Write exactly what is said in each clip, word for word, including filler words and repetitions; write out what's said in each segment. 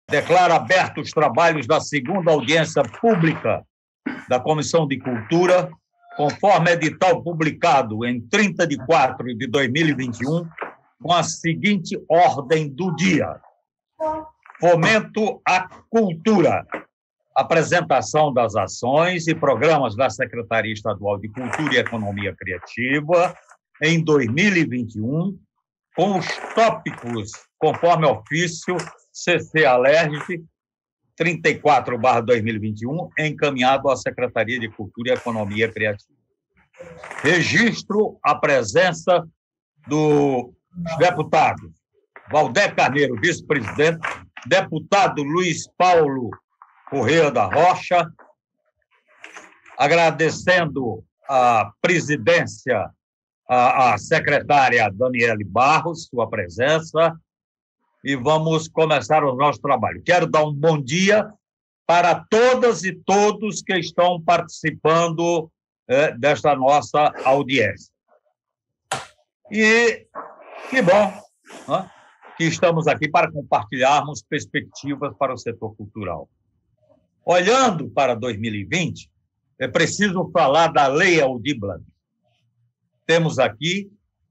Declaro abertos os trabalhos da segunda audiência pública da Comissão de Cultura, conforme edital publicado em trinta de quatro de dois mil e vinte e um, com a seguinte ordem do dia: fomento à cultura, apresentação das ações e programas da Secretaria Estadual de Cultura e Economia Criativa em dois mil e vinte e um, com os tópicos conforme ofício C C Alerj trinta e quatro barra dois mil e vinte e um, encaminhado à Secretaria de Cultura e Economia Criativa. Registro a presença dos deputados Valder Carneiro, vice-presidente, deputado Luiz Paulo Correia da Rocha, agradecendo a presidência, a, a secretária Daniele Barros, sua presença, e vamos começar o nosso trabalho. Quero dar um bom dia para todas e todos que estão participando é, desta nossa audiência. E que bom, né, que estamos aqui para compartilharmos perspectivas para o setor cultural. Olhando para dois mil e vinte, é preciso falar da Lei Aldir Blanc. Temos aqui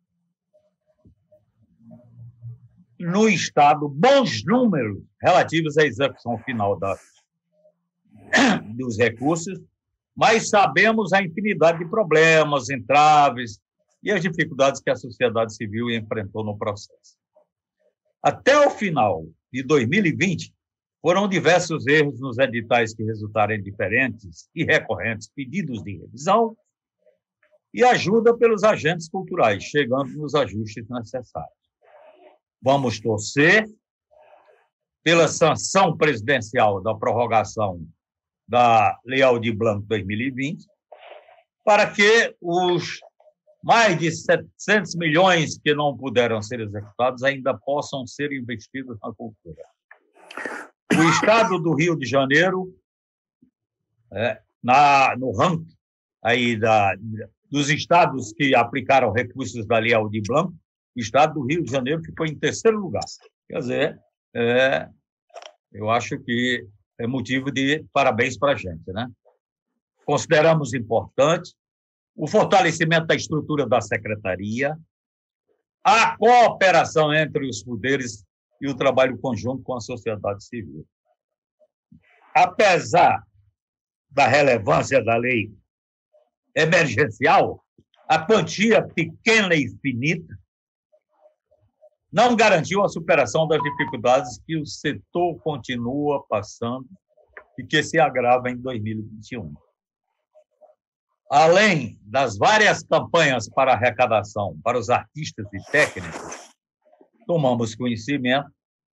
no Estado bons números relativos à execução final da, dos recursos, mas sabemos a infinidade de problemas, entraves e as dificuldades que a sociedade civil enfrentou no processo. Até o final de dois mil e vinte, foram diversos erros nos editais que resultaram em diferentes e recorrentes pedidos de revisão e ajuda pelos agentes culturais, chegando nos ajustes necessários. Vamos torcer pela sanção presidencial da prorrogação da Lei Aldir Blanc dois mil e vinte, para que os mais de setecentos milhões que não puderam ser executados ainda possam ser investidos na cultura. O Estado do Rio de Janeiro, é, na, no ranking aí da, dos estados que aplicaram recursos da Lei Aldir Blanc, o Estado do Rio de Janeiro ficou em terceiro lugar. Quer dizer, é, eu acho que é motivo de parabéns para a gente, né? Consideramos importante o fortalecimento da estrutura da secretaria, a cooperação entre os poderes e o trabalho conjunto com a sociedade civil. Apesar da relevância da lei emergencial, a quantia pequena e finita não garantiu a superação das dificuldades que o setor continua passando e que se agrava em dois mil e vinte e um. Além das várias campanhas para arrecadação para os artistas e técnicos, tomamos conhecimento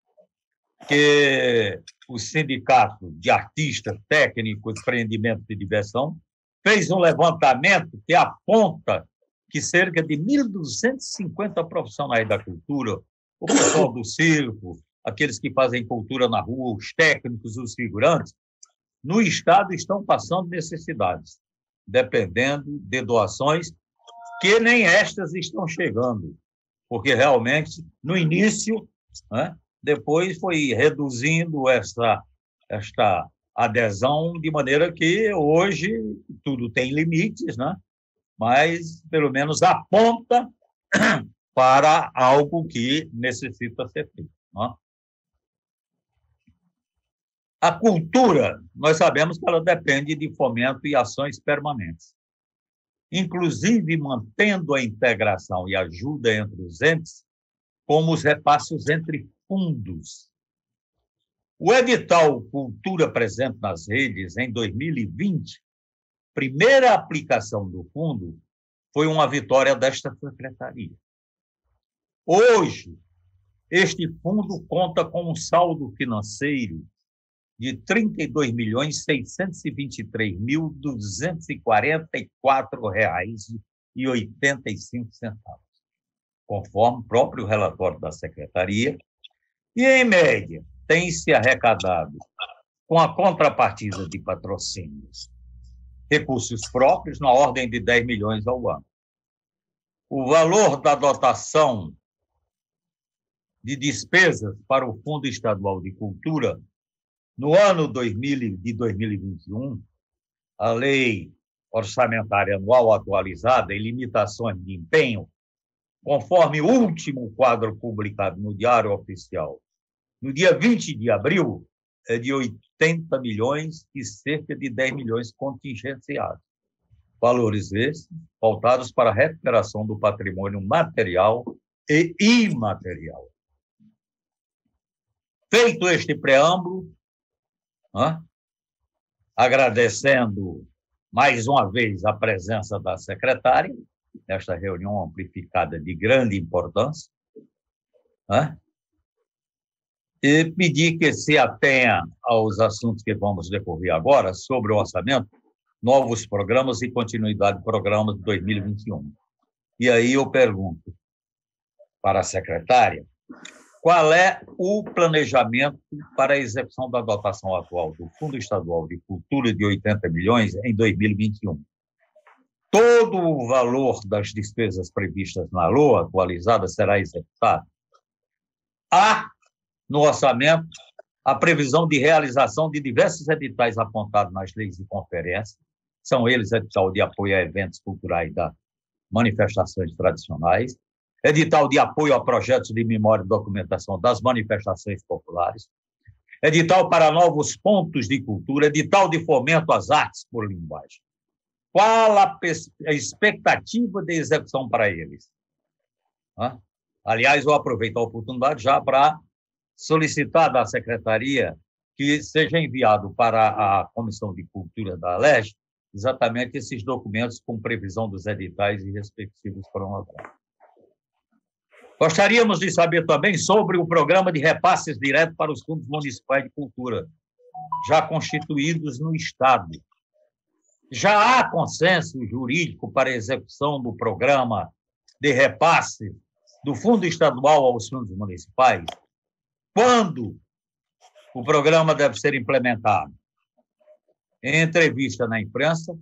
que o Sindicato de Artistas, Técnicos, Empreendimento e Diversão fez um levantamento que aponta que cerca de mil duzentos e cinquenta profissionais da cultura, o pessoal do circo, aqueles que fazem cultura na rua, os técnicos, os figurantes, no Estado estão passando necessidades, dependendo de doações que nem estas estão chegando, porque realmente, no início, né, depois foi reduzindo essa, esta adesão, de maneira que hoje tudo tem limites, né, mas pelo menos aponta para algo que necessita ser feito. Né? A cultura, nós sabemos que ela depende de fomento e ações permanentes, inclusive mantendo a integração e ajuda entre os entes, como os repassos entre fundos. O edital Cultura Presente nas Redes, em dois mil e vinte, primeira aplicação do fundo, foi uma vitória desta secretaria. Hoje, este fundo conta com um saldo financeiro de trinta e dois milhões seiscentos e vinte e três mil duzentos e quarenta e quatro reais e oitenta e cinco centavos, conforme o próprio relatório da Secretaria, e, em média, tem-se arrecadado, com a contrapartida de patrocínios, recursos próprios na ordem de dez milhões ao ano. O valor da dotação de despesas para o Fundo Estadual de Cultura No ano dois mil, de dois mil e vinte e um, a Lei Orçamentária Anual atualizada e limitações de empenho, conforme o último quadro publicado no Diário Oficial, no dia vinte de abril, é de oitenta milhões e cerca de dez milhões contingenciados. Valores esses voltados para a recuperação do patrimônio material e imaterial. Feito este preâmbulo, né, agradecendo mais uma vez a presença da secretária, nesta reunião amplificada de grande importância, né, e pedir que se atenha aos assuntos que vamos decorrer agora sobre o orçamento, novos programas e continuidade de programas de dois mil e vinte e um. E aí eu pergunto para a secretária qual é o planejamento para a execução da dotação atual do Fundo Estadual de Cultura de oitenta milhões em dois mil e vinte e um. Todo o valor das despesas previstas na LOA atualizada será executado? Há, no orçamento, a previsão de realização de diversos editais apontados nas leis de conferência, são eles edital de apoio a eventos culturais das manifestações tradicionais, edital de apoio a projetos de memória e documentação das manifestações populares, edital para novos pontos de cultura, edital de fomento às artes por linguagem. Qual a, a expectativa de execução para eles? Hã? Aliás, eu aproveito a oportunidade já para solicitar da Secretaria que seja enviado para a Comissão de Cultura da Alerj exatamente esses documentos com previsão dos editais e respectivos cronogramas. Gostaríamos de saber também sobre o programa de repasses diretos para os fundos municipais de cultura, já constituídos no Estado. Já há consenso jurídico para a execução do programa de repasse do Fundo Estadual aos fundos municipais? Quando o programa deve ser implementado? Em entrevista na imprensa,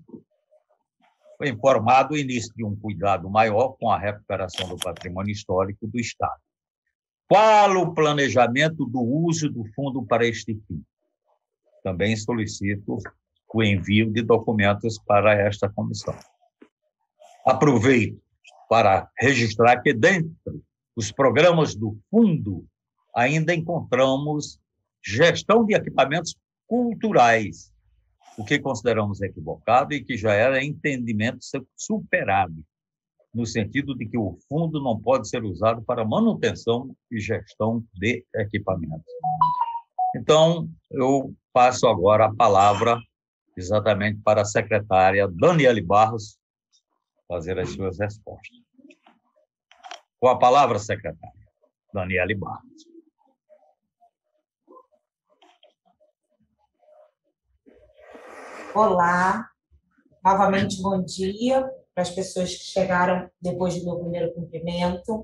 foi informado o início de um cuidado maior com a recuperação do patrimônio histórico do Estado. Qual o planejamento do uso do fundo para este fim? Também solicito o envio de documentos para esta comissão. Aproveito para registrar que, dentre os programas do fundo, ainda encontramos gestão de equipamentos culturais, o que consideramos equivocado e que já era entendimento superado, no sentido de que o fundo não pode ser usado para manutenção e gestão de equipamentos. Então, eu passo agora a palavra exatamente para a secretária Daniele Barros fazer as suas respostas. Com a palavra, secretária Daniele Barros. Olá, novamente bom dia para as pessoas que chegaram depois do meu primeiro cumprimento.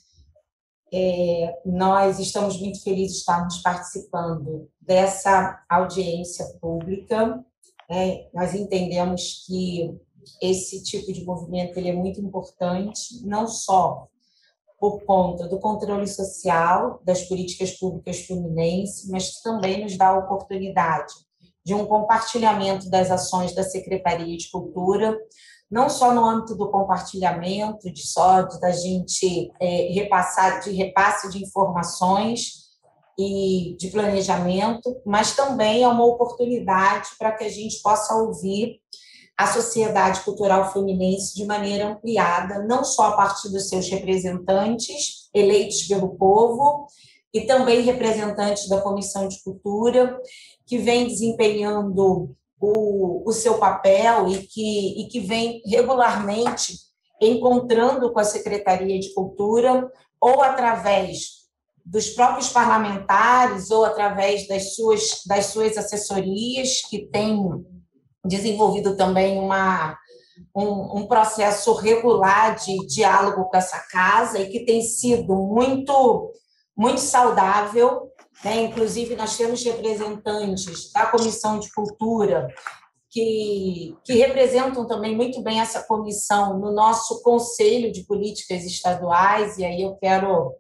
É, nós estamos muito felizes de estarmos participando dessa audiência pública. É, nós entendemos que esse tipo de movimento ele é muito importante, não só por conta do controle social das políticas públicas fluminenses, mas também nos dá a oportunidade de um compartilhamento das ações da Secretaria de Cultura, não só no âmbito do compartilhamento, de só de, da gente é, repassar, de repasse de informações e de planejamento, mas também é uma oportunidade para que a gente possa ouvir a sociedade cultural fluminense de maneira ampliada, não só a partir dos seus representantes eleitos pelo povo, e também representantes da Comissão de Cultura, que vem desempenhando o, o seu papel e que, e que vem regularmente encontrando com a Secretaria de Cultura, ou através dos próprios parlamentares, ou através das suas, das suas assessorias, que têm desenvolvido também uma, um, um processo regular de diálogo com essa casa e que tem sido muito, muito saudável. Né? Inclusive, nós temos representantes da Comissão de Cultura que, que representam também muito bem essa comissão no nosso Conselho de Políticas Estaduais, e aí eu quero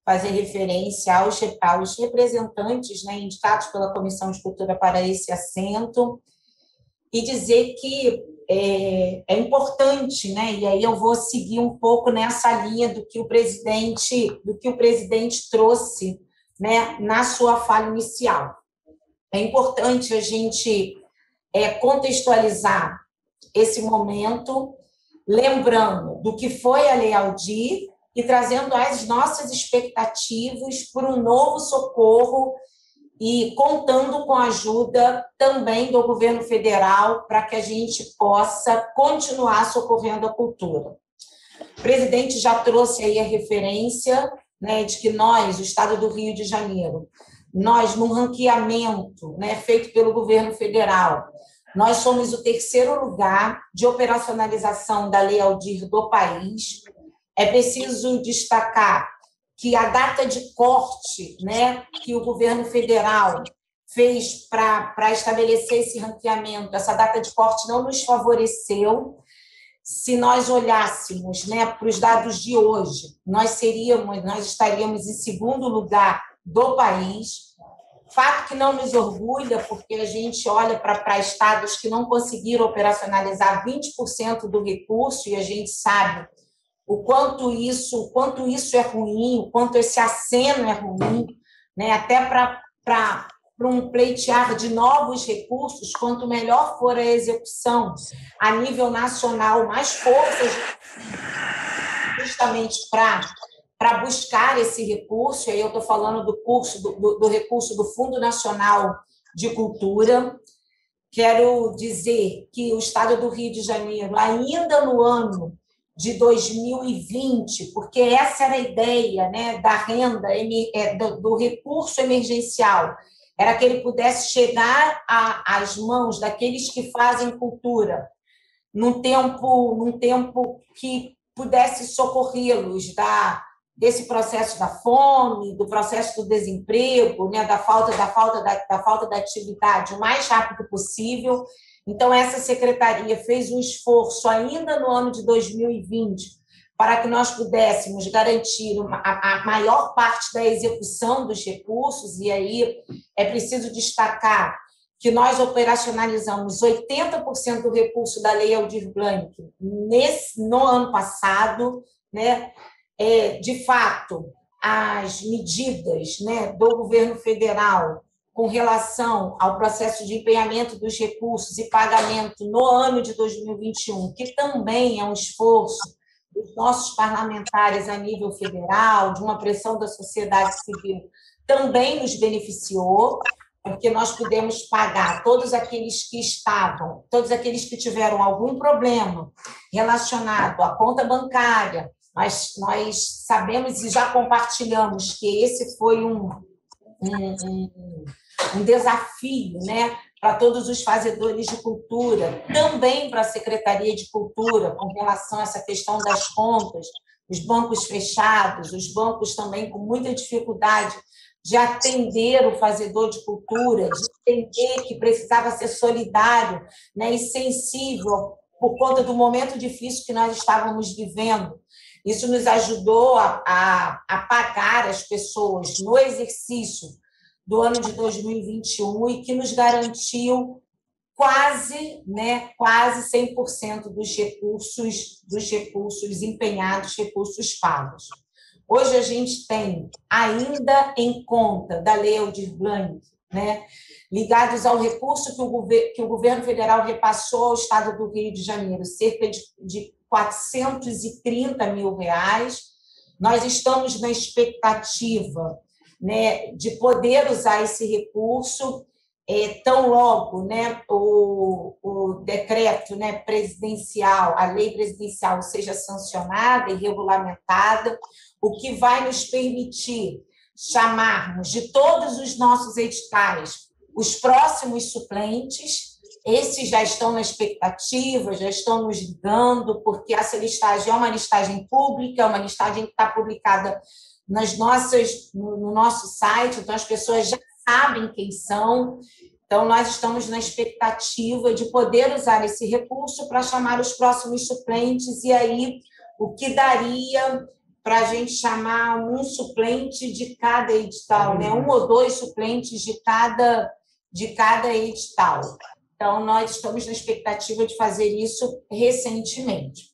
fazer referência aos, aos representantes, né, indicados pela Comissão de Cultura para esse assento, e dizer que é, é importante, né, e aí eu vou seguir um pouco nessa linha do que o presidente, do que o presidente trouxe, né, na sua fala inicial. É importante a gente é, contextualizar esse momento, lembrando do que foi a Lei Aldir e trazendo as nossas expectativas para um novo socorro e contando com a ajuda também do governo federal para que a gente possa continuar socorrendo a cultura. O presidente já trouxe aí a referência, né, de que nós, o Estado do Rio de Janeiro, nós, num ranqueamento, né, feito pelo governo federal, nós somos o terceiro lugar de operacionalização da Lei Aldir do país. É preciso destacar que a data de corte, né, que o governo federal fez para estabelecer esse ranqueamento, essa data de corte não nos favoreceu. Se nós olhássemos, né, para os dados de hoje, nós seríamos, nós estaríamos em segundo lugar do país. Fato que não nos orgulha, porque a gente olha para estados que não conseguiram operacionalizar vinte por cento do recurso, e a gente sabe o quanto isso, o quanto isso é ruim, o quanto esse aceno é ruim, né? Até para um pleitear de novos recursos, quanto melhor for a execução a nível nacional, mais forças justamente para para buscar esse recurso, e aí eu estou falando do, curso, do, do, do recurso do Fundo Nacional de Cultura. Quero dizer que o Estado do Rio de Janeiro, ainda no ano de dois mil e vinte, porque essa era a ideia, né, da renda, do, do recurso emergencial, era que ele pudesse chegar a, às mãos daqueles que fazem cultura num tempo, num tempo que pudesse socorrê-los da desse processo da fome, do processo do desemprego, né, da falta da falta da, da falta da atividade o mais rápido possível. Então essa secretaria fez um esforço ainda no ano de dois mil e vinte para que nós pudéssemos garantir uma, a, a maior parte da execução dos recursos, e aí é preciso destacar que nós operacionalizamos oitenta por cento do recurso da Lei Aldir Blanc nesse, no ano passado, né? É, de fato, as medidas, né, do governo federal com relação ao processo de empenhamento dos recursos e pagamento no ano de dois mil e vinte e um, que também é um esforço dos nossos parlamentares a nível federal, de uma pressão da sociedade civil, também nos beneficiou, porque nós pudemos pagar todos aqueles que estavam, todos aqueles que tiveram algum problema relacionado à conta bancária. Mas nós sabemos e já compartilhamos que esse foi um, um, um, um desafio, né, para todos os fazedores de cultura, também para a Secretaria de Cultura, com relação a essa questão das contas, os bancos fechados, os bancos também com muita dificuldade de atender o fazedor de cultura, de entender que precisava ser solidário, né, e sensível por conta do momento difícil que nós estávamos vivendo. Isso nos ajudou a, a, a pagar as pessoas no exercício do ano de dois mil e vinte e um e que nos garantiu quase, né, quase cem por cento dos recursos, dos recursos empenhados, recursos pagos. Hoje a gente tem, ainda em conta da Lei Aldir Blanc, né, ligados ao recurso que o, governo, que o governo federal repassou ao Estado do Rio de Janeiro, cerca de, de quatrocentos e trinta mil reais. Nós estamos na expectativa, né, de poder usar esse recurso é, tão logo, né, o, o decreto, né, presidencial, a lei presidencial seja sancionada e regulamentada, o que vai nos permitir chamarmos de todos os nossos editais os próximos suplentes. Esses já estão na expectativa, já estão nos ligando, porque essa listagem é uma listagem pública, é uma listagem que está publicada nas nossas, no nosso site, então as pessoas já sabem quem são. Então, nós estamos na expectativa de poder usar esse recurso para chamar os próximos suplentes, e aí o que daria para a gente chamar um suplente de cada edital, né? Um ou dois suplentes de cada, de cada edital. Então, nós estamos na expectativa de fazer isso recentemente.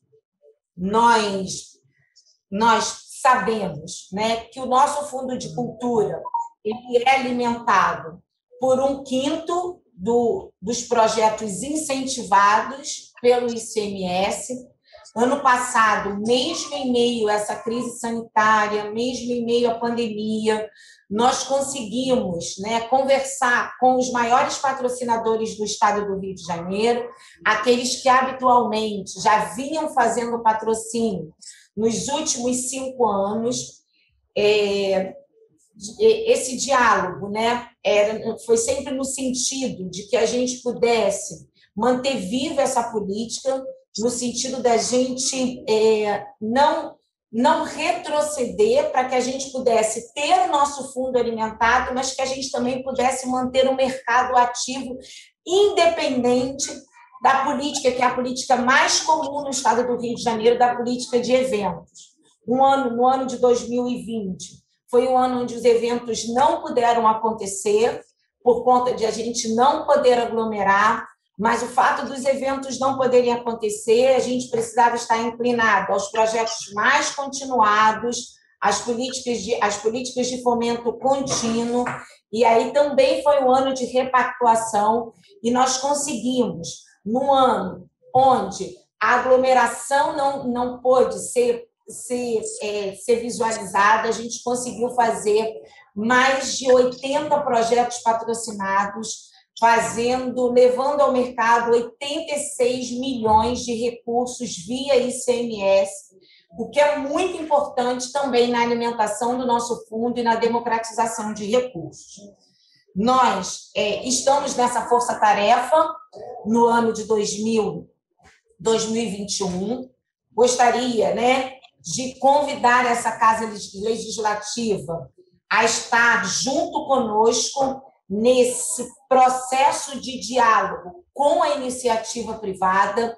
Nós, nós sabemos, né, que o nosso Fundo de Cultura ele é alimentado por um quinto do, dos projetos incentivados pelo I C M S. Ano passado, mesmo em meio a essa crise sanitária, mesmo em meio à pandemia, nós conseguimos, né, conversar com os maiores patrocinadores do estado do Rio de Janeiro, aqueles que habitualmente já vinham fazendo patrocínio nos últimos cinco anos. É, esse diálogo, né, era, foi sempre no sentido de que a gente pudesse manter viva essa política, no sentido da gente é, não, não retroceder para que a gente pudesse ter o nosso fundo alimentado, mas que a gente também pudesse manter um mercado ativo, independente da política, que é a política mais comum no estado do Rio de Janeiro, da política de eventos. Um ano, no ano de dois mil e vinte, foi um ano onde os eventos não puderam acontecer, por conta de a gente não poder aglomerar, mas o fato dos eventos não poderem acontecer, a gente precisava estar inclinado aos projetos mais continuados, às políticas de, às políticas de fomento contínuo, e aí também foi um ano de repactuação, e nós conseguimos, num ano onde a aglomeração não, não pôde ser, ser, é, ser visualizada, a gente conseguiu fazer mais de oitenta projetos patrocinados, fazendo, levando ao mercado oitenta e seis milhões de recursos via I C M S, o que é muito importante também na alimentação do nosso fundo e na democratização de recursos. Nós é, estamos nessa força-tarefa no ano de dois mil, dois mil e vinte e um. Gostaria, né, de convidar essa Casa Legislativa a estar junto conosco nesse processo de diálogo com a iniciativa privada,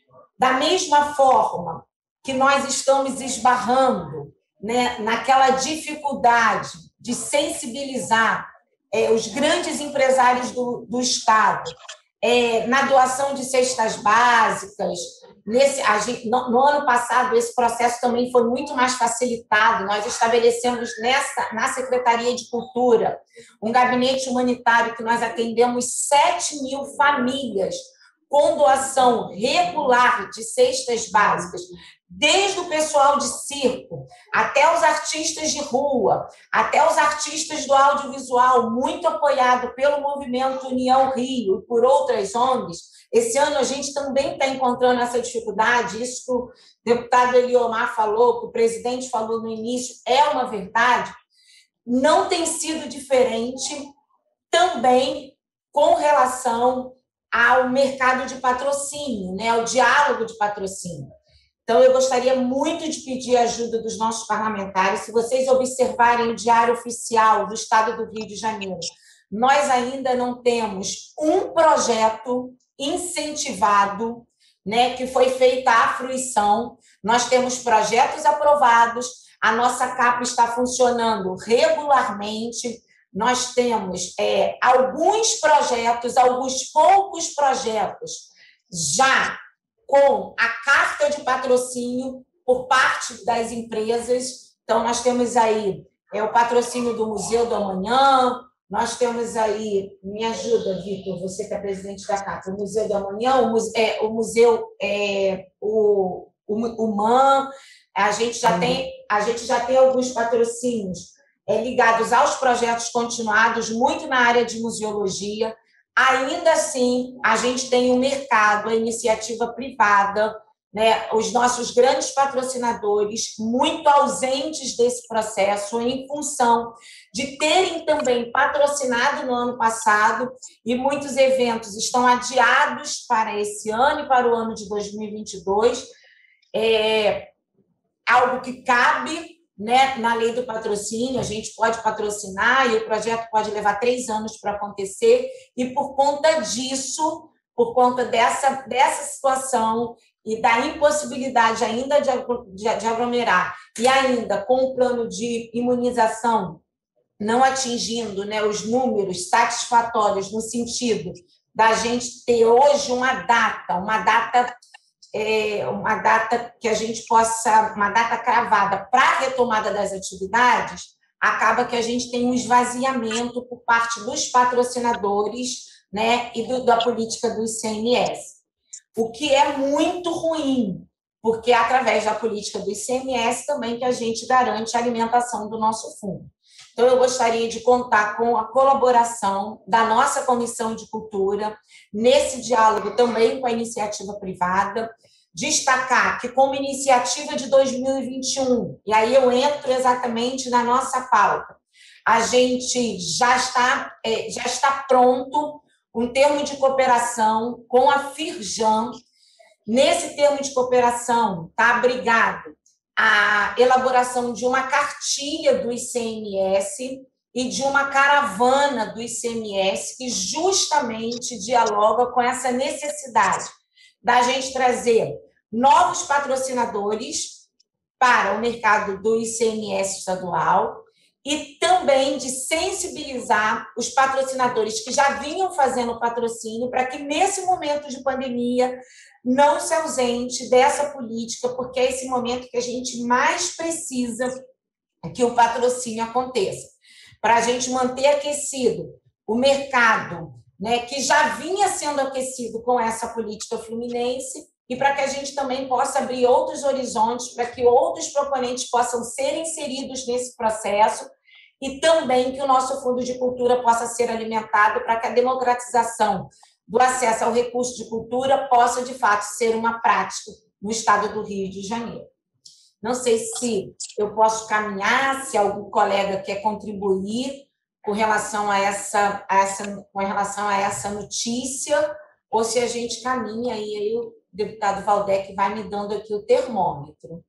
da mesma forma que nós estamos esbarrando, né, naquela dificuldade de sensibilizar é, os grandes empresários do, do Estado, é, na doação de cestas básicas. Nesse, a gente, no, no ano passado, esse processo também foi muito mais facilitado. Nós estabelecemos nessa, na Secretaria de Cultura um gabinete humanitário que nós atendemos sete mil famílias com doação regular de cestas básicas, desde o pessoal de circo, até os artistas de rua, até os artistas do audiovisual, muito apoiado pelo Movimento União Rio e por outras O N Gs. Esse ano a gente também está encontrando essa dificuldade, isso que o deputado Eliomar falou, que o presidente falou no início, é uma verdade. Não tem sido diferente também com relação ao mercado de patrocínio, né, ao diálogo de patrocínio. Então, eu gostaria muito de pedir a ajuda dos nossos parlamentares. Se vocês observarem o Diário Oficial do Estado do Rio de Janeiro, nós ainda não temos um projeto incentivado, né, que foi feita a fruição. Nós temos projetos aprovados, a nossa capa está funcionando regularmente, nós temos é, alguns projetos, alguns poucos projetos já com a carta de patrocínio por parte das empresas. Então, nós temos aí é, o patrocínio do Museu do Amanhã, nós temos aí, me ajuda, Vitor, você que é presidente da CAPA, o Museu do Amanhã, o museu, é, o, museu é, o, o, o MAN, a gente já tem, a gente já tem alguns patrocínios é, ligados aos projetos continuados, muito na área de museologia. Ainda assim, a gente tem um mercado, a iniciativa privada, né, os nossos grandes patrocinadores muito ausentes desse processo em função de terem também patrocinado no ano passado e muitos eventos estão adiados para esse ano e para o ano de dois mil e vinte e dois, é algo que cabe, né, na lei do patrocínio. A gente pode patrocinar e o projeto pode levar três anos para acontecer, e por conta disso, por conta dessa, dessa situação, e da impossibilidade ainda de, de, de aglomerar, e ainda com o plano de imunização não atingindo, né, os números satisfatórios no sentido da gente ter hoje uma data, uma data, é, uma data que a gente possa, uma data cravada para a retomada das atividades, acaba que a gente tem um esvaziamento por parte dos patrocinadores, né, e do, da política do I C M S, o que é muito ruim, porque é através da política do I C M S também que a gente garante a alimentação do nosso fundo. Então, eu gostaria de contar com a colaboração da nossa Comissão de Cultura, nesse diálogo também com a iniciativa privada, destacar que, como iniciativa de dois mil e vinte e um, e aí eu entro exatamente na nossa pauta, a gente já está, é, já está pronto um termo de cooperação com a Firjan. Nesse termo de cooperação está abrigado a elaboração de uma cartilha do I C M S e de uma caravana do I C M S que justamente dialoga com essa necessidade da gente trazer novos patrocinadores para o mercado do I C M S estadual e também de sensibilizar os patrocinadores que já vinham fazendo patrocínio para que, nesse momento de pandemia, não se ausente dessa política, porque é esse momento que a gente mais precisa que o patrocínio aconteça, para a gente manter aquecido o mercado, né, que já vinha sendo aquecido com essa política fluminense, e para que a gente também possa abrir outros horizontes, para que outros proponentes possam ser inseridos nesse processo, e também que o nosso Fundo de Cultura possa ser alimentado para que a democratização do acesso ao recurso de cultura possa, de fato, ser uma prática no estado do Rio de Janeiro. Não sei se eu posso caminhar, se algum colega quer contribuir com relação a essa, a essa, com relação a essa notícia, ou se a gente caminha, e aí o deputado Valdec vai me dando aqui o termômetro.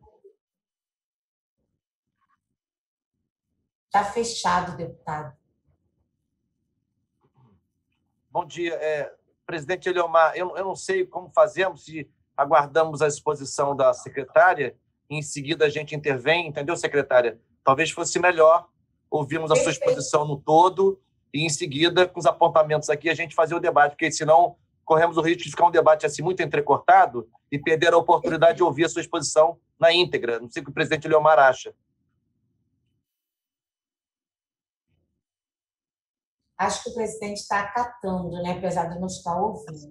Está fechado, deputado. Bom dia. É, presidente Eliomar, eu, eu não sei como fazemos, se aguardamos a exposição da secretária e em seguida a gente intervém, entendeu, secretária? Talvez fosse melhor ouvirmos a sua exposição no todo e em seguida, com os apontamentos aqui, a gente fazer o debate, porque senão corremos o risco de ficar um debate assim muito entrecortado e perder a oportunidade de ouvir a sua exposição na íntegra. Não sei o que o presidente Eliomar acha. Acho que o presidente está acatando, né? Apesar de não estar ouvindo.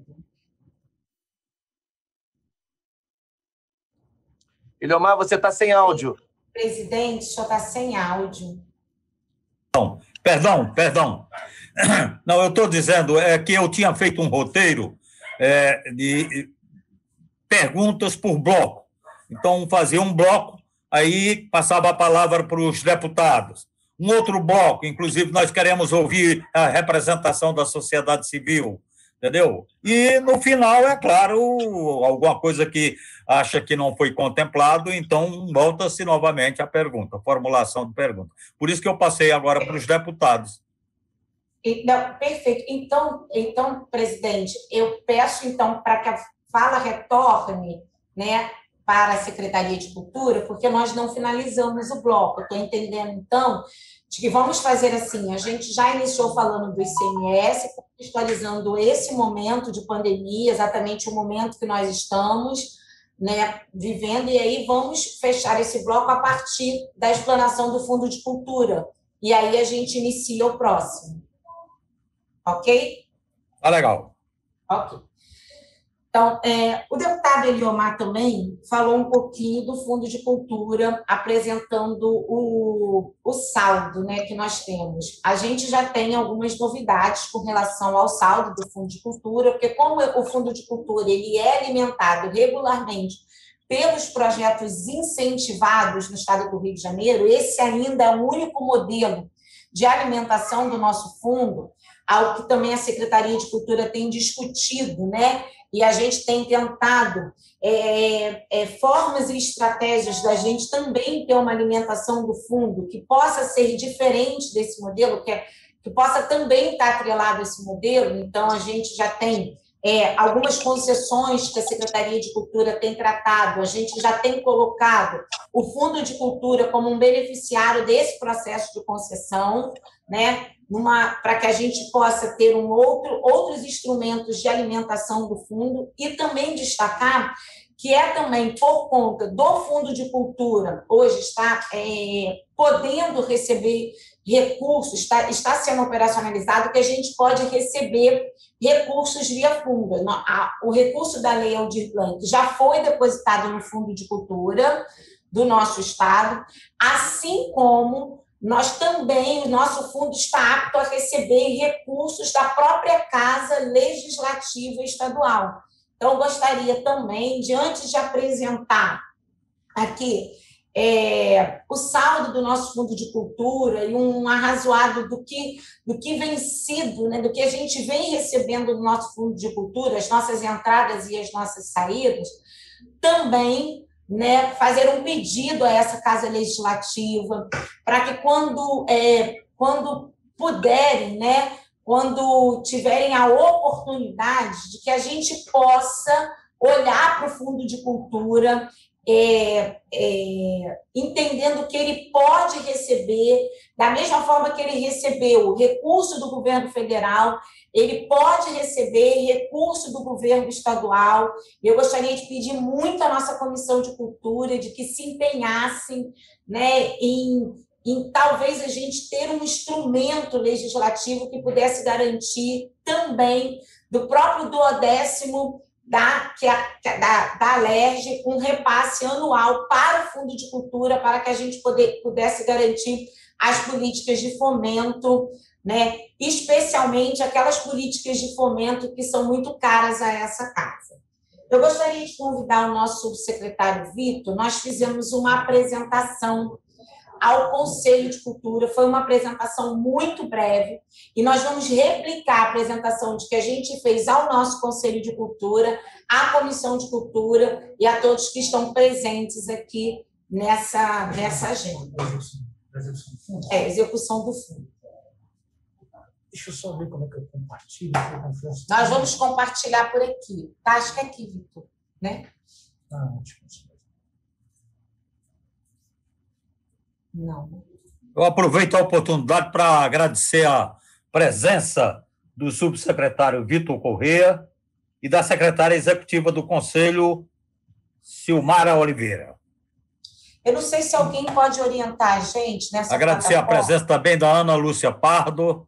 Eliomar, você está sem áudio. Presidente, só está sem áudio. Não, perdão, perdão. Não, eu estou dizendo é que eu tinha feito um roteiro é, de perguntas por bloco. Então, fazia um bloco, aí passava a palavra para os deputados. Um outro bloco, inclusive, nós queremos ouvir a representação da sociedade civil, entendeu? E, no final, é claro, alguma coisa que acha que não foi contemplado, então volta-se novamente a pergunta, a formulação de pergunta. Por isso que eu passei agora para os deputados. Não, perfeito. Então, então, presidente, eu peço, então, para que a fala retorne, né, para a Secretaria de Cultura, porque nós não finalizamos o bloco. Estou entendendo, então, de que vamos fazer assim, a gente já iniciou falando do I C M S, contextualizando esse momento de pandemia, exatamente o momento que nós estamos, né, vivendo, e aí vamos fechar esse bloco a partir da explanação do Fundo de Cultura, e aí a gente inicia o próximo. Ok? Tá legal. Ok. Então, é, o deputado Eliomar também falou um pouquinho do Fundo de Cultura, apresentando o, o saldo, né, que nós temos. A gente já tem algumas novidades com relação ao saldo do Fundo de Cultura, porque como o Fundo de Cultura ele é alimentado regularmente pelos projetos incentivados no estado do Rio de Janeiro, esse ainda é o único modelo de alimentação do nosso fundo, algo que também a Secretaria de Cultura tem discutido, né? E a gente tem tentado é, é, formas e estratégias da gente também ter uma alimentação do fundo que possa ser diferente desse modelo, que, é, que possa também estar atrelado a esse modelo. Então, a gente já tem É, algumas concessões que a Secretaria de Cultura tem tratado, a gente já tem colocado o Fundo de Cultura como um beneficiário desse processo de concessão, né, para que a gente possa ter um outro, outros instrumentos de alimentação do fundo, e também destacar que é também por conta do Fundo de Cultura, hoje está é, podendo receber recursos, está, está sendo operacionalizado, que a gente pode receber recursos via fundo. O recurso da Lei Aldir Blanc já foi depositado no Fundo de Cultura do nosso Estado, assim como nós também, o nosso fundo está apto a receber recursos da própria Casa Legislativa Estadual. Então, eu gostaria também, de antes de apresentar aqui é, o saldo do nosso Fundo de Cultura e um arrazoado do que, do que vem sido, né, do que a gente vem recebendo do nosso Fundo de Cultura, as nossas entradas e as nossas saídas, também, né, fazer um pedido a essa Casa Legislativa para que, quando, é, quando puderem, né, quando tiverem a oportunidade de que a gente possa olhar para o Fundo de Cultura, é, é, entendendo que ele pode receber, da mesma forma que ele recebeu recurso do governo federal, ele pode receber recurso do governo estadual. Eu gostaria de pedir muito à nossa Comissão de Cultura de que se empenhassem, né, em em talvez a gente ter um instrumento legislativo que pudesse garantir também do próprio duodécimo da, que a, da, da Alerj um repasse anual para o Fundo de Cultura, para que a gente poder, pudesse garantir as políticas de fomento, né? Especialmente aquelas políticas de fomento que são muito caras a essa casa. Eu gostaria de convidar o nosso subsecretário Vitor. Nós fizemos uma apresentação ao Conselho de Cultura, foi uma apresentação muito breve, e nós vamos replicar a apresentação de que a gente fez ao nosso Conselho de Cultura, à Comissão de Cultura e a todos que estão presentes aqui nessa, nessa agenda. É, execução do fundo. Deixa eu só ver como é que eu compartilho. Nós vamos compartilhar por aqui, tá? Acho que é aqui, Vitor, né? Ah, ótimo. Não. Eu aproveito a oportunidade para agradecer a presença do subsecretário Vitor Corrêa e da secretária executiva do Conselho, Silmara Oliveira. Eu não sei se alguém pode orientar a gente nessa Agradecer a presença também da Ana Lúcia Pardo.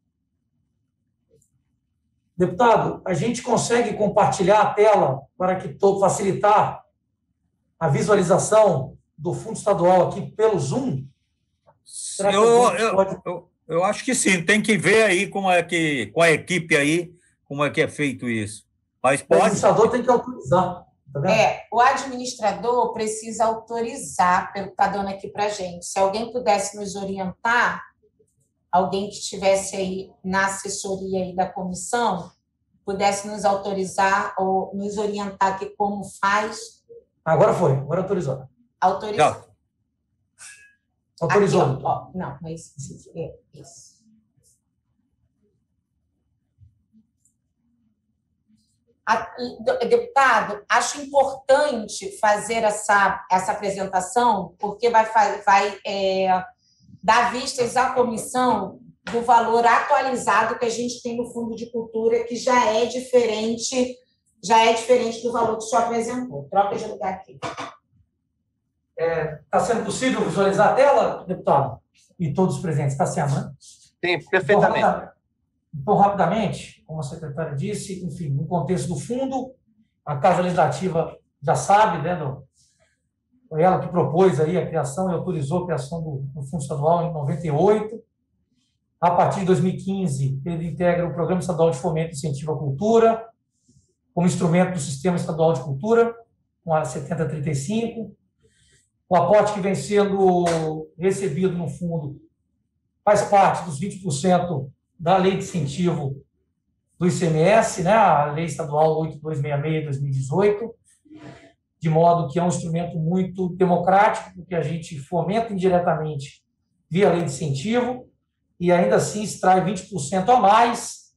Deputado, a gente consegue compartilhar a tela para que facilitar a visualização do Fundo Estadual aqui pelo Zoom? Será que eu, eu, pode... eu, eu acho que sim, tem que ver aí como é que, com a equipe aí, como é que é feito isso. Mas pode... O administrador tem que autorizar. Tá vendo? É, o administrador precisa autorizar, pelo que está dando aqui para a gente. Se alguém pudesse nos orientar, alguém que estivesse aí na assessoria aí da comissão, pudesse nos autorizar ou nos orientar aqui como faz. Agora foi, agora autorizou. Autorizou. Autorizou. Aqui, ó, ó, não, mas é isso. A, deputado, acho importante fazer essa, essa apresentação, porque vai, vai é, dar vistas à comissão do valor atualizado que a gente tem no Fundo de Cultura, que já é diferente, já é diferente do valor que o senhor apresentou. Troca de lugar aqui. Está é, sendo possível visualizar a tela, deputado? E todos os presentes? Está sendo, né? Sim, perfeitamente. Então, rapidamente, então, rapidamente, como a secretária disse, enfim, no contexto do fundo, a Casa Legislativa já sabe, né, no, foi ela que propôs aí a criação e autorizou a criação do, do Fundo Estadual em noventa e oito. A partir de dois mil e quinze, ele integra o Programa Estadual de Fomento e Incentivo à Cultura, como instrumento do Sistema Estadual de Cultura, com a setenta trinta e cinco. O aporte que vem sendo recebido no fundo faz parte dos vinte por cento da Lei de Incentivo do I C M S, né, a Lei Estadual oito mil duzentos e sessenta e seis de dois mil e dezoito, de modo que é um instrumento muito democrático, porque a gente fomenta indiretamente via Lei de Incentivo e ainda assim extrai vinte por cento a mais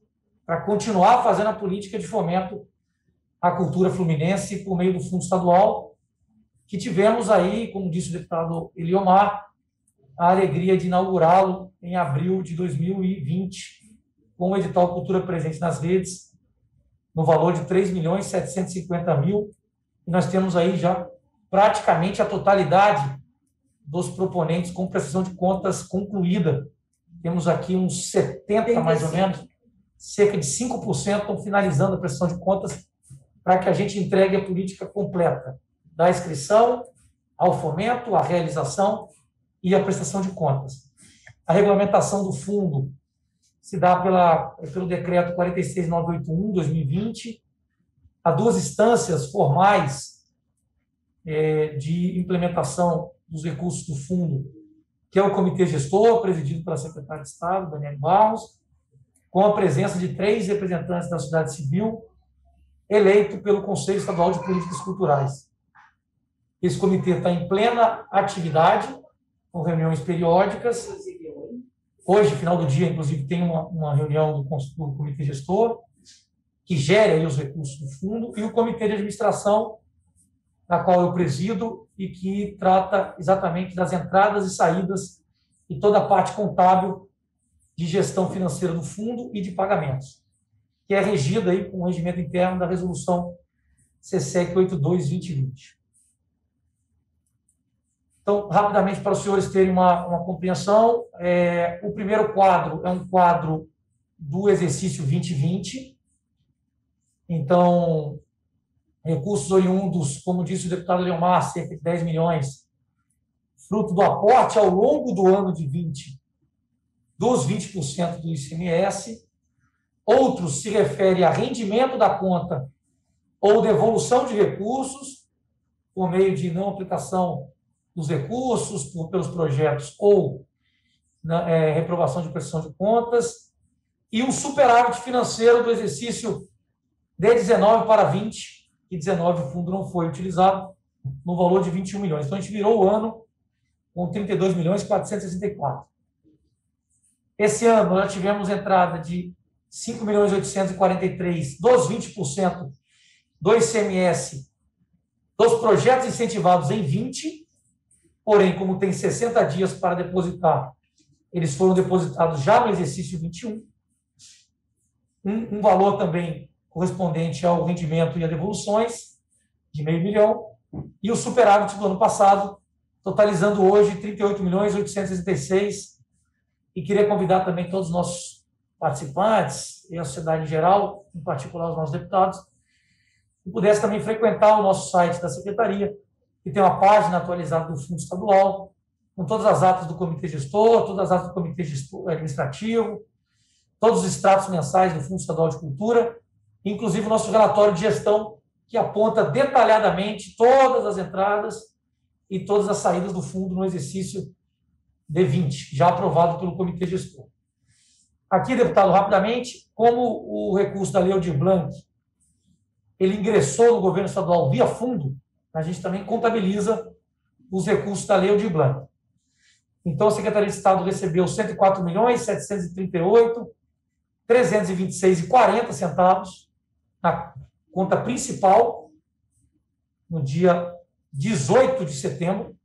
para continuar fazendo a política de fomento à cultura fluminense por meio do Fundo Estadual, que tivemos aí, como disse o deputado Eliomar, a alegria de inaugurá-lo em abril de dois mil e vinte, com o edital Cultura Presente nas Redes, no valor de três milhões setecentos e cinquenta mil, e nós temos aí já praticamente a totalidade dos proponentes com prestação de contas concluída. Temos aqui uns setenta, mais ou menos, cerca de cinco por cento estão finalizando a prestação de contas para que a gente entregue a política completa, da inscrição ao fomento, à realização e à prestação de contas. A regulamentação do fundo se dá pela, pelo decreto quarenta e seis mil novecentos e oitenta e um, dois mil e vinte. Há duas instâncias formais é, de implementação dos recursos do fundo, que é o Comitê Gestor, presidido pela secretária de Estado, Daniele Barros, com a presença de três representantes da sociedade civil, eleito pelo Conselho Estadual de Políticas Culturais. Esse comitê está em plena atividade, com reuniões periódicas. Hoje, final do dia, inclusive, tem uma, uma reunião do, do Comitê Gestor, que gera aí os recursos do fundo, e o Comitê de Administração, na qual eu presido, e que trata exatamente das entradas e saídas e toda a parte contábil de gestão financeira do fundo e de pagamentos, que é regida aí com o regimento interno da resolução C S E C oitenta e dois barra dois mil e vinte. Então, rapidamente, para os senhores terem uma, uma compreensão, é, o primeiro quadro é um quadro do exercício vinte e vinte. Então, recursos oriundos, como disse o deputado Leomar, cerca de dez milhões, fruto do aporte ao longo do ano de vinte, dos vinte por cento do I C M S. Outros se refere a rendimento da conta ou devolução de recursos, por meio de não aplicação dos recursos, por, pelos projetos, ou na, é, reprovação de prestação de contas, e um superávit financeiro do exercício de dezenove para vinte, e dezenove o fundo não foi utilizado, no valor de vinte e um milhões. Então, a gente virou o ano com trinta e dois milhões quatrocentos e sessenta e quatro. Esse ano, nós tivemos entrada de cinco milhões oitocentos e quarenta e três dos vinte por cento do I C M S dos projetos incentivados em vinte, porém, como tem sessenta dias para depositar, eles foram depositados já no exercício vinte e um. Um, um valor também correspondente ao rendimento e a devoluções, de meio milhão, e o superávit do ano passado, totalizando hoje trinta e oito milhões oitocentos e sessenta e seis, e queria convidar também todos os nossos participantes e a sociedade em geral, em particular os nossos deputados, que pudesse também frequentar o nosso site da Secretaria, que tem uma página atualizada do Fundo Estadual, com todas as atas do Comitê Gestor, todas as atas do Comitê Gestor Administrativo, todos os extratos mensais do Fundo Estadual de Cultura, inclusive o nosso relatório de gestão, que aponta detalhadamente todas as entradas e todas as saídas do fundo no exercício de vinte, já aprovado pelo Comitê Gestor. Aqui, deputado, rapidamente, como o recurso da Lei Aldir Blanc, ele ingressou no governo estadual via fundo, a gente também contabiliza os recursos da Lei Aldir Blanc. Então, a Secretaria de Estado recebeu cento e quatro milhões setecentos e trinta e oito mil trezentos e vinte e seis reais e quarenta centavos na conta principal, no dia dezoito de setembro.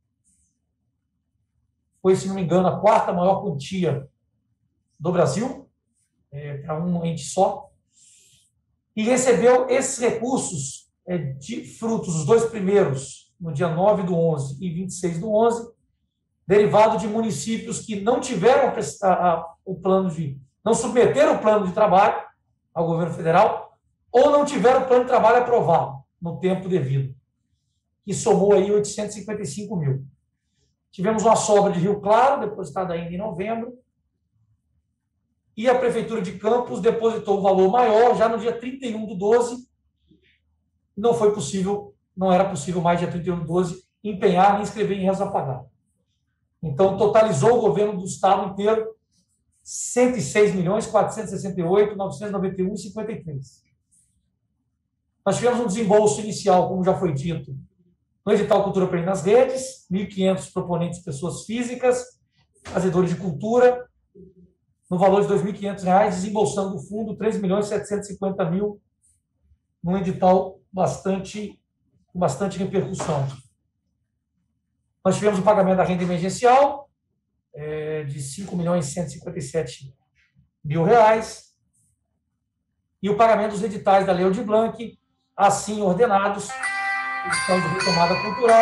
Foi, se não me engano, a quarta maior quantia do Brasil, é, para um ente só, e recebeu esses recursos é, de frutos, os dois primeiros, no dia nove do onze e vinte e seis do onze, derivado de municípios que não tiveram a, a, o plano de, não submeteram o plano de trabalho ao governo federal, ou não tiveram o plano de trabalho aprovado no tempo devido, que somou aí oitocentos e cinquenta e cinco mil. Tivemos uma sobra de Rio Claro, depositada ainda em novembro, e a Prefeitura de Campos depositou o valor maior já no dia trinta e um do doze. Não foi possível, não era possível mais dia trinta e um do doze empenhar nem inscrever em resto a pagar. Então, totalizou o governo do estado inteiro cento e seis milhões quatrocentos e sessenta e oito mil novecentos e noventa e um reais e cinquenta e três. Nós tivemos um desembolso inicial, como já foi dito, no edital Cultura Presente nas Redes, mil e quinhentos proponentes pessoas físicas, fazedores de cultura, no valor de dois mil e quinhentos reais, desembolsando do fundo três milhões setecentos e cinquenta mil, num edital bastante, com bastante repercussão. Nós tivemos o pagamento da renda emergencial, é, de cinco milhões cento e cinquenta e sete mil reais, e o pagamento dos editais da Lei Aldir Blanc, assim ordenados, edital de retomada cultural,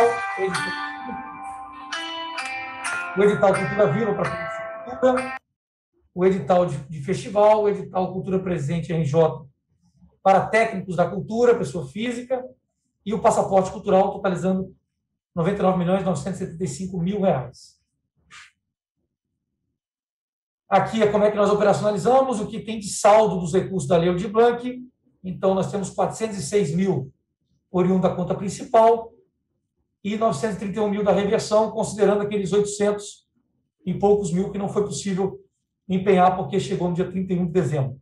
o edital Cultura Viva para cultura, o edital de, de festival, o edital Cultura Presente R J para técnicos da cultura, pessoa física, e o passaporte cultural, totalizando noventa e nove milhões novecentos e setenta e cinco mil reais. Aqui é como é que nós operacionalizamos, o que tem de saldo dos recursos da Lei Aldir Blanc. Então, nós temos quatrocentos e seis mil oriundo da conta principal e novecentos e trinta e um mil da reversão, considerando aqueles oitocentos e poucos mil que não foi possível empenhar porque chegou no dia trinta e um de dezembro.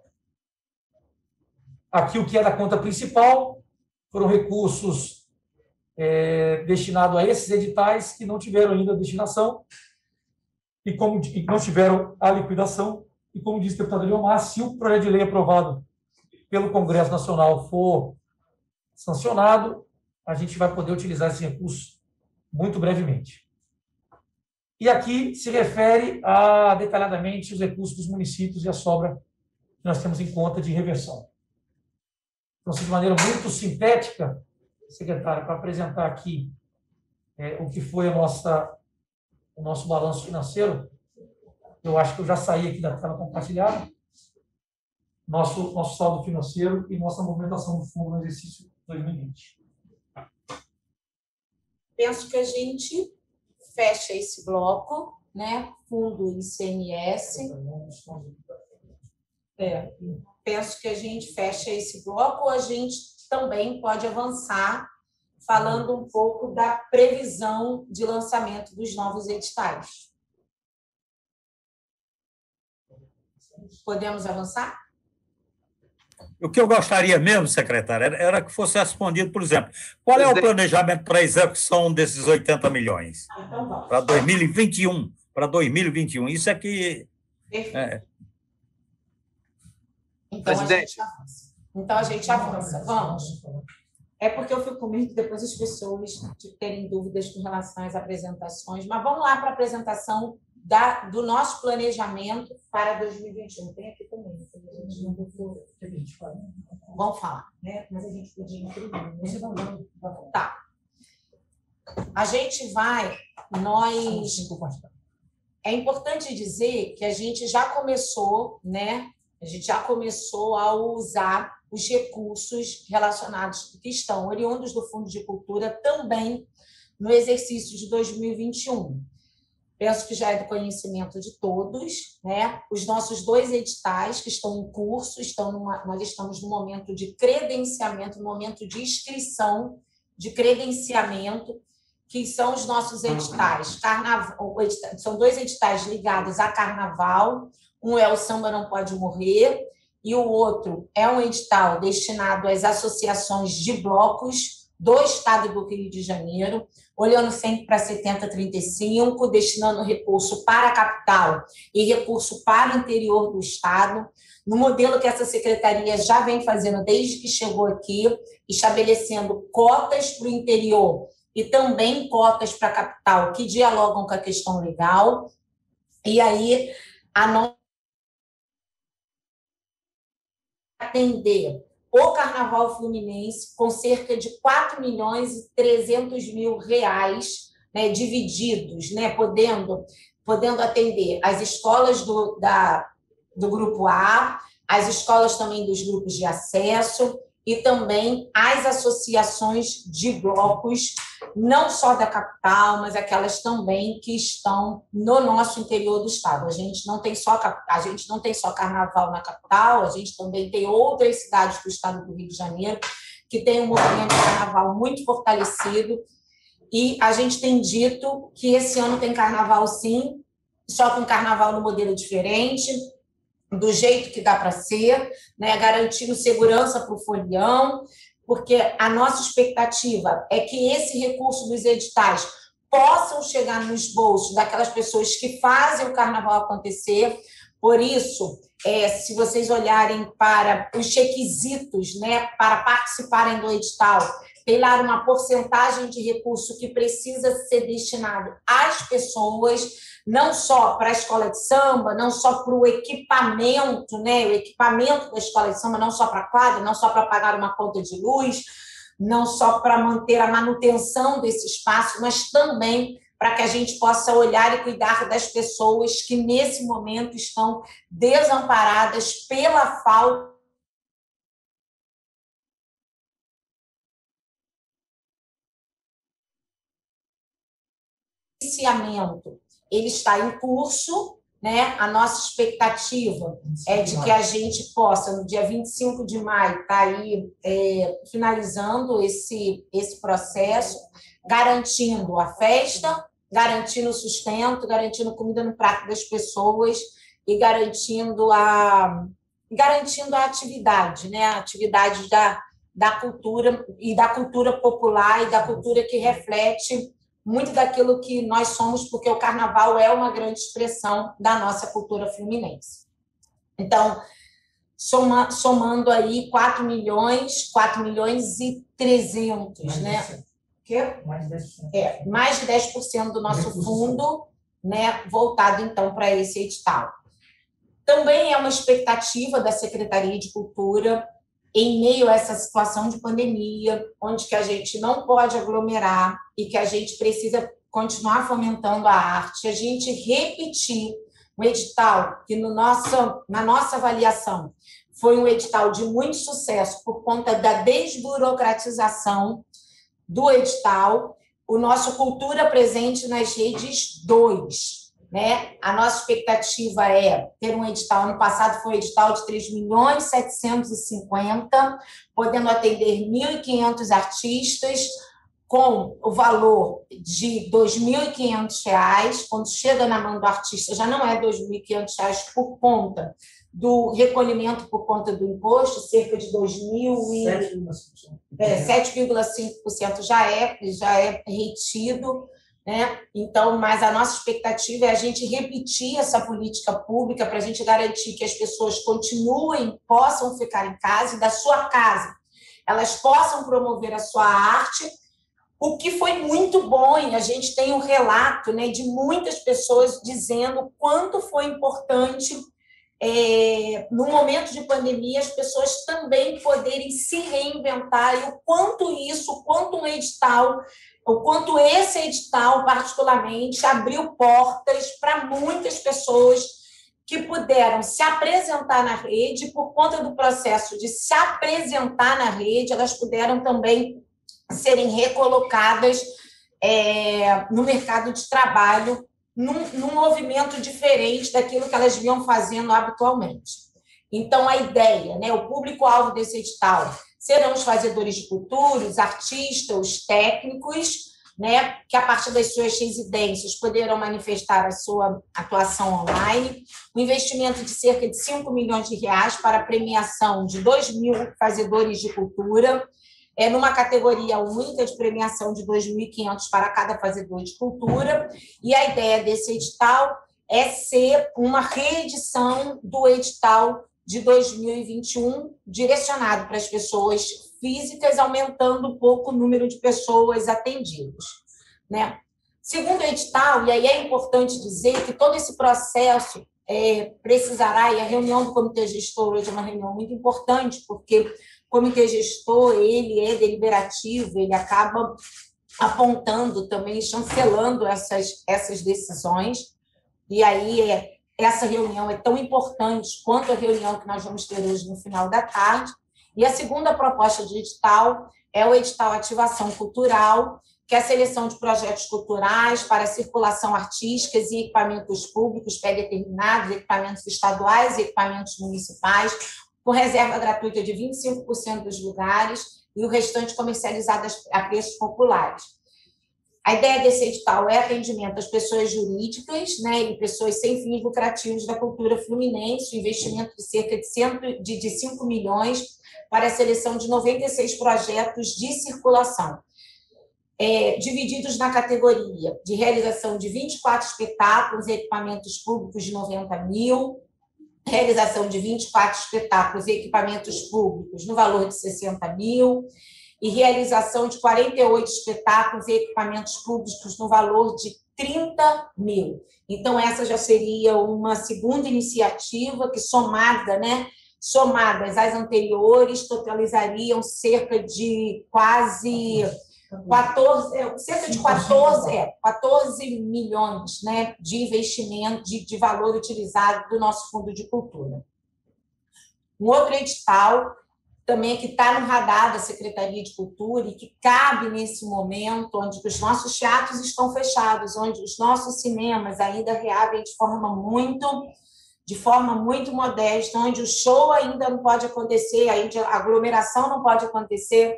Aqui o que é da conta principal foram recursos é, destinados a esses editais que não tiveram ainda a destinação e como e não tiveram a liquidação. E como disse o deputado Eliomar, se o projeto de lei aprovado pelo Congresso Nacional for sancionado, a gente vai poder utilizar esse recurso muito brevemente. E aqui se refere a, detalhadamente, os recursos dos municípios e a sobra que nós temos em conta de reversão. Então, de maneira muito sintética, secretário, para apresentar aqui é, o que foi a nossa, o nosso balanço financeiro, eu acho que eu já saí aqui da tela compartilhada, nosso, nosso saldo financeiro e nossa movimentação do fundo no exercício dois mil e vinte. Penso que a gente fecha esse bloco, né? Fundo I C M S. É, penso que a gente fecha esse bloco, ou a gente também pode avançar falando um pouco da previsão de lançamento dos novos editais. Podemos avançar? O que eu gostaria mesmo, secretário, era, era que fosse respondido, por exemplo, qual é o planejamento para a execução desses oitenta milhões? Então, vamos. Para dois mil e vinte e um. Para dois mil e vinte e um. Isso é que... É. Então, a gente avança. Então, a gente avança. Vamos. É porque eu fico com medo depois as pessoas de terem dúvidas com relação às apresentações. Mas vamos lá para a apresentação da, do nosso planejamento para dois mil e vinte e um. Tem aqui comigo. A gente não botou... Vamos falar, né? Mas a gente podia imprimir. Tá. A gente vai... Nós... É importante dizer que a gente já começou, né? A gente já começou a usar os recursos relacionados, que estão oriundos do Fundo de Cultura, também no exercício de dois mil e vinte e um. Penso que já é do conhecimento de todos, né? Os nossos dois editais que estão em curso, estão numa, nós estamos no momento de credenciamento, no momento de inscrição, de credenciamento, que são os nossos editais. Carnaval, são dois editais ligados a carnaval. Um é o Samba Não Pode Morrer, e o outro é um edital destinado às associações de blocos do Estado do Rio de Janeiro, olhando sempre para setenta trinta e cinco, destinando recurso para a capital e recurso para o interior do Estado, no modelo que essa secretaria já vem fazendo desde que chegou aqui, estabelecendo cotas para o interior e também cotas para a capital, que dialogam com a questão legal. E aí, a nossa atender o Carnaval Fluminense com cerca de quatro milhões e trezentos mil reais, né, divididos, né, podendo, podendo atender as escolas do, da, do Grupo A, as escolas também dos grupos de acesso e também as associações de blocos, não só da capital, mas aquelas também que estão no nosso interior do estado. A gente não tem só, a gente não tem só carnaval na capital, a gente também tem outras cidades do estado do Rio de Janeiro que tem um movimento de carnaval muito fortalecido, e a gente tem dito que esse ano tem carnaval sim, só que um carnaval no modelo diferente, do jeito que dá para ser, né, garantindo segurança para o folião, porque a nossa expectativa é que esse recurso dos editais possam chegar nos bolsos daquelas pessoas que fazem o carnaval acontecer, Por isso, é, se vocês olharem para os requisitos, né, para participarem do edital, tem lá uma porcentagem de recurso que precisa ser destinado às pessoas, não só para a escola de samba, não só para o equipamento, né, o equipamento da escola de samba, não só para a quadra, não só para pagar uma conta de luz, não só para manter a manutenção desse espaço, mas também para que a gente possa olhar e cuidar das pessoas que, nesse momento, estão desamparadas pela falta de financiamento. Ele está em curso, né? A nossa expectativa é de que a gente possa, no dia vinte e cinco de maio, estar aí é, finalizando esse, esse processo, garantindo a festa, garantindo o sustento, garantindo comida no prato das pessoas e garantindo a, garantindo a atividade, né? A atividade da, da cultura e da cultura popular e da cultura que reflete muito daquilo que nós somos, porque o carnaval é uma grande expressão da nossa cultura fluminense. Então, soma, somando aí quatro milhões, quatro milhões e trezentos, né? Que? Mais de dez por cento. É, mais de dez por cento do nosso fundo, né, voltado, então, para esse edital. Também é uma expectativa da Secretaria de Cultura, em meio a essa situação de pandemia, onde que a gente não pode aglomerar e que a gente precisa continuar fomentando a arte, a gente repetir um edital que, no nosso, na nossa avaliação, foi um edital de muito sucesso por conta da desburocratização do edital, o nosso Cultura Presente nas Redes dois. Né? A nossa expectativa é ter um edital, ano passado foi um edital de três milhões setecentos e cinquenta, podendo atender mil e quinhentos artistas, com o valor de dois mil e quinhentos reais. Quando chega na mão do artista, já não é dois mil e quinhentos reais por conta do recolhimento por conta do imposto, cerca de dois mil e sete vírgula cinco por cento já é, já é retido. Né? Então, mas a nossa expectativa é a gente repetir essa política pública para a gente garantir que as pessoas continuem, possam ficar em casa e da sua casa, elas possam promover a sua arte, o que foi muito bom, e a gente tem um relato, né, de muitas pessoas dizendo o quanto foi importante, é, no momento de pandemia, as pessoas também poderem se reinventar, e o quanto isso, o quanto um edital, o quanto esse edital, particularmente, abriu portas para muitas pessoas que puderam se apresentar na rede, por conta do processo de se apresentar na rede, elas puderam também serem recolocadas é, no mercado de trabalho, num, num movimento diferente daquilo que elas vinham fazendo habitualmente. Então, a ideia, né, o público-alvo desse edital serão os fazedores de cultura, os artistas, os técnicos, né, que a partir das suas residências poderão manifestar a sua atuação online, um investimento de cerca de cinco milhões de reais para a premiação de dois mil fazedores de cultura, é, numa categoria única de premiação de dois mil e quinhentos para cada fazedor de cultura, e a ideia desse edital é ser uma reedição do edital de dois mil e vinte e um, direcionado para as pessoas físicas, aumentando um pouco o número de pessoas atendidas. Né? Segundo o edital, e aí é importante dizer que todo esse processo é, precisará, e a reunião do Comitê Gestor hoje é uma reunião muito importante, porque o Comitê Gestor, ele é deliberativo, ele acaba apontando também, chancelando essas, essas decisões, e aí é, essa reunião é tão importante quanto a reunião que nós vamos ter hoje no final da tarde. E a segunda proposta de edital é o edital Ativação Cultural, que é a seleção de projetos culturais para circulação artística e equipamentos públicos pré-determinados, equipamentos estaduais e equipamentos municipais, com reserva gratuita de vinte e cinco por cento dos lugares e o restante comercializado a preços populares. A ideia desse edital é atendimento às pessoas jurídicas, né, e pessoas sem fins lucrativos da cultura fluminense, investimento de cerca de, cento, de, de cinco milhões para a seleção de noventa e seis projetos de circulação, é, divididos na categoria de realização de vinte e quatro espetáculos e equipamentos públicos de noventa mil, realização de vinte e quatro espetáculos e equipamentos públicos no valor de sessenta mil e realização de quarenta e oito espetáculos e equipamentos públicos no valor de trinta mil. Então, essa já seria uma segunda iniciativa que, somada, né, somadas às anteriores, totalizariam cerca de quase quatorze, cerca de quatorze, é, quatorze milhões, né, de investimento, de, de valor utilizado do nosso Fundo de Cultura. Um outro edital também que está no radar da Secretaria de Cultura e que cabe nesse momento, onde os nossos teatros estão fechados, onde os nossos cinemas ainda reabrem de forma muito, de forma muito modesta, onde o show ainda não pode acontecer, a aglomeração não pode acontecer.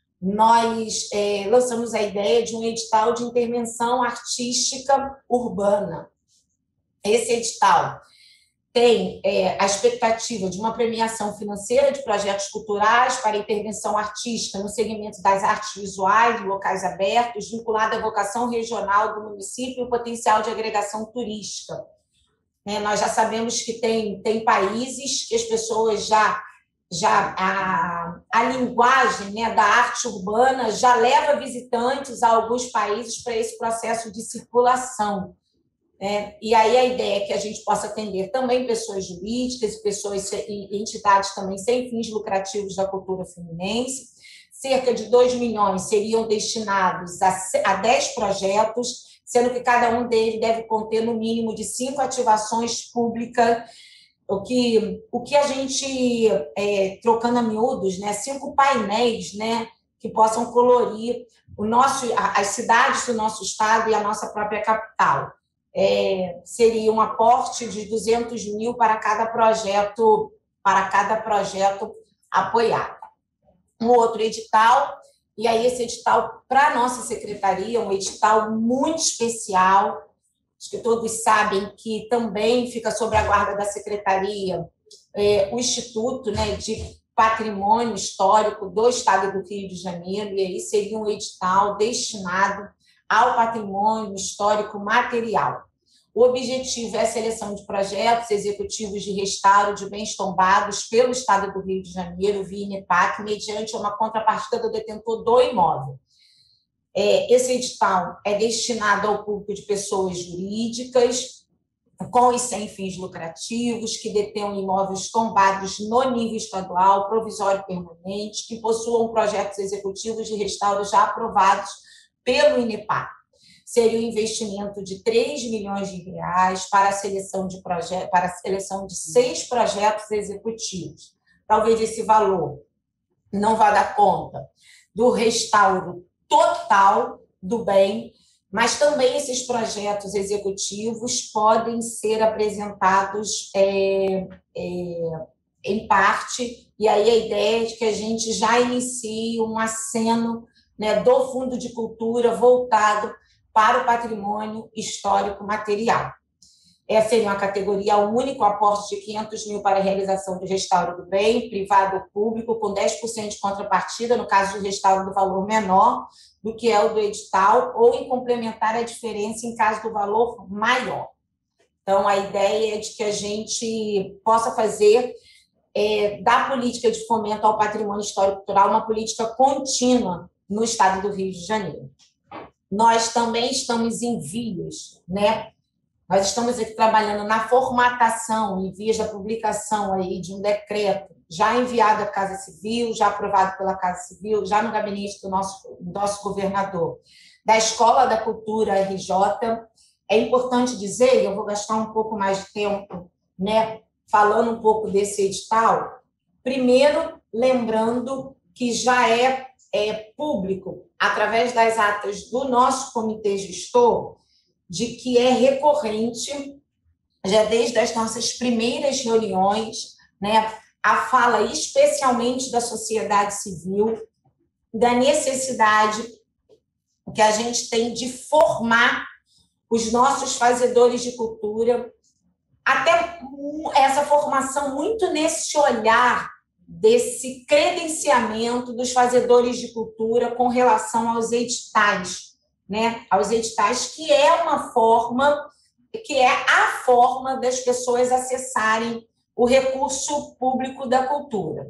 Nós é, lançamos a ideia de um edital de intervenção artística urbana. Esse edital tem é, a expectativa de uma premiação financeira de projetos culturais para intervenção artística no segmento das artes visuais, locais abertos, vinculada à vocação regional do município e o potencial de agregação turística. É, nós já sabemos que tem, tem países que as pessoas já... já a, a linguagem, né, da arte urbana já leva visitantes a alguns países para esse processo de circulação. É, e aí a ideia é que a gente possa atender também pessoas jurídicas, pessoas e entidades também sem fins lucrativos da cultura fluminense. Cerca de dois milhões seriam destinados a, a dez projetos, sendo que cada um deles deve conter no mínimo de cinco ativações públicas, o que, o que a gente, é, trocando a miúdos, né, cinco painéis, né, que possam colorir o nosso, as cidades do nosso estado e a nossa própria capital. É, seria um aporte de duzentos mil para cada projeto, para cada projeto apoiado. Um outro edital, e aí esse edital para a nossa secretaria, um edital muito especial, acho que todos sabem que também fica sob a guarda da secretaria é, o Instituto, né, de Patrimônio Histórico do Estado do Rio de Janeiro, e aí seria um edital destinado ao patrimônio histórico material. O objetivo é a seleção de projetos executivos de restauro de bens tombados pelo Estado do Rio de Janeiro, via INEPAC, mediante uma contrapartida do detentor do imóvel. É, esse edital é destinado ao público de pessoas jurídicas, com e sem fins lucrativos, que detenham imóveis tombados no nível estadual, provisório permanente, que possuam projetos executivos de restauro já aprovados pelo INEPAC. Seria um investimento de três milhões de reais para a seleção de, proje- para a seleção de seis projetos executivos. Talvez esse valor não vá dar conta do restauro total do bem, mas também esses projetos executivos podem ser apresentados é, é, em parte, e aí a ideia é de que a gente já inicie um aceno, né, do Fundo de Cultura voltado para o patrimônio histórico material. Essa seria uma categoria única, o aporte de quinhentos mil para a realização do restauro do bem, privado ou público, com dez por cento de contrapartida, no caso do restauro do valor menor do que é o do edital, ou em complementar a diferença em caso do valor maior. Então, a ideia é de que a gente possa fazer é, da política de fomento ao patrimônio histórico-cultural uma política contínua no estado do Rio de Janeiro. Nós também estamos em vias, né? Nós estamos aqui trabalhando na formatação, em vias da publicação aí de um decreto já enviado à Casa Civil, já aprovado pela Casa Civil, já no gabinete do nosso, do nosso governador, da Escola da Cultura R J. É importante dizer, e eu vou gastar um pouco mais de tempo, né, falando um pouco desse edital, primeiro, lembrando que já é, é público, através das atas do nosso comitê gestor, de que é recorrente, já desde as nossas primeiras reuniões, né, a fala especialmente da sociedade civil, da necessidade que a gente tem de formar os nossos fazedores de cultura, até essa formação muito nesse olhar desse credenciamento dos fazedores de cultura com relação aos editais, né? Aos editais, que é uma forma, que é a forma das pessoas acessarem o recurso público da cultura.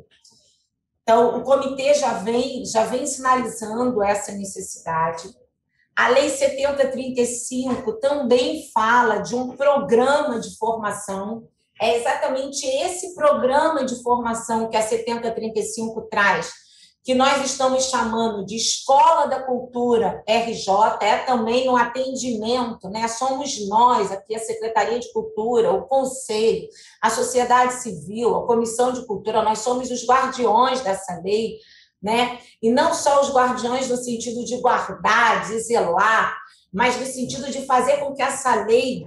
Então, o comitê já vem, já vem sinalizando essa necessidade. A Lei setenta trinta e cinco também fala de um programa de formação. É exatamente esse programa de formação que a setenta trinta e cinco traz, que nós estamos chamando de Escola da Cultura R J, é também um atendimento, né? Somos nós, aqui a Secretaria de Cultura, o Conselho, a sociedade civil, a Comissão de Cultura, nós somos os guardiões dessa lei, né? E não só os guardiões no sentido de guardar, de zelar, mas no sentido de fazer com que essa lei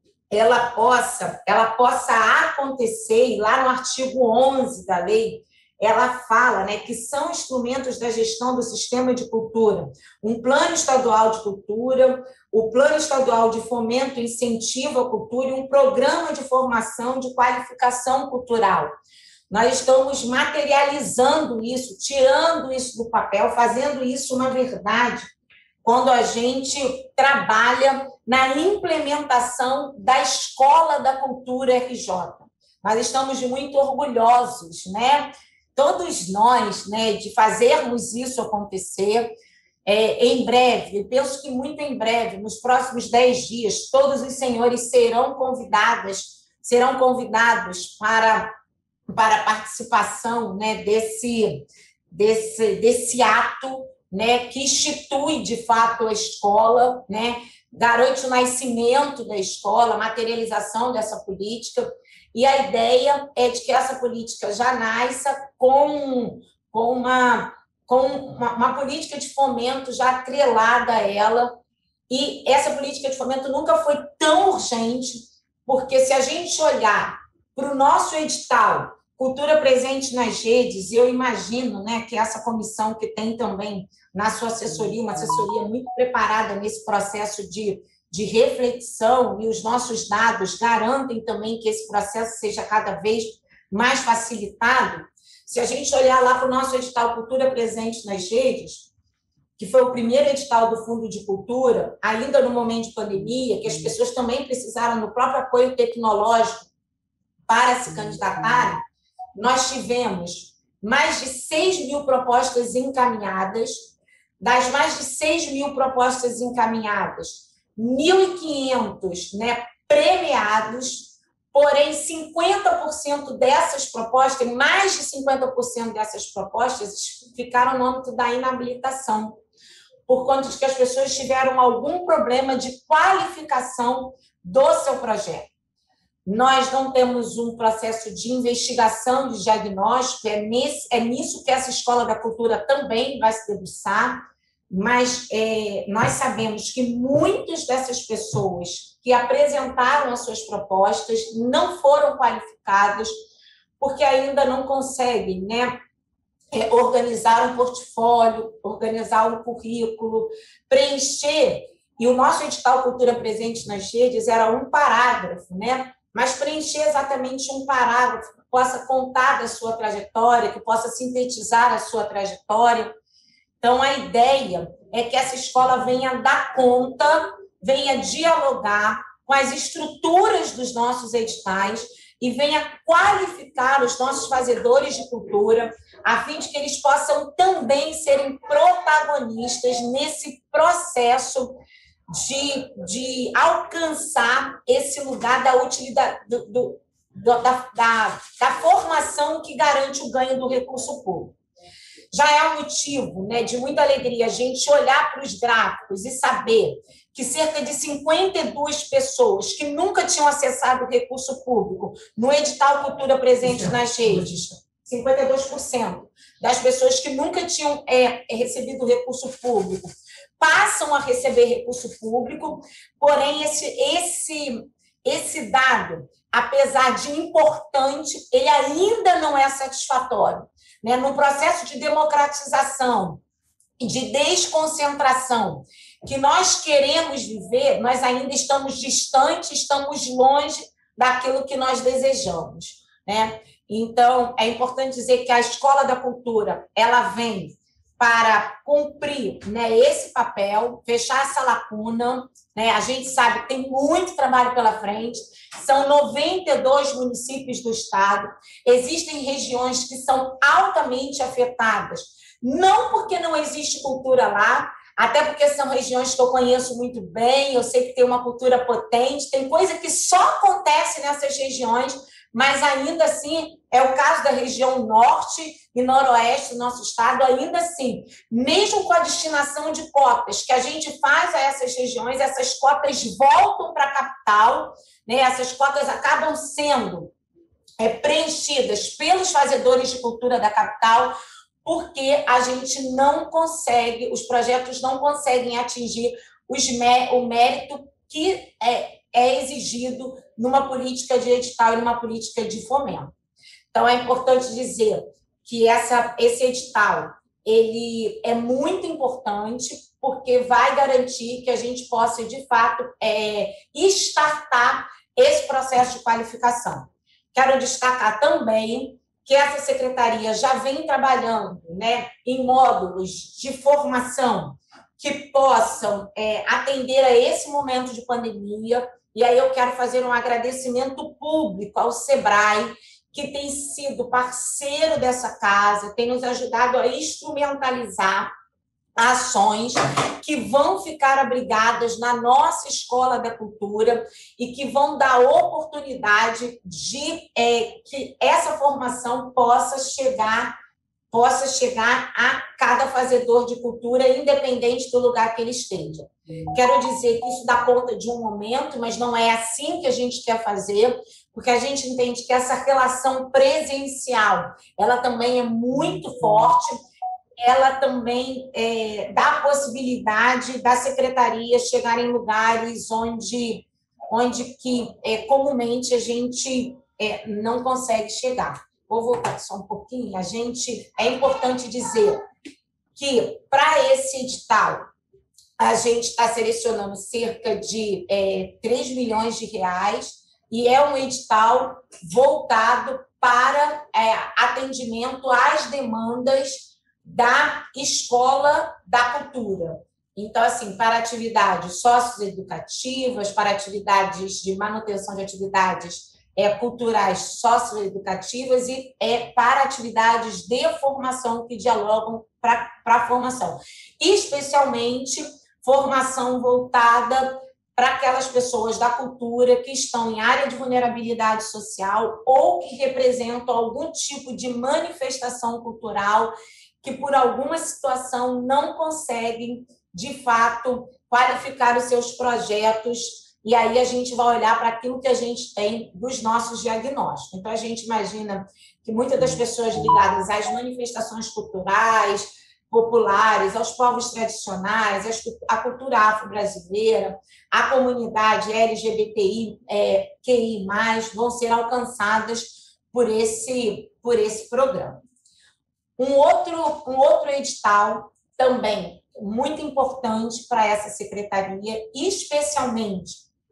ela possa, ela possa acontecer, e lá no artigo onze da lei, ela fala, né, que são instrumentos da gestão do sistema de cultura, um plano estadual de cultura, o plano estadual de fomento e incentivo à cultura e um programa de formação de qualificação cultural. Nós estamos materializando isso, tirando isso do papel, fazendo isso uma verdade, quando a gente trabalha na implementação da Escola da Cultura R J. Nós estamos muito orgulhosos, né? Todos nós, né, de fazermos isso acontecer. É, em breve, eu penso que muito em breve, nos próximos dez dias, todos os senhores serão convidadas, serão convidados para, para a participação, né, desse, desse, desse ato, né, que institui, de fato, a escola, né, garante o nascimento da escola, a materialização dessa política, e a ideia é de que essa política já nasça com, com, uma, com uma, uma política de fomento já atrelada a ela, e essa política de fomento nunca foi tão urgente, porque se a gente olhar para o nosso edital, Cultura Presente nas Redes, e eu imagino, né, que essa comissão que tem também na sua assessoria, uma assessoria muito preparada nesse processo de, de reflexão, e os nossos dados garantem também que esse processo seja cada vez mais facilitado. Se a gente olhar lá para o nosso edital Cultura Presente nas Redes, que foi o primeiro edital do Fundo de Cultura, ainda no momento de pandemia, que as pessoas também precisaram do próprio apoio tecnológico para se candidatarem, nós tivemos mais de seis mil propostas encaminhadas. Das mais de seis mil propostas encaminhadas, mil e quinhentos, né, premiados, porém, cinquenta por cento dessas propostas, mais de cinquenta por cento dessas propostas ficaram no âmbito da inabilitação, por conta de que as pessoas tiveram algum problema de qualificação do seu projeto. Nós não temos um processo de investigação, de diagnóstico, é, nesse, é nisso que essa Escola da Cultura também vai se debruçar, mas é, nós sabemos que muitas dessas pessoas que apresentaram as suas propostas não foram qualificadas porque ainda não conseguem, né, é, organizar um portfólio, organizar um currículo, preencher, e o nosso edital Cultura Presente nas Redes era um parágrafo, né? Mas preencher exatamente um parágrafo que possa contar da sua trajetória, que possa sintetizar a sua trajetória. Então, a ideia é que essa escola venha dar conta, venha dialogar com as estruturas dos nossos editais e venha qualificar os nossos fazedores de cultura, a fim de que eles possam também serem protagonistas nesse processo de, de alcançar esse lugar da utilidade, do, do, da, da, da formação que garante o ganho do recurso público. Já é um motivo, né, de muita alegria a gente olhar para os gráficos e saber que cerca de cinquenta e duas pessoas que nunca tinham acessado o recurso público no edital Cultura Presente nas Redes, cinquenta e dois por cento das pessoas que nunca tinham é, recebido recurso público, passam a receber recurso público, porém esse, esse, esse dado, apesar de importante, ele ainda não é satisfatório. Né? No processo de democratização e de desconcentração que nós queremos viver, nós ainda estamos distantes, estamos longe daquilo que nós desejamos. Né? Então, é importante dizer que a Escola da Cultura ela vem para cumprir, né, esse papel, fechar essa lacuna, né? A gente sabe que tem muito trabalho pela frente, são noventa e dois municípios do estado, existem regiões que são altamente afetadas, não porque não existe cultura lá, até porque são regiões que eu conheço muito bem, eu sei que tem uma cultura potente, tem coisa que só acontece nessas regiões, mas ainda assim, é o caso da região norte e noroeste do nosso estado, ainda assim, mesmo com a destinação de cotas que a gente faz a essas regiões, essas cotas voltam para a capital, né? Essas cotas acabam sendo é, preenchidas pelos fazedores de cultura da capital, porque a gente não consegue, os projetos não conseguem atingir os, o mérito que é, é exigido numa política de edital e numa política de fomento. Então, é importante dizer que essa, esse edital ele é muito importante, porque vai garantir que a gente possa, de fato, é, startar esse processo de qualificação. Quero destacar também que essa secretaria já vem trabalhando, né, em módulos de formação que possam é, atender a esse momento de pandemia. E aí eu quero fazer um agradecimento público ao SEBRAE, que tem sido parceiro dessa casa, tem nos ajudado a instrumentalizar ações que vão ficar abrigadas na nossa Escola da Cultura e que vão dar oportunidade de é, que essa formação possa chegar, possa chegar a cada fazedor de cultura, independente do lugar que ele esteja. Quero dizer que isso dá conta de um momento, mas não é assim que a gente quer fazer, porque a gente entende que essa relação presencial, ela também é muito forte, ela também é, dá a possibilidade da secretaria chegar em lugares onde, onde que, é, comumente a gente é, não consegue chegar. Vou voltar só um pouquinho. A gente, é importante dizer que, para esse edital, a gente está selecionando cerca de é, três milhões de reais e é um edital voltado para é, atendimento às demandas da Escola da Cultura. Então, assim, para atividades socioeducativas, para atividades de manutenção de atividades é, culturais socioeducativas e é, para atividades de formação que dialogam para a formação. Especialmente, formação voltada para aquelas pessoas da cultura que estão em área de vulnerabilidade social ou que representam algum tipo de manifestação cultural que, por alguma situação, não conseguem, de fato, qualificar os seus projetos, e aí a gente vai olhar para aquilo que a gente tem dos nossos diagnósticos. Então, a gente imagina que muitas das pessoas ligadas às manifestações culturais, populares, aos povos tradicionais, à cultura afro-brasileira, à comunidade L G B T I Q I mais, vão ser alcançadas por esse, por esse programa. Um outro, um outro edital também muito importante para essa secretaria, especialmente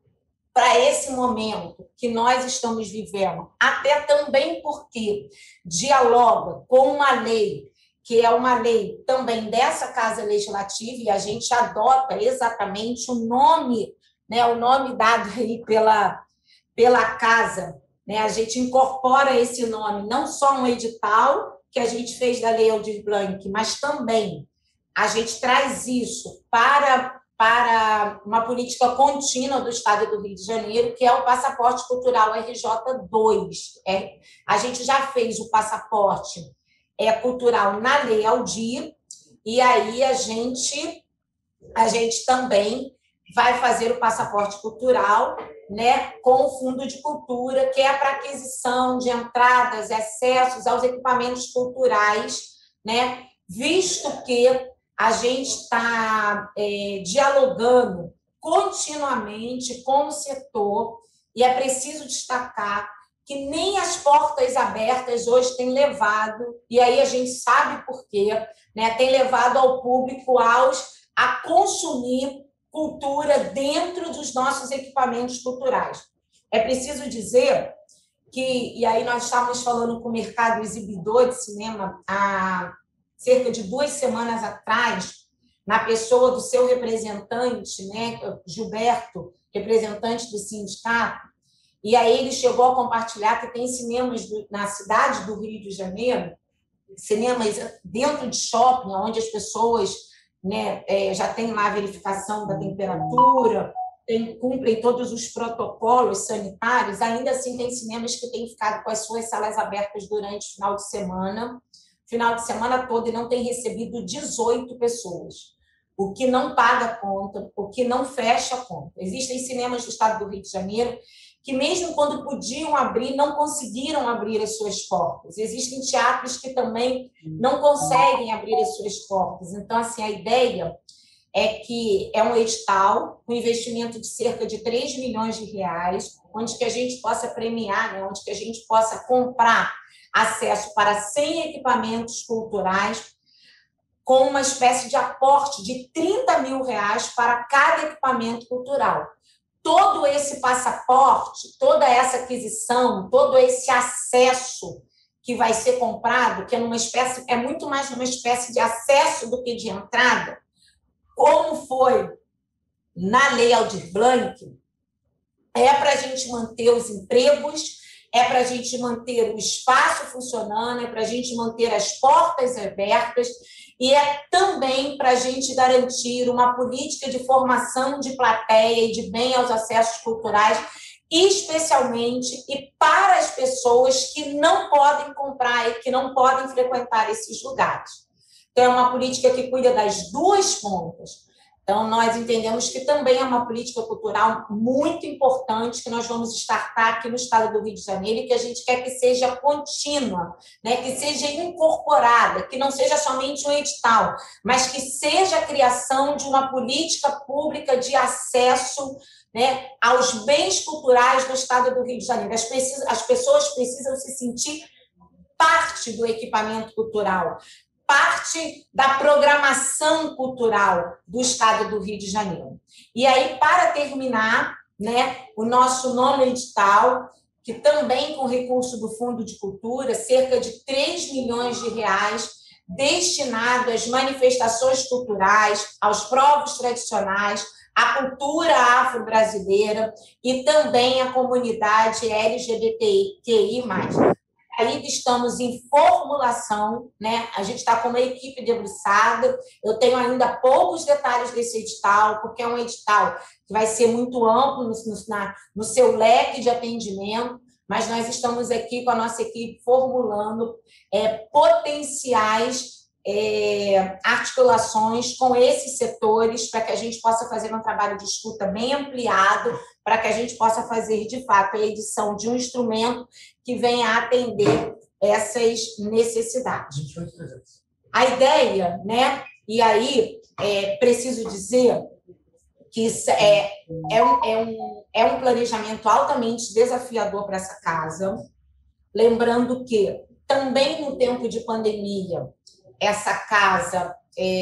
para esse momento que nós estamos vivendo, até também porque dialoga com uma lei, que é uma lei também dessa Casa Legislativa, e a gente adota exatamente o nome, né, o nome dado aí pela, pela Casa, né, a gente incorpora esse nome, não só um edital que a gente fez da Lei Aldir Blanc, mas também a gente traz isso para, para uma política contínua do Estado do Rio de Janeiro, que é o Passaporte Cultural R J dois. É, a gente já fez o passaporte é, cultural na Lei Aldir, e aí a gente, a gente também vai fazer o passaporte cultural, né, com o Fundo de Cultura, que é para aquisição de entradas e acessos aos equipamentos culturais, né, visto que a gente está é, dialogando continuamente com o setor, e é preciso destacar que nem as portas abertas hoje têm levado, e aí a gente sabe por quê, né, tem levado ao público aos, a consumir cultura dentro dos nossos equipamentos culturais. É preciso dizer que, e aí nós estávamos falando com o mercado exibidor de cinema há cerca de duas semanas atrás, na pessoa do seu representante, né, Gilberto, representante do sindicato, e aí ele chegou a compartilhar que tem cinemas do, na cidade do Rio de Janeiro, cinemas dentro de shopping, onde as pessoas, né, é, já têm lá a verificação da temperatura, tem, cumprem todos os protocolos sanitários, ainda assim tem cinemas que têm ficado com as suas salas abertas durante o final de semana, final de semana todo, e não tem recebido dezoito pessoas, o que não paga a conta, o que não fecha a conta. Existem cinemas do estado do Rio de Janeiro que, mesmo quando podiam abrir, não conseguiram abrir as suas portas. Existem teatros que também não conseguem abrir as suas portas. Então, assim, a ideia é que é um edital com investimento de cerca de três milhões de reais, onde que a gente possa premiar, né, onde que a gente possa comprar acesso para cem equipamentos culturais, com uma espécie de aporte de trinta mil reais para cada equipamento cultural. Todo esse passaporte, toda essa aquisição, todo esse acesso que vai ser comprado, que é numa espécie, é muito mais uma espécie de acesso do que de entrada, como foi na Lei Aldir Blanc, é para a gente manter os empregos, é para a gente manter o espaço funcionando, é para a gente manter as portas abertas, e é também para a gente garantir uma política de formação de plateia e de bem aos acessos culturais, especialmente e para as pessoas que não podem comprar e que não podem frequentar esses lugares. Então, é uma política que cuida das duas pontas. Então, nós entendemos que também é uma política cultural muito importante que nós vamos startar aqui no estado do Rio de Janeiro e que a gente quer que seja contínua, né? Que seja incorporada, que não seja somente um edital, mas que seja a criação de uma política pública de acesso, né, aos bens culturais do estado do Rio de Janeiro. As, precis- as pessoas precisam se sentir parte do equipamento cultural, parte da programação cultural do estado do Rio de Janeiro. E aí, para terminar, né, o nosso nono edital, que também com recurso do Fundo de Cultura, cerca de três milhões de reais, destinado às manifestações culturais, aos povos tradicionais, à cultura afro-brasileira e também à comunidade L G B T Q I mais. Ainda estamos em formulação, né? A gente está com uma equipe debruçada. Eu tenho ainda poucos detalhes desse edital, porque é um edital que vai ser muito amplo no, no, na, no seu leque de atendimento, mas nós estamos aqui com a nossa equipe formulando é, potenciais é, articulações com esses setores para que a gente possa fazer um trabalho de escuta bem ampliado, para que a gente possa fazer, de fato, a edição de um instrumento que venha a atender essas necessidades. A ideia, né? E aí, é, preciso dizer que é, é, um, é, um, é um planejamento altamente desafiador para essa casa, lembrando que, também no tempo de pandemia, essa casa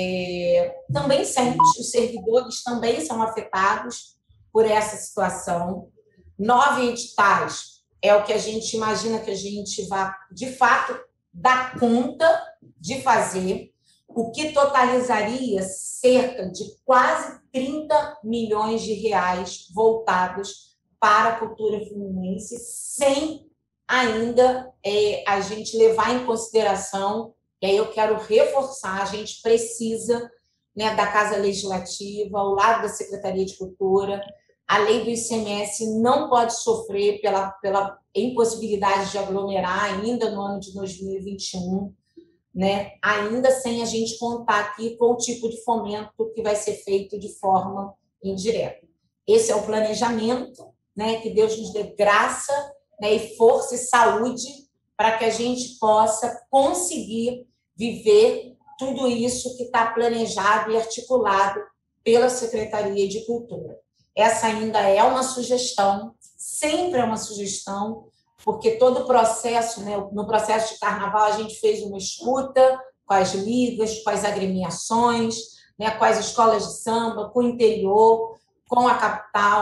é, também sente, os servidores também são afetados por essa situação. Nove editais é o que a gente imagina que a gente vai, de fato, dar conta de fazer, o que totalizaria cerca de quase trinta milhões de reais voltados para a cultura fluminense, sem ainda é, a gente levar em consideração, e aí eu quero reforçar, a gente precisa, né, da Casa Legislativa, ao lado da Secretaria de Cultura. A lei do I C M S não pode sofrer pela, pela impossibilidade de aglomerar ainda no ano de dois mil e vinte e um, né? Ainda sem a gente contar aqui com o tipo de fomento que vai ser feito de forma indireta. Esse é o planejamento, né? Que Deus nos dê graça, né, e força e saúde para que a gente possa conseguir viver tudo isso que está planejado e articulado pela Secretaria de Cultura. Essa ainda é uma sugestão, sempre é uma sugestão, porque todo o processo, né, no processo de carnaval, a gente fez uma escuta com as ligas, com as agremiações, né, com as escolas de samba, com o interior, com a capital,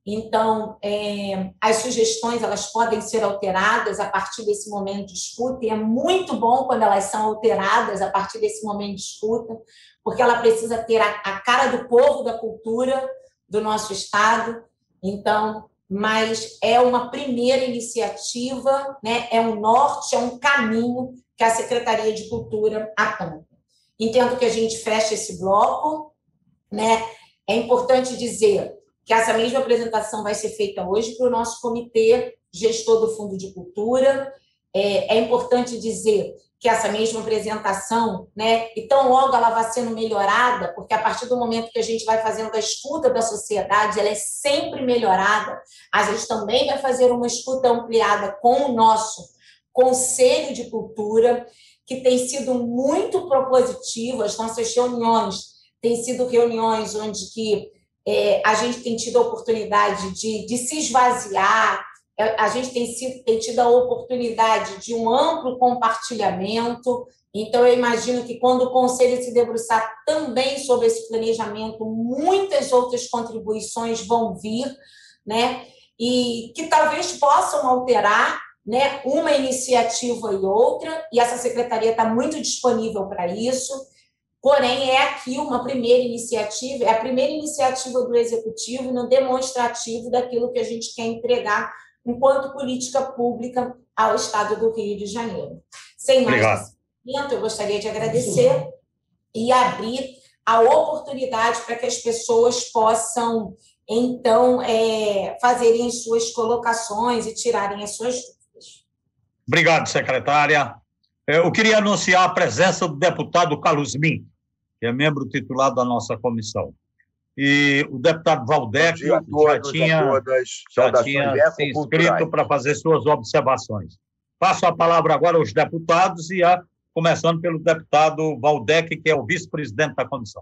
Então, é, as sugestões elas podem ser alteradas a partir desse momento de escuta, e é muito bom quando elas são alteradas a partir desse momento de escuta, porque ela precisa ter a, a cara do povo, da cultura do nosso Estado. Então, mas é uma primeira iniciativa, né? É um norte, é um caminho que a Secretaria de Cultura aponta. Entendo que a gente fecha esse bloco, né? É importante dizer que essa mesma apresentação vai ser feita hoje para o nosso comitê gestor do Fundo de Cultura. É, é importante dizer que essa mesma apresentação, né, e tão logo ela vai sendo melhorada, porque a partir do momento que a gente vai fazendo a escuta da sociedade, ela é sempre melhorada, a gente também vai fazer uma escuta ampliada com o nosso Conselho de Cultura, que tem sido muito propositivo. As nossas reuniões têm sido reuniões onde que, é, a gente tem tido a oportunidade de, de se esvaziar, a gente tem, sido, tem tido a oportunidade de um amplo compartilhamento. Então, eu imagino que quando o Conselho se debruçar também sobre esse planejamento, muitas outras contribuições vão vir, né? E que talvez possam alterar, né, uma iniciativa e outra, e essa secretaria está muito disponível para isso. Porém, é aqui uma primeira iniciativa, é a primeira iniciativa do Executivo no demonstrativo daquilo que a gente quer entregar enquanto política pública ao Estado do Rio de Janeiro. Sem mais tempo, eu gostaria de agradecer e abrir a oportunidade para que as pessoas possam, então, é, fazerem as suas colocações e tirarem as suas dúvidas. Obrigado, secretária. Eu queria anunciar a presença do deputado Carlos Min, que é membro titular da nossa comissão. E o deputado Valdec já tinha, já tinha se inscrito para fazer suas observações. Passo a palavra agora aos deputados, e a, começando pelo deputado Valdec, que é o vice-presidente da comissão.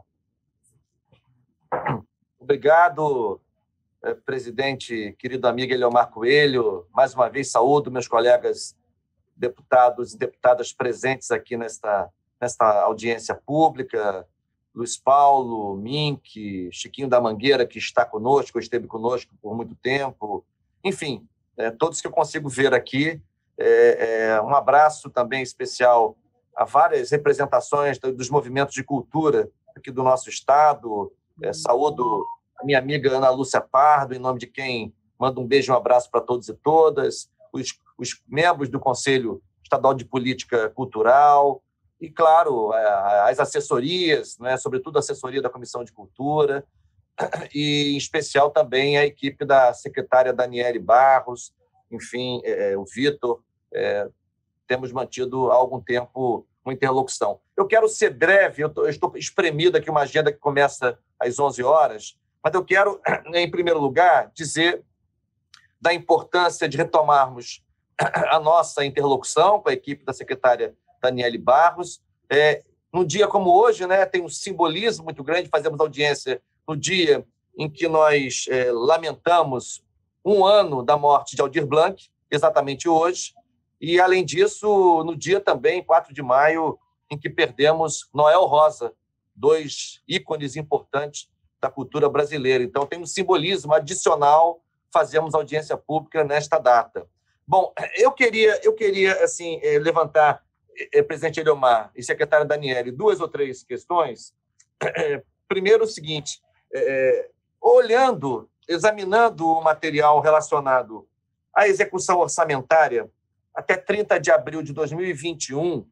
Obrigado, presidente, querido amigo Eliomar Coelho. Mais uma vez, saúdo meus colegas deputados e deputadas presentes aqui nesta, nesta audiência pública. Luiz Paulo, Mink, Chiquinho da Mangueira, que está conosco, esteve conosco por muito tempo. Enfim, é, todos que eu consigo ver aqui. É, é, um abraço também especial a várias representações dos movimentos de cultura aqui do nosso Estado. É, saúdo a minha amiga Ana Lúcia Pardo, em nome de quem mando um beijo e um abraço para todos e todas. Os, os membros do Conselho Estadual de Política Cultural, e, claro, as assessorias, né, sobretudo a assessoria da Comissão de Cultura, e, em especial, também a equipe da secretária Daniele Barros, enfim, é, o Vitor. É, temos mantido há algum tempo uma interlocução. Eu quero ser breve, eu, tô, eu estou espremido aqui, uma agenda que começa às onze horas, mas eu quero, em primeiro lugar, dizer da importância de retomarmos a nossa interlocução com a equipe da secretária Daniele Barros. É, num dia como hoje, né, tem um simbolismo muito grande. Fazemos audiência no dia em que nós é, lamentamos um ano da morte de Aldir Blanc, exatamente hoje, e, além disso, no dia também, quatro de maio, em que perdemos Noel Rosa, dois ícones importantes da cultura brasileira. Então, tem um simbolismo adicional, fazemos audiência pública nesta data. Bom, eu queria, eu queria assim, levantar, presidente Eliomar e secretária Daniele, duas ou três questões. Primeiro, o seguinte, é, olhando, examinando o material relacionado à execução orçamentária até trinta de abril de dois mil e vinte e um,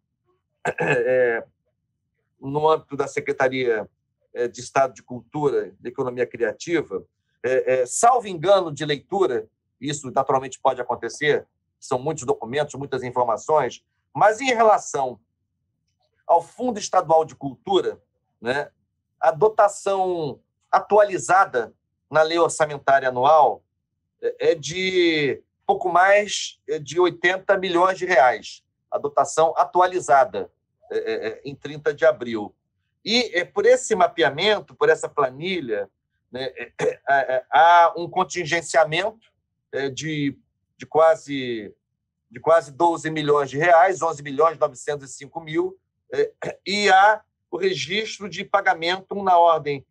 é, no âmbito da Secretaria de Estado de Cultura e de Economia Criativa, é, é, salvo engano de leitura, isso naturalmente pode acontecer, são muitos documentos, muitas informações, mas em relação ao Fundo Estadual de Cultura, né, a dotação atualizada na lei orçamentária anual é de pouco mais de oitenta milhões de reais, a dotação atualizada é, em trinta de abril. E é, por esse mapeamento, por essa planilha, né, é, é, há um contingenciamento é, de, de, quase, de quase doze milhões de reais, onze milhões novecentos e cinco mil, é, e há o registro de pagamento na ordem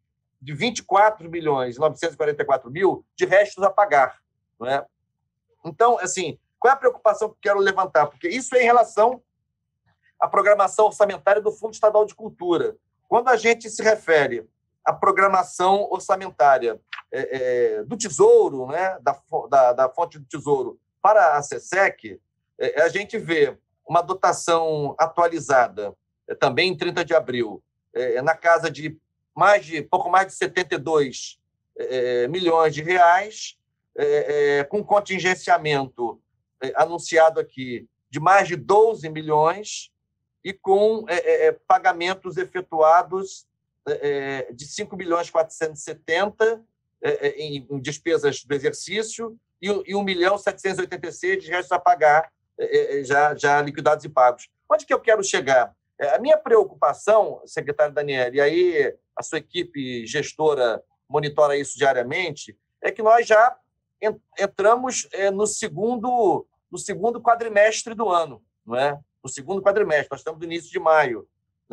de vinte e quatro milhões e novecentos e quarenta e quatro mil de restos a pagar. Não é? Então, assim, qual é a preocupação que eu quero levantar? Porque isso é em relação à programação orçamentária do Fundo Estadual de Cultura. Quando a gente se refere à programação orçamentária é, é, do Tesouro, né, da, da, da fonte do Tesouro para a SESEC, é, a gente vê uma dotação atualizada, é, também em trinta de abril, é, na casa de mais de pouco mais de setenta e dois é, milhões de reais, é, é, com contingenciamento é, anunciado aqui de mais de doze milhões e com é, é, pagamentos efetuados é, de cinco milhões quatrocentos e setenta é, em, em despesas do exercício e, e um milhão setecentos e oitenta e seis de restos a pagar é, é, já, já liquidados e pagos. Onde que eu quero chegar? A minha preocupação, secretário Daniel, e aí a sua equipe gestora monitora isso diariamente, é que nós já entramos no segundo, no segundo quadrimestre do ano, não é? No segundo quadrimestre, nós estamos no início de maio.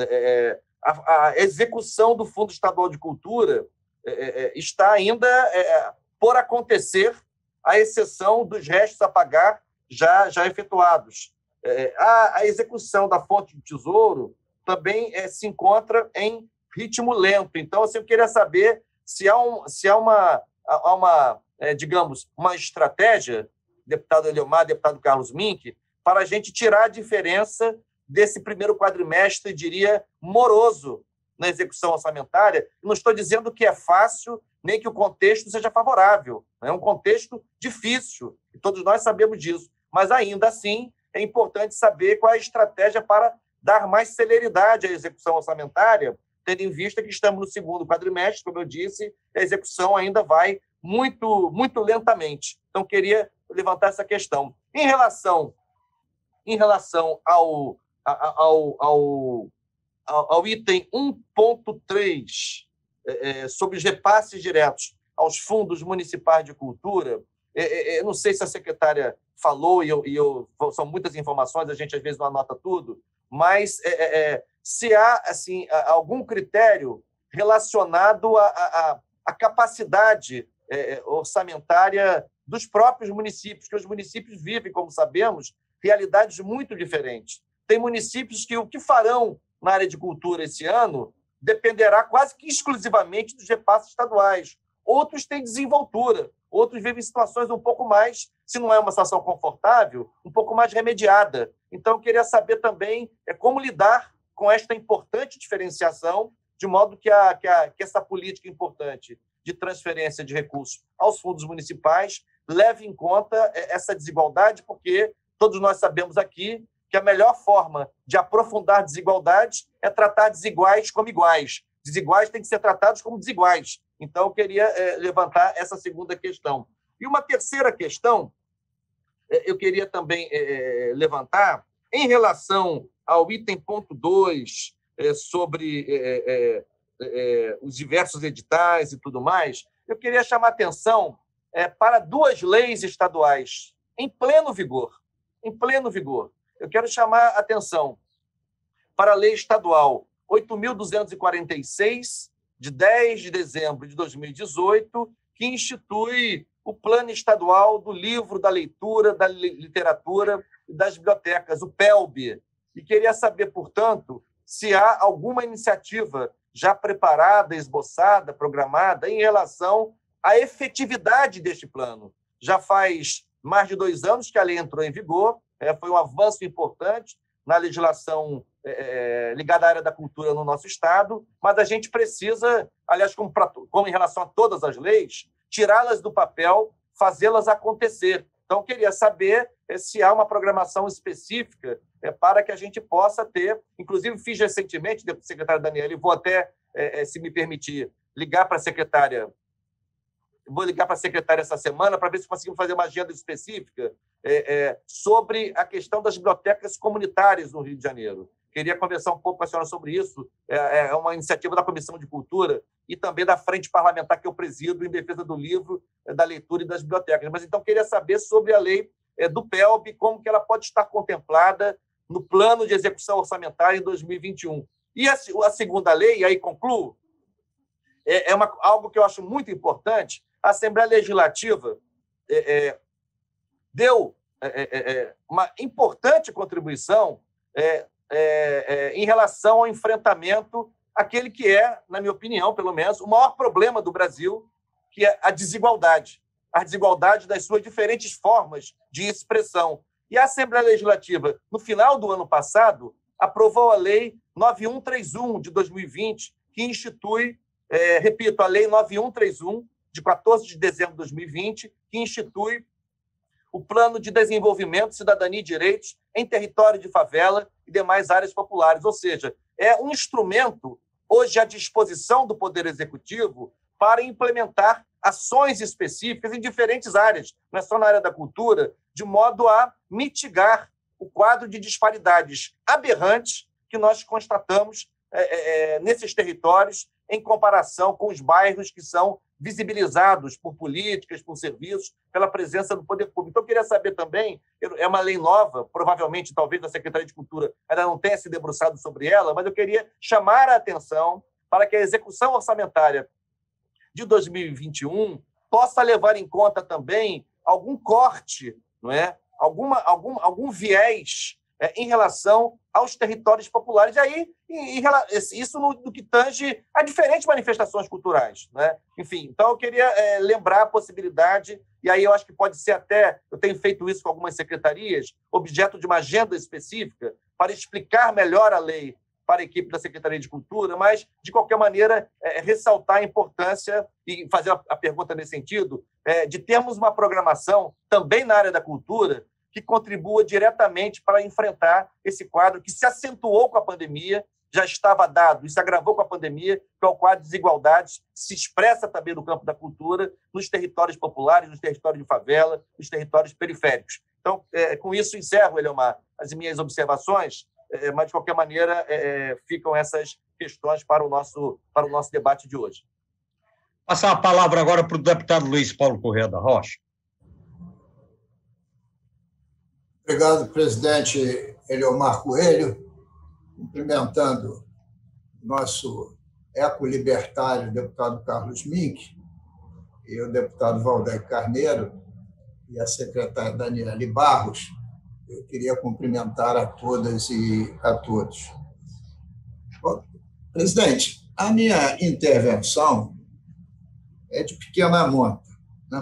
A, a execução do Fundo Estadual de Cultura está ainda por acontecer, à exceção dos restos a pagar já, já efetuados. É, a, a execução da fonte do Tesouro também é, se encontra em ritmo lento. Então, assim, eu queria saber se há, um, se há uma, há uma é, digamos, uma estratégia, deputado Eliomar, deputado Carlos Mink, para a gente tirar a diferença desse primeiro quadrimestre, diria, moroso na execução orçamentária. Não estou dizendo que é fácil, nem que o contexto seja favorável. É um contexto difícil, e todos nós sabemos disso. Mas, ainda assim, é importante saber qual é a estratégia para dar mais celeridade à execução orçamentária, tendo em vista que estamos no segundo quadrimestre, como eu disse, a execução ainda vai muito, muito lentamente. Então, queria levantar essa questão. Em relação, em relação ao, ao, ao, ao, ao item um ponto três, é, sobre os repasses diretos aos fundos municipais de cultura, é, é, eu não sei se a secretária falou, e, eu, e eu, são muitas informações, a gente às vezes não anota tudo, mas é, é, se há assim, algum critério relacionado à, à capacidade é, orçamentária dos próprios municípios, que os municípios vivem, como sabemos, realidades muito diferentes. Tem municípios que o que farão na área de cultura esse ano dependerá quase que exclusivamente dos repasses estaduais. Outros têm desenvoltura, outros vivem situações um pouco mais, se não é uma situação confortável, um pouco mais remediada. Então, eu queria saber também é, como lidar com esta importante diferenciação, de modo que, a, que, a, que essa política importante de transferência de recursos aos fundos municipais leve em conta essa desigualdade, porque todos nós sabemos aqui que a melhor forma de aprofundar desigualdades é tratar desiguais como iguais. Desiguais têm que ser tratados como desiguais. Então, eu queria é, levantar essa segunda questão. E uma terceira questão, é, eu queria também é, levantar, em relação ao item ponto dois, é, sobre é, é, é, os diversos editais e tudo mais, eu queria chamar a atenção é, para duas leis estaduais em pleno vigor. Em pleno vigor. Eu quero chamar a atenção para a lei estadual oito mil duzentos e quarenta e seis, de dez de dezembro de dois mil e dezoito, que institui o Plano Estadual do Livro, da Leitura, da Literatura e das Bibliotecas, o P E L B. E queria saber, portanto, se há alguma iniciativa já preparada, esboçada, programada, em relação à efetividade deste plano. Já faz mais de dois anos que a lei entrou em vigor, é, foi um avanço importante na legislação é, ligada à área da cultura no nosso Estado, mas a gente precisa, aliás, como, pra, como em relação a todas as leis, tirá-las do papel, fazê-las acontecer. Então, queria saber é, se há uma programação específica é, para que a gente possa ter, inclusive fiz recentemente, secretário Daniel, e vou até, é, se me permitir, ligar para a secretária, vou ligar para a secretária essa semana para ver se conseguimos fazer uma agenda específica é, é, sobre a questão das bibliotecas comunitárias no Rio de Janeiro. Queria conversar um pouco com a senhora sobre isso. É, é uma iniciativa da Comissão de Cultura e também da Frente Parlamentar que eu presido em defesa do livro, da leitura e das bibliotecas. Mas, então, queria saber sobre a lei é, do P E L B, como que ela pode estar contemplada no plano de execução orçamentária em dois mil e vinte e um. E a, a segunda lei, e aí concluo, é, é uma, algo que eu acho muito importante. A Assembleia Legislativa é, é, deu é, é, uma importante contribuição é, é, é, em relação ao enfrentamento àquele que é, na minha opinião, pelo menos, o maior problema do Brasil, que é a desigualdade. A desigualdade das suas diferentes formas de expressão. E a Assembleia Legislativa, no final do ano passado, aprovou a Lei nove mil cento e trinta e um, de dois mil e vinte, que institui, é, repito, a Lei nove mil cento e trinta e um, de quatorze de dezembro de dois mil e vinte, que institui o Plano de Desenvolvimento, Cidadania e Direitos em território de favela e demais áreas populares. Ou seja, é um instrumento, hoje à disposição do Poder Executivo, para implementar ações específicas em diferentes áreas, não é só na área da cultura, de modo a mitigar o quadro de disparidades aberrantes que nós constatamos é, é, nesses territórios em comparação com os bairros que são visibilizados por políticas, por serviços, pela presença do poder público. Então, eu queria saber também, é uma lei nova, provavelmente, talvez, a Secretaria de Cultura ainda não tenha se debruçado sobre ela, mas eu queria chamar a atenção para que a execução orçamentária de dois mil e vinte e um possa levar em conta também algum corte, não é? Alguma, algum, algum viés é, em relação aos territórios populares. E aí, em, em, isso no, no que tange a diferentes manifestações culturais, né? Enfim, então eu queria é, lembrar a possibilidade, e aí eu acho que pode ser até, eu tenho feito isso com algumas secretarias, objeto de uma agenda específica para explicar melhor a lei para a equipe da Secretaria de Cultura, mas, de qualquer maneira, é, ressaltar a importância e fazer a, a pergunta nesse sentido, é, de termos uma programação também na área da cultura que contribua diretamente para enfrentar esse quadro que se acentuou com a pandemia, já estava dado e se agravou com a pandemia, que é o quadro de desigualdades, que se expressa também no campo da cultura, nos territórios populares, nos territórios de favela, nos territórios periféricos. Então, é, com isso, encerro, Eliomar, as minhas observações, é, mas, de qualquer maneira, é, ficam essas questões para o nosso, para o nosso debate de hoje. Passar a palavra agora para o deputado Luiz Paulo Corrêa da Rocha. Obrigado, presidente Eliomar Coelho, cumprimentando nosso eco-libertário, deputado Carlos Mink, e o deputado Valdeir Carneiro, e a secretária Daniele Barros. Eu queria cumprimentar a todas e a todos. Bom, presidente, a minha intervenção é de pequena monta, né?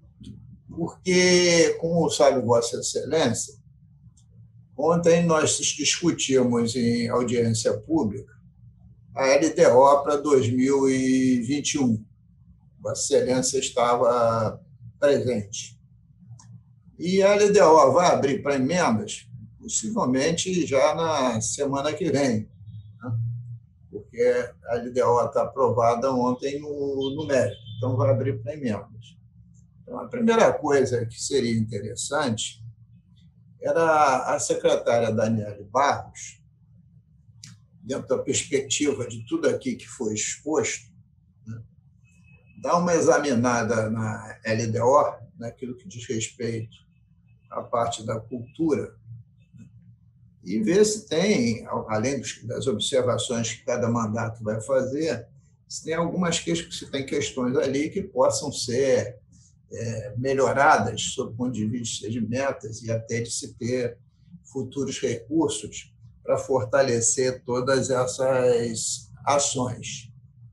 Porque, como sabe Vossa Excelência, ontem nós discutimos em audiência pública a L D O para dois mil e vinte e um. Vossa Excelência estava presente. E a L D O vai abrir para emendas, possivelmente já na semana que vem, né? Porque a L D O está aprovada ontem no, no mérito, então vai abrir para emendas. Então, a primeira coisa que seria interessante era a secretária Daniele Barros, dentro da perspectiva de tudo aqui que foi exposto, né, dar uma examinada na L D O, naquilo que diz respeito à parte da cultura, né, e ver se tem, além das observações que cada mandato vai fazer, se tem algumas questões, se tem questões ali que possam ser é, melhoradas sob o ponto de vista de metas e até de se ter futuros recursos para fortalecer todas essas ações.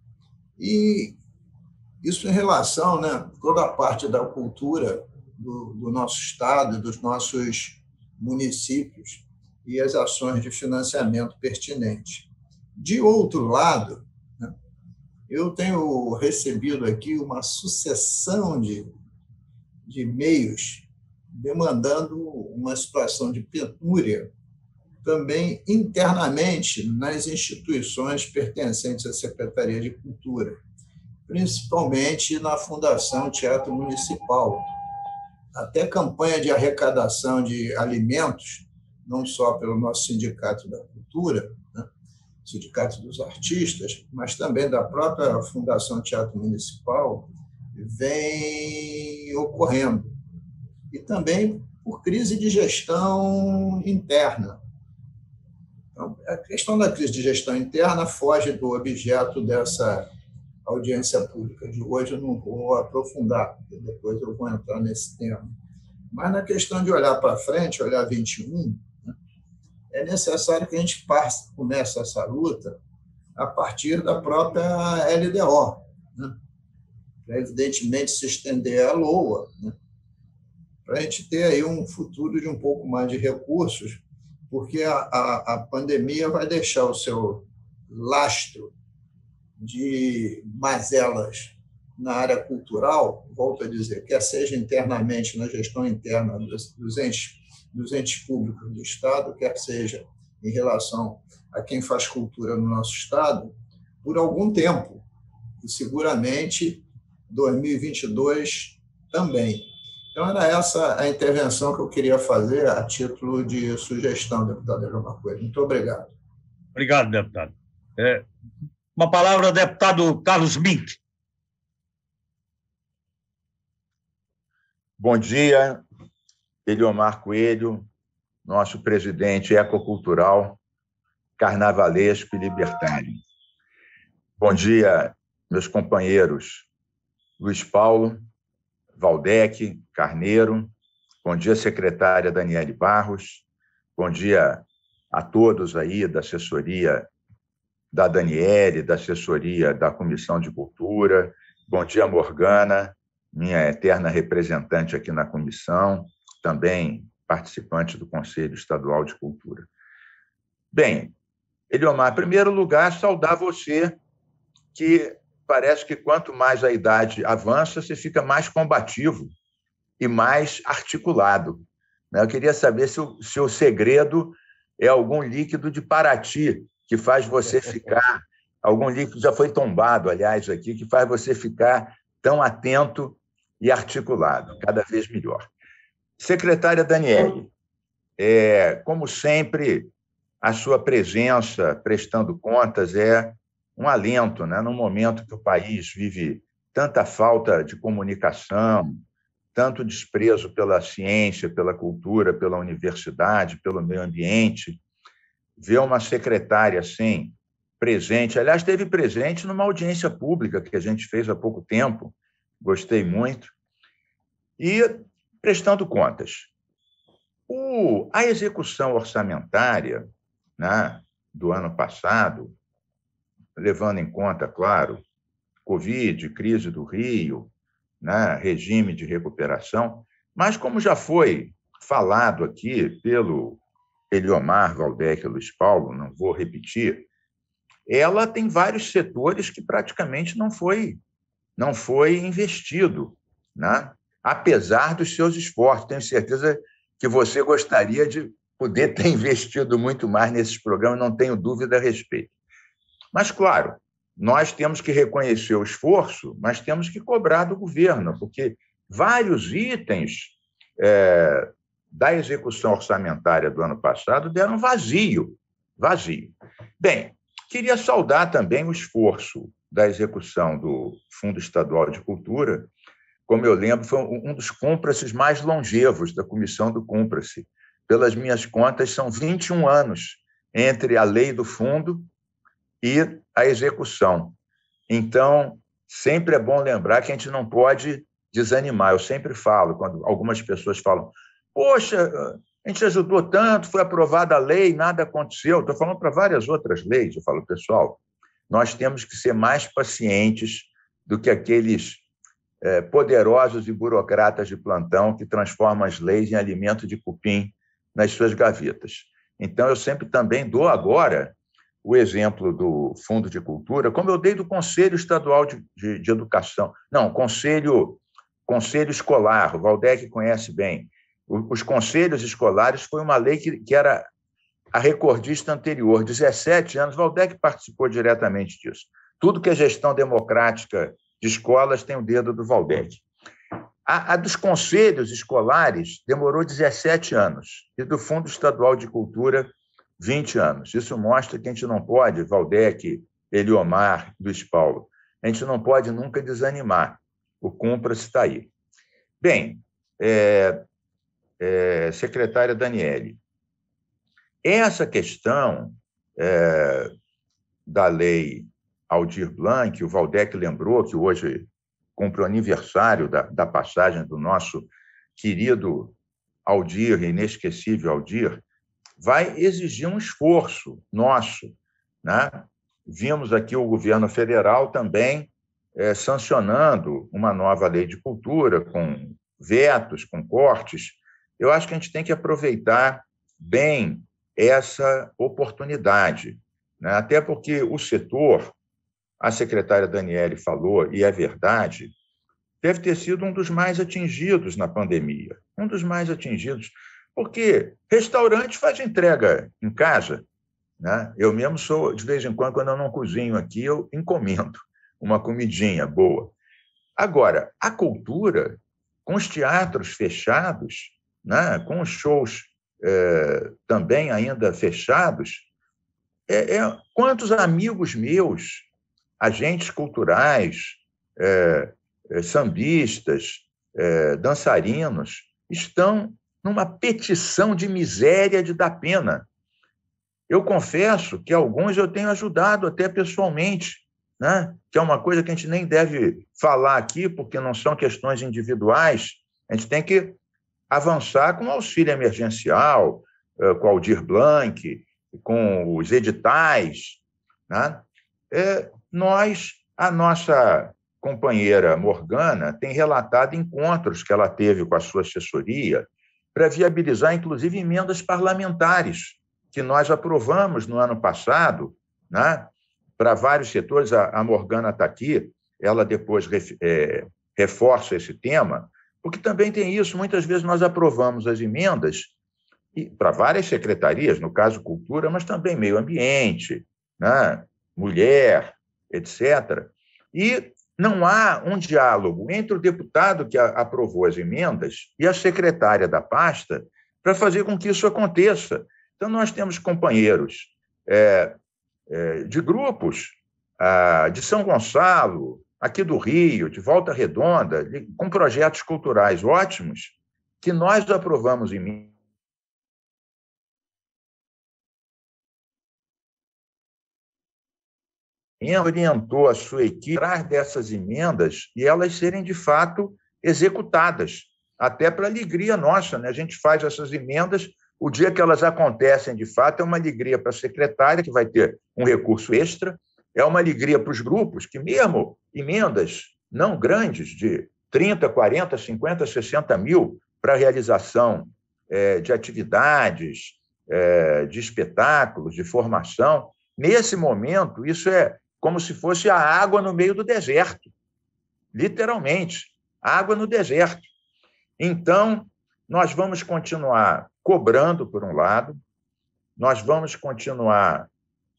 E isso em relação, né, toda a parte da cultura do, do nosso Estado e dos nossos municípios e as ações de financiamento pertinentes. De outro lado, né, eu tenho recebido aqui uma sucessão de, de e-mails demandando uma situação de penúria também internamente nas instituições pertencentes à Secretaria de Cultura, principalmente na Fundação Teatro Municipal. Até campanha de arrecadação de alimentos, não só pelo nosso Sindicato da Cultura, né, Sindicato dos Artistas, mas também da própria Fundação Teatro Municipal, vem ocorrendo. E também por crise de gestão interna. Então, a questão da crise de gestão interna foge do objeto dessa audiência pública de hoje eu não vou aprofundar, porque depois eu vou entrar nesse tema. Mas na questão de olhar para frente, olhar vinte e um, né, é necessário que a gente passe, comece essa luta a partir da própria L D O, né, para, evidentemente, se estender à LOA, né, para a gente ter aí um futuro de um pouco mais de recursos, porque a, a, a pandemia vai deixar o seu lastro de mazelas na área cultural, volto a dizer, quer seja internamente na gestão interna dos, dos, entes, dos entes públicos do Estado, quer seja em relação a quem faz cultura no nosso Estado, por algum tempo, e seguramente dois mil e vinte e dois também. Então, era essa a intervenção que eu queria fazer a título de sugestão, deputado Eliomar Coelho. Muito obrigado. Obrigado, deputado. É, uma palavra ao deputado Carlos Mink. Bom dia, Eliomar Coelho, nosso presidente ecocultural, carnavalesco e libertário. Bom dia, meus companheiros Luiz Paulo, Valdec, Carneiro. Bom dia, secretária Daniele Barros. Bom dia a todos aí da assessoria da Daniele, da assessoria da Comissão de Cultura. Bom dia, Morgana, minha eterna representante aqui na comissão, também participante do Conselho Estadual de Cultura. Bem, Eliomar, em primeiro lugar, saudar você, que parece que quanto mais a idade avança, você fica mais combativo e mais articulado. Eu queria saber se o, se o segredo é algum líquido de Paraty, que faz você ficar, algum líquido já foi tombado, aliás, aqui, que faz você ficar tão atento e articulado, cada vez melhor. Secretária Daniele, é, como sempre, a sua presença prestando contas é um alento, né? Num momento que o país vive tanta falta de comunicação, tanto desprezo pela ciência, pela cultura, pela universidade, pelo meio ambiente, ver uma secretária assim, presente, aliás, esteve presente numa audiência pública que a gente fez há pouco tempo, gostei muito, e prestando contas. O, a execução orçamentária, né, do ano passado, levando em conta, claro, Covid, crise do Rio, né, regime de recuperação, mas como já foi falado aqui pelo Eliomar, Valdec e Luiz Paulo, não vou repetir, ela tem vários setores que praticamente não foi, não foi investido, né? Apesar dos seus esforços. Tenho certeza que você gostaria de poder ter investido muito mais nesses programas, não tenho dúvida a respeito. Mas, claro, nós temos que reconhecer o esforço, mas temos que cobrar do governo, porque vários itens é, da execução orçamentária do ano passado deram vazio, vazio. Bem, queria saudar também o esforço da execução do Fundo Estadual de Cultura. Como eu lembro, foi um dos cúmplices mais longevos da Comissão do Cúmplice. Pelas minhas contas, são vinte e um anos entre a lei do fundo e a execução. Então, sempre é bom lembrar que a gente não pode desanimar. Eu sempre falo, quando algumas pessoas falam, poxa, a gente ajudou tanto, foi aprovada a lei, nada aconteceu. Estou falando para várias outras leis. Eu falo, pessoal, nós temos que ser mais pacientes do que aqueles é, poderosos e burocratas de plantão que transformam as leis em alimento de cupim nas suas gavetas. Então, eu sempre também dou agora o exemplo do Fundo de Cultura, como eu dei do Conselho Estadual de, de, de Educação. Não, Conselho, Conselho Escolar, o Valdec conhece bem. O, os conselhos escolares foi uma lei que, que era a recordista anterior, dezessete anos, Valdec participou diretamente disso. Tudo que é gestão democrática de escolas tem o dedo do Valdec. A, a dos conselhos escolares demorou dezessete anos, e do Fundo Estadual de Cultura, vinte anos. Isso mostra que a gente não pode, Valdec, Eliomar, Luiz Paulo, a gente não pode nunca desanimar. O cúmplice está aí. Bem, é, é, secretária Daniele, essa questão é, da lei Aldir Blanc, o Valdec lembrou que hoje cumpre o aniversário da, da passagem do nosso querido Aldir, inesquecível Aldir, vai exigir um esforço nosso, né? Vimos aqui o governo federal também é, sancionando uma nova lei de cultura, com vetos, com cortes. Eu acho que a gente tem que aproveitar bem essa oportunidade, né? Até porque o setor, a secretária Daniele falou, e é verdade, deve ter sido um dos mais atingidos na pandemia, um dos mais atingidos, porque restaurante faz entrega em casa, né? Eu mesmo sou, de vez em quando, quando eu não cozinho aqui, eu encomendo uma comidinha boa. Agora, a cultura, com os teatros fechados, né? Com os shows é, também ainda fechados, é, é, quantos amigos meus, agentes culturais, é, é, sambistas, é, dançarinos, estão numa petição de miséria de dar pena. Eu confesso que alguns eu tenho ajudado até pessoalmente, né? Que é uma coisa que a gente nem deve falar aqui, porque não são questões individuais. A gente tem que avançar com o auxílio emergencial, com o Aldir Blanc, com os editais, né? É, nós, a nossa companheira Morgana tem relatado encontros que ela teve com a sua assessoria para viabilizar, inclusive, emendas parlamentares que nós aprovamos no ano passado, né? Para vários setores. A Morgana está aqui, ela depois é, reforça esse tema, porque também tem isso, muitas vezes nós aprovamos as emendas e, para várias secretarias, no caso Cultura, mas também Meio Ambiente, né? Mulher, etcétera. E não há um diálogo entre o deputado que aprovou as emendas e a secretária da pasta para fazer com que isso aconteça. Então, nós temos companheiros é, é, de grupos ah, de São Gonçalo, aqui do Rio, de Volta Redonda, com projetos culturais ótimos, que nós aprovamos em orientou a sua equipe atrás dessas emendas e elas serem, de fato, executadas, até para alegria nossa, né? A gente faz essas emendas, o dia que elas acontecem, de fato, é uma alegria para a secretária, que vai ter um recurso extra, é uma alegria para os grupos, que mesmo emendas não grandes, de trinta, quarenta, cinquenta, sessenta mil para a realização é, de atividades, é, de espetáculos, de formação, nesse momento, isso é como se fosse a água no meio do deserto, literalmente, água no deserto. Então, nós vamos continuar cobrando, por um lado, nós vamos continuar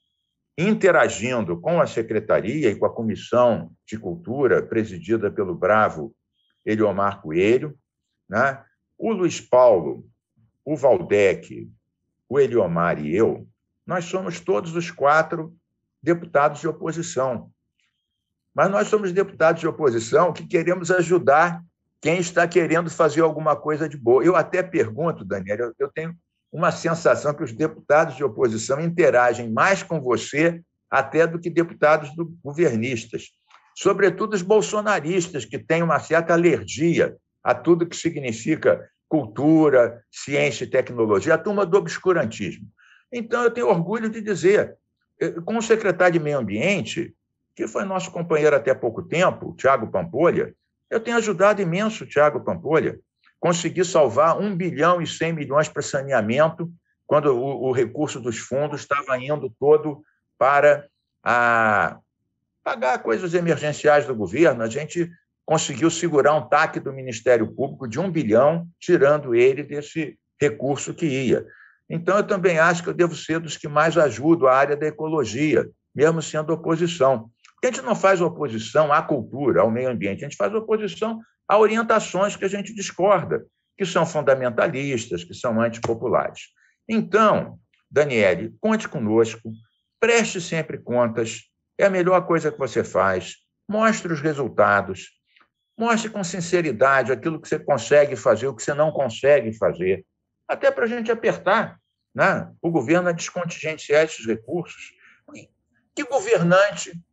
interagindo com a Secretaria e com a Comissão de Cultura, presidida pelo bravo Eliomar Coelho, né? O Luiz Paulo, o Valdec, o Eliomar e eu, nós somos todos os quatro deputados de oposição. Mas nós somos deputados de oposição que queremos ajudar quem está querendo fazer alguma coisa de boa. Eu até pergunto, Daniel, eu tenho uma sensação que os deputados de oposição interagem mais com você até do que deputados do, governistas, sobretudo os bolsonaristas, que têm uma certa alergia a tudo que significa cultura, ciência e tecnologia, a turma do obscurantismo. Então, eu tenho orgulho de dizer, com o secretário de Meio Ambiente, que foi nosso companheiro até pouco tempo, Tiago Pampolha, eu tenho ajudado imenso o Tiago Pampolha, consegui salvar um bilhão e cem milhões para saneamento, quando o, o recurso dos fundos estava indo todo para a, pagar coisas emergenciais do governo. A gente conseguiu segurar um T A C do Ministério Público de um bilhão, tirando ele desse recurso que ia. Então, eu também acho que eu devo ser dos que mais ajudo a área da ecologia, mesmo sendo oposição. Porque a gente não faz oposição à cultura, ao meio ambiente, a gente faz oposição a orientações que a gente discorda, que são fundamentalistas, que são antipopulares. Então, Daniele, conte conosco, preste sempre contas, é a melhor coisa que você faz, mostre os resultados, mostre com sinceridade aquilo que você consegue fazer, o que você não consegue fazer, até para a gente apertar, né, o governo a descontingenciar esses recursos. Que governante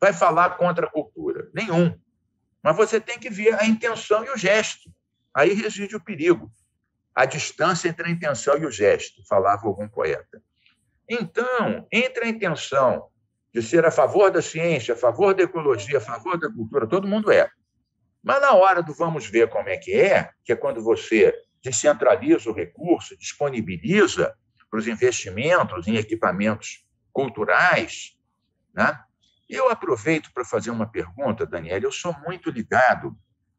vai falar contra a cultura? Nenhum. Mas você tem que ver a intenção e o gesto. Aí reside o perigo. A distância entre a intenção e o gesto, falava algum poeta. Então, entre a intenção de ser a favor da ciência, a favor da ecologia, a favor da cultura, todo mundo é. Mas na hora do vamos ver como é que é, que é quando você descentraliza o recurso, disponibiliza para os investimentos em equipamentos culturais, né? Eu aproveito para fazer uma pergunta, Daniela. Eu sou muito ligado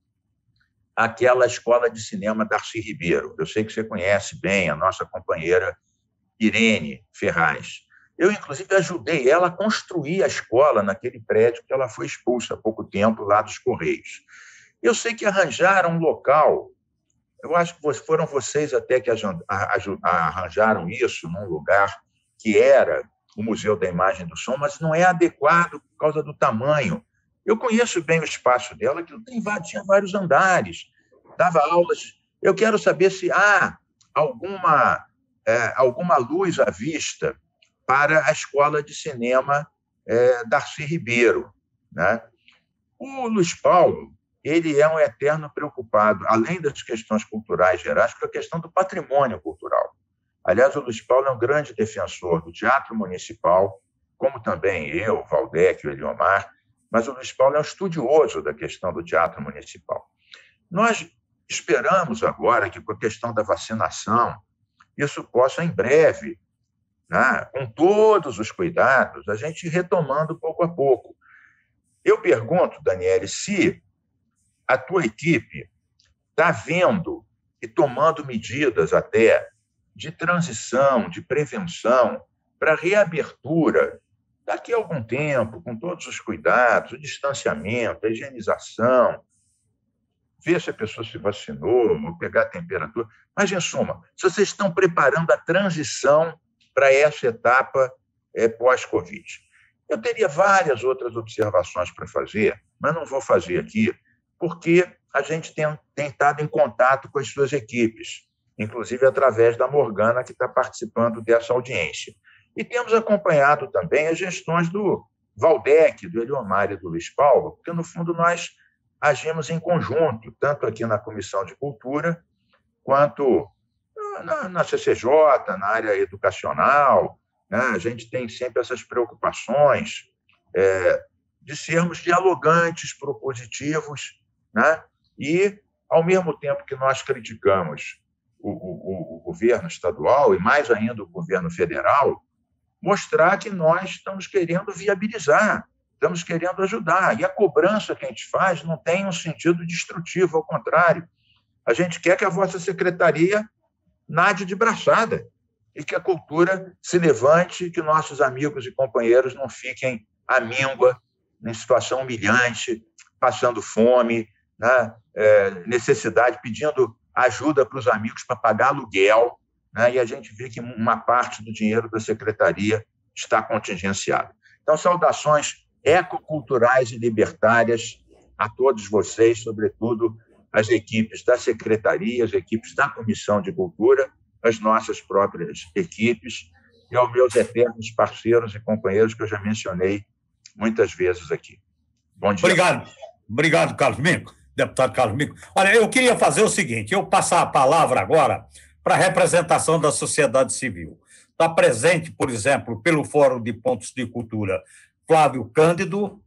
àquela escola de cinema Darcy Ribeiro. Eu sei que você conhece bem a nossa companheira Irene Ferraz. Eu, inclusive, ajudei ela a construir a escola naquele prédio que ela foi expulsa há pouco tempo, lá dos Correios. Eu sei que arranjaram um local, eu acho que foram vocês até que arranjaram isso num lugar que era o Museu da Imagem e do Som, mas não é adequado por causa do tamanho. Eu conheço bem o espaço dela, que tem, tinha vários andares, dava aulas. Eu quero saber se há alguma, é, alguma luz à vista para a Escola de Cinema é, Darcy Ribeiro, né? O Luiz Paulo, ele é um eterno preocupado, além das questões culturais gerais, com a questão do patrimônio cultural. Aliás, o Luiz Paulo é um grande defensor do Teatro Municipal, como também eu, Valdec, o Eliomar, mas o Luiz Paulo é um estudioso da questão do Teatro Municipal. Nós esperamos agora que, com a questão da vacinação, isso possa, em breve, né, com todos os cuidados, a gente ir retomando pouco a pouco. Eu pergunto, Daniele, se a tua equipe está vendo e tomando medidas até de transição, de prevenção, para reabertura, daqui a algum tempo, com todos os cuidados, o distanciamento, a higienização, ver se a pessoa se vacinou, pegar a temperatura. Mas, em suma, se vocês estão preparando a transição para essa etapa é, pós-Covid. Eu teria várias outras observações para fazer, mas não vou fazer aqui, porque a gente tem, tem estado em contato com as suas equipes, inclusive através da Morgana, que está participando dessa audiência. E temos acompanhado também as gestões do Valdec, do Eliomar e do Luiz Paulo, porque, no fundo, nós agimos em conjunto, tanto aqui na Comissão de Cultura, quanto na, na C C J, na área educacional, né? A gente tem sempre essas preocupações é, de sermos dialogantes, propositivos, né? E, ao mesmo tempo que nós criticamos o, o, o governo estadual e, mais ainda, o governo federal, mostrar que nós estamos querendo viabilizar, estamos querendo ajudar. E a cobrança que a gente faz não tem um sentido destrutivo, ao contrário. A gente quer que a vossa secretaria nade de braçada e que a cultura se levante, que nossos amigos e companheiros não fiquem à míngua, em situação humilhante, passando fome, né? é, necessidade, pedindo ajuda para os amigos para pagar aluguel, né? E a gente vê que uma parte do dinheiro da secretaria está contingenciada. Então, saudações ecoculturais e libertárias a todos vocês, sobretudo as equipes da secretaria, as equipes da Comissão de Cultura, as nossas próprias equipes e aos meus eternos parceiros e companheiros que eu já mencionei muitas vezes aqui. Bom dia. Obrigado. Obrigado, Carlos Minco, deputado Carlos Minco. Olha, eu queria fazer o seguinte, eu passar a palavra agora para a representação da sociedade civil. Está presente, por exemplo, pelo Fórum de Pontos de Cultura, Flávio Cândido,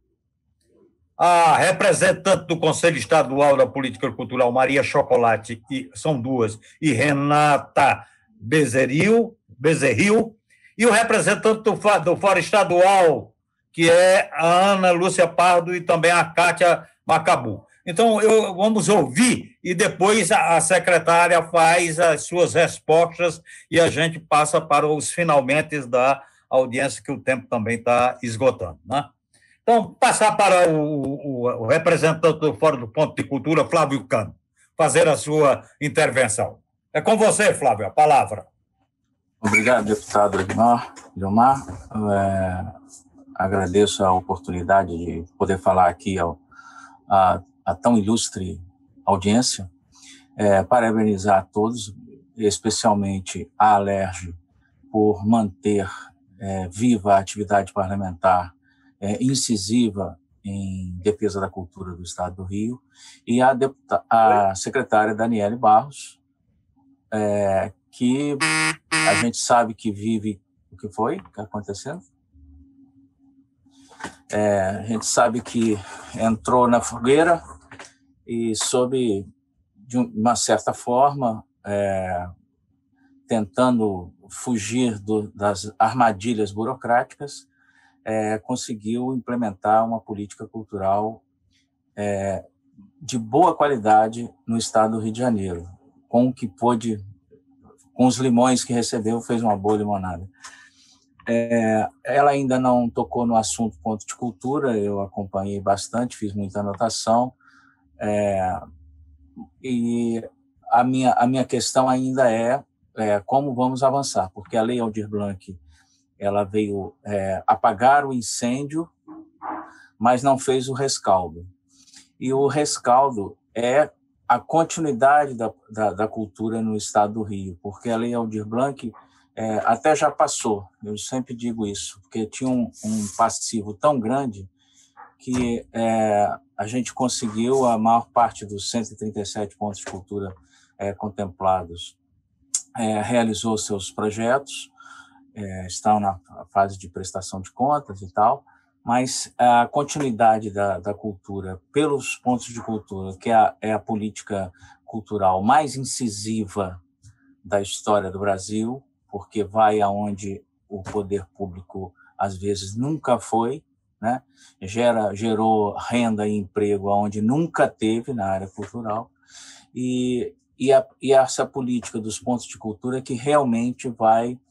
a representante do Conselho Estadual da Política Cultural, Maria Chocolate, e, são duas, e Renata Bezerril, Bezerril, e o representante do, do Fórum Estadual, que é a Ana Lúcia Pardo e também a Cátia Macabu. Então, eu, vamos ouvir e depois a secretária faz as suas respostas e a gente passa para os finalmente da audiência, que o tempo também está esgotando, né? Então, passar para o, o, o representante do Fórum do Ponto de Cultura, Flávio Cândido, fazer a sua intervenção. É com você, Flávio, a palavra. Obrigado, deputado Edmar, Eliomar. É, agradeço a oportunidade de poder falar aqui ao, a, a tão ilustre audiência. É, parabenizar a todos, especialmente a Alerj, por manter é, viva a atividade parlamentar é, incisiva em defesa da cultura do Estado do Rio, e a, deputada, a secretária Daniele Barros, é, que a gente sabe que vive... O que foi que está acontecendo? É, a gente sabe que entrou na fogueira e sob, de uma certa forma, é, tentando fugir do, das armadilhas burocráticas, é, conseguiu implementar uma política cultural é, de boa qualidade no estado do Rio de Janeiro, com o que pôde, com os limões que recebeu, fez uma boa limonada. É, ela ainda não tocou no assunto ponto de cultura, eu acompanhei bastante, fiz muita anotação, é, e a minha, a minha questão ainda é, é como vamos avançar, porque a Lei Aldir Blanc ela veio é, apagar o incêndio, mas não fez o rescaldo. E o rescaldo é a continuidade da, da, da cultura no estado do Rio, porque a Lei Aldir Blanc é, até já passou, eu sempre digo isso, porque tinha um, um passivo tão grande que é, a gente conseguiu a maior parte dos cento e trinta e sete pontos de cultura é, contemplados, é, realizou seus projetos, é, estão na fase de prestação de contas e tal, mas a continuidade da, da cultura pelos pontos de cultura, que é a, é a política cultural mais incisiva da história do Brasil, porque vai aonde o poder público às vezes nunca foi, né? Gera, gerou renda e emprego aonde nunca teve na área cultural, e, e, a, e essa política dos pontos de cultura que realmente vai...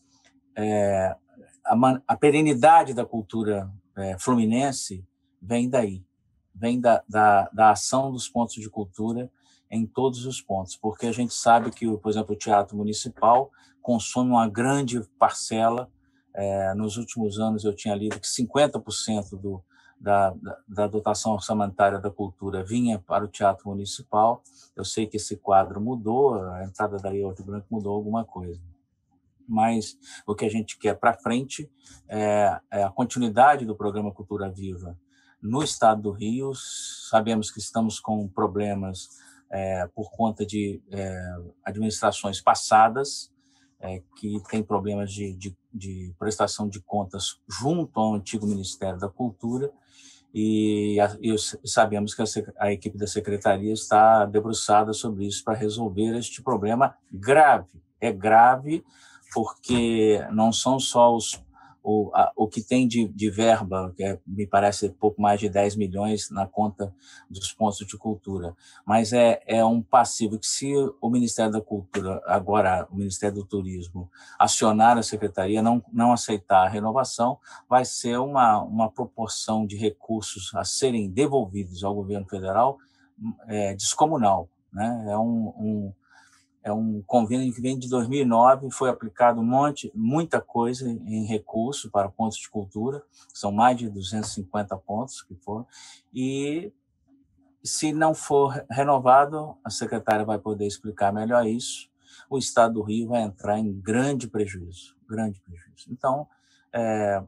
É, a, a perenidade da cultura é, fluminense vem daí, vem da, da, da ação dos pontos de cultura em todos os pontos, porque a gente sabe que, por exemplo, o Teatro Municipal consome uma grande parcela. É, nos últimos anos eu tinha lido que cinquenta por cento do, da, da, da dotação orçamentária da cultura vinha para o Teatro Municipal. Eu sei que esse quadro mudou, a entrada da Lei Aldir Blanc mudou alguma coisa, mas o que a gente quer para frente é, é a continuidade do programa Cultura Viva no estado do Rio. Sabemos que estamos com problemas é, por conta de é, administrações passadas, é, que tem problemas de, de, de prestação de contas junto ao antigo Ministério da Cultura, e, a, e sabemos que a, a equipe da Secretaria está debruçada sobre isso para resolver este problema grave. É grave porque não são só os, o, a, o que tem de, de verba, que é, me parece pouco mais de dez milhões na conta dos pontos de cultura, mas é, é um passivo que, se o Ministério da Cultura, agora o Ministério do Turismo, acionar a Secretaria, não, não aceitar a renovação, vai ser uma, uma proporção de recursos a serem devolvidos ao governo federal é, descomunal, né? É um... um É um convênio que vem de dois mil e nove, foi aplicado um monte, muita coisa em recurso para pontos de cultura, são mais de duzentos e cinquenta pontos que foram, e se não for renovado, a secretária vai poder explicar melhor isso, o estado do Rio vai entrar em grande prejuízo, grande prejuízo. Então, é,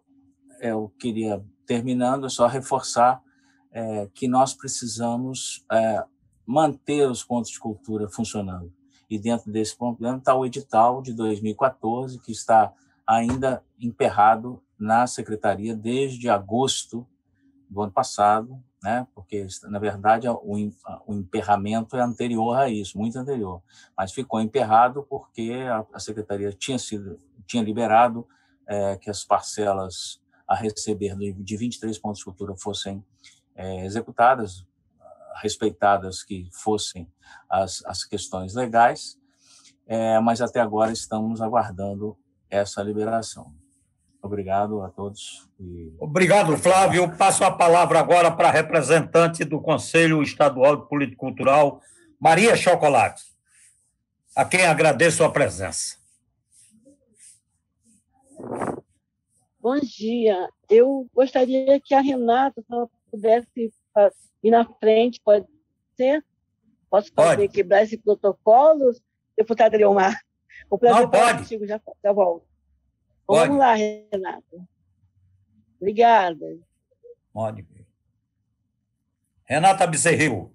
eu queria, terminando, só reforçar é, que nós precisamos é, manter os pontos de cultura funcionando. E dentro desse problema está o edital de dois mil e quatorze, que está ainda emperrado na Secretaria desde agosto do ano passado, né? Porque, na verdade, o, o emperramento é anterior a isso, muito anterior, mas ficou emperrado porque a, a Secretaria tinha, sido, tinha liberado é, que as parcelas a receber de vinte e três pontos de cultura fossem é, executadas, respeitadas que fossem as, as questões legais, é, mas até agora estamos aguardando essa liberação. Obrigado a todos. E... Obrigado, Flávio. Eu passo a palavra agora para a representante do Conselho Estadual de Política Cultural, Maria Chocolate, a quem agradeço a presença. Bom dia. Eu gostaria que a Renata pudesse ir na frente, pode ser? Posso fazer, pode. Quebrar esse protocolo, deputada Eliomar? O prazer Não, pode. Contigo, já, já volto. Pode. Vamos lá, Renata. Obrigada. Mônica. Renata Bezerril.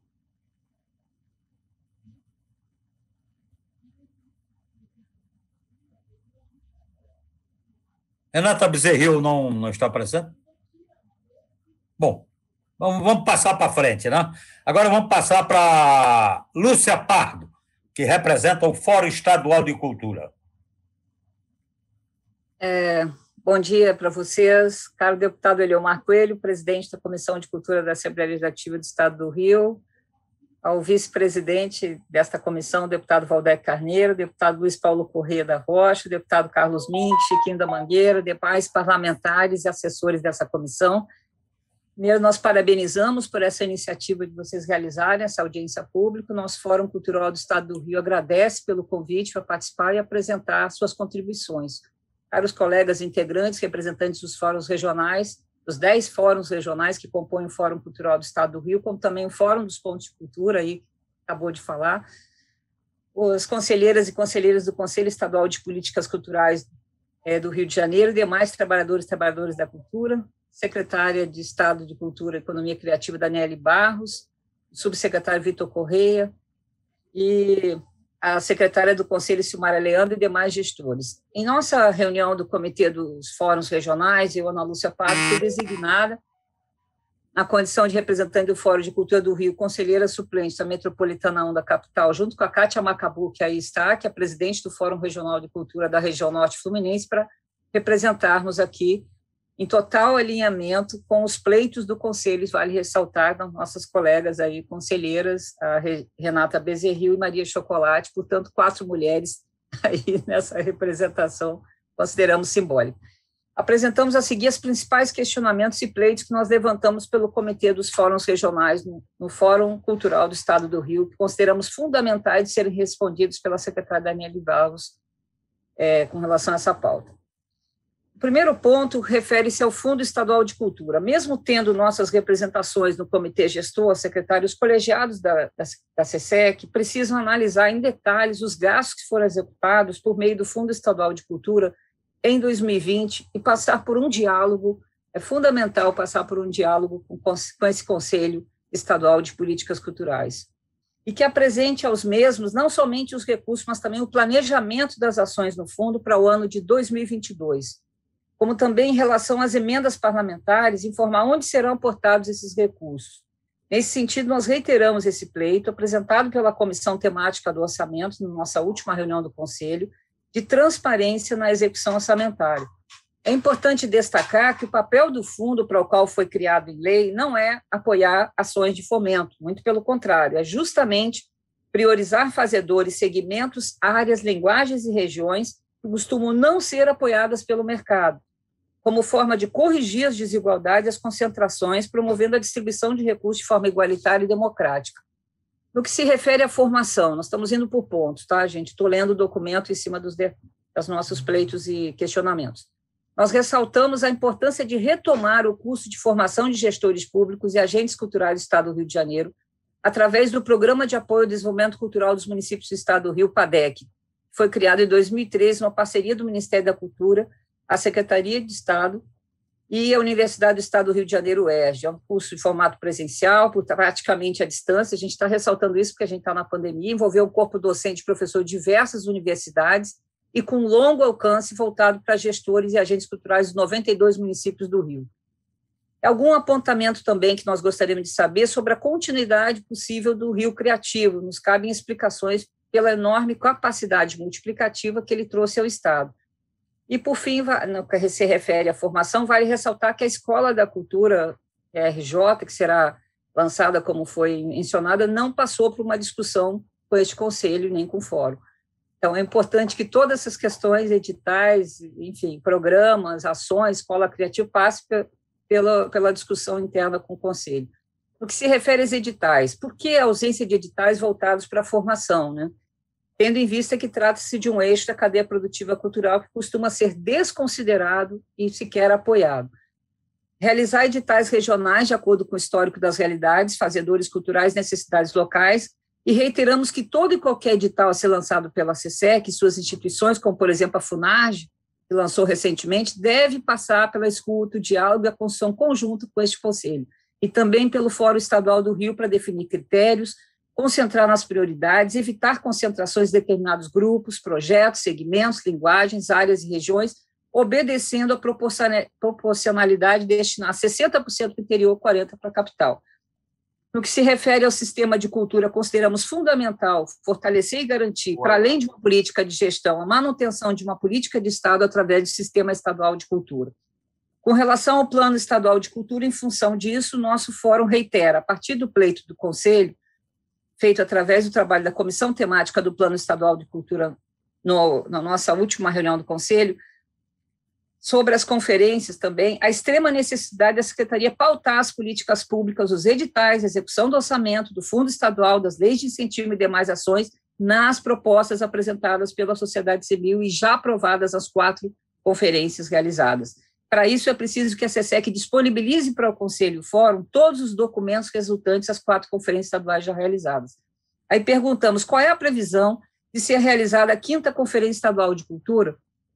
Renata Bezerril não, não está presente? Bom, vamos, vamos passar para frente, né? Agora vamos passar para Lúcia Pardo, que representa o Fórum Estadual de Cultura. É, bom dia para vocês, caro deputado Eliomar Coelho, presidente da Comissão de Cultura da Assembleia Legislativa do Estado do Rio, ao vice-presidente desta comissão, deputado Valdec Carneiro, deputado Luiz Paulo Corrêa da Rocha, deputado Carlos Mink, Chiquinho da Mangueira, demais parlamentares e assessores dessa comissão. Primeiro, nós parabenizamos por essa iniciativa de vocês realizarem essa audiência pública. O nosso Fórum Cultural do Estado do Rio agradece pelo convite para participar e apresentar suas contribuições. Caros colegas integrantes, representantes dos fóruns regionais, dos dez fóruns regionais que compõem o Fórum Cultural do Estado do Rio, como também o Fórum dos Pontos de Cultura, aí acabou de falar, os conselheiras e conselheiros do Conselho Estadual de Políticas Culturais é, do Rio de Janeiro, demais trabalhadores e trabalhadoras da cultura, secretária de Estado de Cultura e Economia Criativa, Daniele Barros, subsecretário Vitor Corrêa, e a secretária do Conselho, Silmara Leandro, e demais gestores. Em nossa reunião do Comitê dos Fóruns Regionais, eu, Ana Lúcia Pardo, fui designada na condição de representante do Fórum de Cultura do Rio, conselheira suplente da Metropolitana um da capital, junto com a Kátia Macabu, que aí está, que é presidente do Fórum Regional de Cultura da região Norte Fluminense, para representarmos aqui em total alinhamento com os pleitos do Conselho, vale ressaltar, das nossas colegas aí, conselheiras, a Renata Bezerril e Maria Chocolate, portanto, quatro mulheres aí nessa representação, consideramos simbólica. Apresentamos a seguir os principais questionamentos e pleitos que nós levantamos pelo Comitê dos Fóruns Regionais no, no Fórum Cultural do Estado do Rio, que consideramos fundamentais de serem respondidos pela secretária Daniele Barros é, com relação a essa pauta. O primeiro ponto refere-se ao Fundo Estadual de Cultura. Mesmo tendo nossas representações no comitê gestor, secretários colegiados da, da, da SESEC precisam analisar em detalhes os gastos que foram executados por meio do Fundo Estadual de Cultura em dois mil e vinte e passar por um diálogo, é fundamental passar por um diálogo com, com esse Conselho Estadual de Políticas Culturais, e que apresente aos mesmos não somente os recursos, mas também o planejamento das ações no fundo para o ano de dois mil e vinte e dois, como também em relação às emendas parlamentares, informar onde serão aportados esses recursos. Nesse sentido, nós reiteramos esse pleito, apresentado pela Comissão Temática do Orçamento, na nossa última reunião do Conselho, de transparência na execução orçamentária. É importante destacar que o papel do fundo para o qual foi criado em lei não é apoiar ações de fomento, muito pelo contrário, é justamente priorizar fazedores, segmentos, áreas, linguagens e regiões que costumam não ser apoiadas pelo mercado, como forma de corrigir as desigualdades e as concentrações, promovendo a distribuição de recursos de forma igualitária e democrática. No que se refere à formação, nós estamos indo por pontos, tá, gente? Estou lendo o documento em cima dos, de, dos nossos pleitos e questionamentos. Nós ressaltamos a importância de retomar o curso de formação de gestores públicos e agentes culturais do Estado do Rio de Janeiro, através do Programa de Apoio ao Desenvolvimento Cultural dos Municípios do Estado do Rio, PADEC, que foi criado em dois mil e treze, uma parceria do Ministério da Cultura, a Secretaria de Estado e a Universidade do Estado do Rio de Janeiro, U E R J. É um curso de formato presencial, por praticamente à distância. A gente está ressaltando isso porque a gente está na pandemia, envolveu o corpo docente e professor de diversas universidades e com longo alcance voltado para gestores e agentes culturais dos noventa e dois municípios do Rio. Algum apontamento também que nós gostaríamos de saber sobre a continuidade possível do Rio Criativo. Nos cabem explicações pela enorme capacidade multiplicativa que ele trouxe ao Estado. E, por fim, no que se refere à formação, vale ressaltar que a Escola da Cultura R J, que será lançada como foi mencionada, não passou por uma discussão com este Conselho, nem com o Fórum. Então, é importante que todas essas questões, editais, enfim, programas, ações, Escola Criativa, passem pela, pela discussão interna com o Conselho. No que se refere aos editais, por que a ausência de editais voltados para a formação, né? Tendo em vista que trata-se de um eixo da cadeia produtiva cultural que costuma ser desconsiderado e sequer apoiado. Realizar editais regionais de acordo com o histórico das realidades, fazedores culturais, necessidades locais, e reiteramos que todo e qualquer edital a ser lançado pela SESEC e suas instituições, como, por exemplo, a FUNARGE, que lançou recentemente, deve passar pela escuta, o diálogo e a construção conjunta com este Conselho, e também pelo Fórum Estadual do Rio para definir critérios, concentrar nas prioridades, evitar concentrações de determinados grupos, projetos, segmentos, linguagens, áreas e regiões, obedecendo a proporcionalidade de destinar sessenta por cento para o interior, quarenta por cento para a capital. No que se refere ao sistema de cultura, consideramos fundamental fortalecer e garantir, para além de uma política de gestão, a manutenção de uma política de Estado através do Sistema Estadual de Cultura. Com relação ao Plano Estadual de Cultura, em função disso, o nosso fórum reitera, a partir do pleito do Conselho, feito através do trabalho da Comissão Temática do Plano Estadual de Cultura, no, na nossa última reunião do Conselho, sobre as conferências também, a extrema necessidade da Secretaria pautar as políticas públicas, os editais, a execução do orçamento, do Fundo Estadual, das leis de incentivo e demais ações, nas propostas apresentadas pela sociedade civil e já aprovadas as quatro conferências realizadas. Para isso, é preciso que a SESEC disponibilize para o Conselho e o Fórum todos os documentos resultantes das quatro conferências estaduais já realizadas. Aí perguntamos, qual é a previsão de ser realizada a quinta Conferência Estadual de Cultura?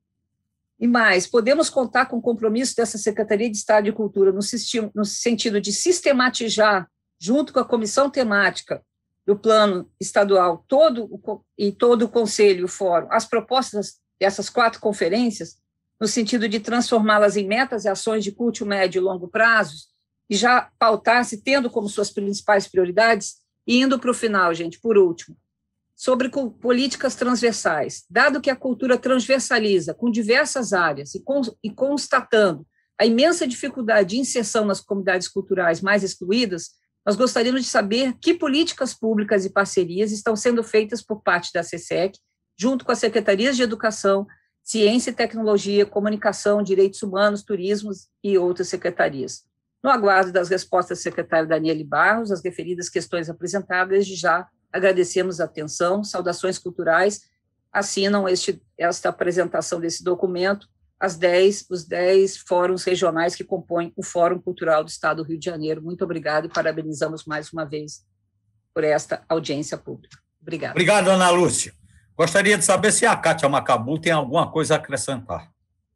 E mais, podemos contar com o compromisso dessa Secretaria de Estado de Cultura no, no sentido de sistematizar, junto com a comissão temática do plano estadual todo, e todo o Conselho e o Fórum, as propostas dessas quatro conferências, no sentido de transformá-las em metas e ações de curto, médio e longo prazos, e já pautar-se, tendo como suas principais prioridades, e indo para o final, gente, por último, sobre políticas transversais. Dado que a cultura transversaliza com diversas áreas e, com, e constatando a imensa dificuldade de inserção nas comunidades culturais mais excluídas, nós gostaríamos de saber que políticas públicas e parcerias estão sendo feitas por parte da SESEC, junto com as secretarias de Educação, Ciência e Tecnologia, Comunicação, Direitos Humanos, Turismo e outras secretarias. No aguardo das respostas da secretária Daniele Barros, as referidas questões apresentadas, desde já agradecemos a atenção, saudações culturais, assinam este, esta apresentação desse documento as dez, os dez fóruns regionais que compõem o Fórum Cultural do Estado do Rio de Janeiro. Muito obrigado e parabenizamos mais uma vez por esta audiência pública. Obrigada. Obrigado, Ana Lúcia. Gostaria de saber se a Kátia Macabu tem alguma coisa a acrescentar.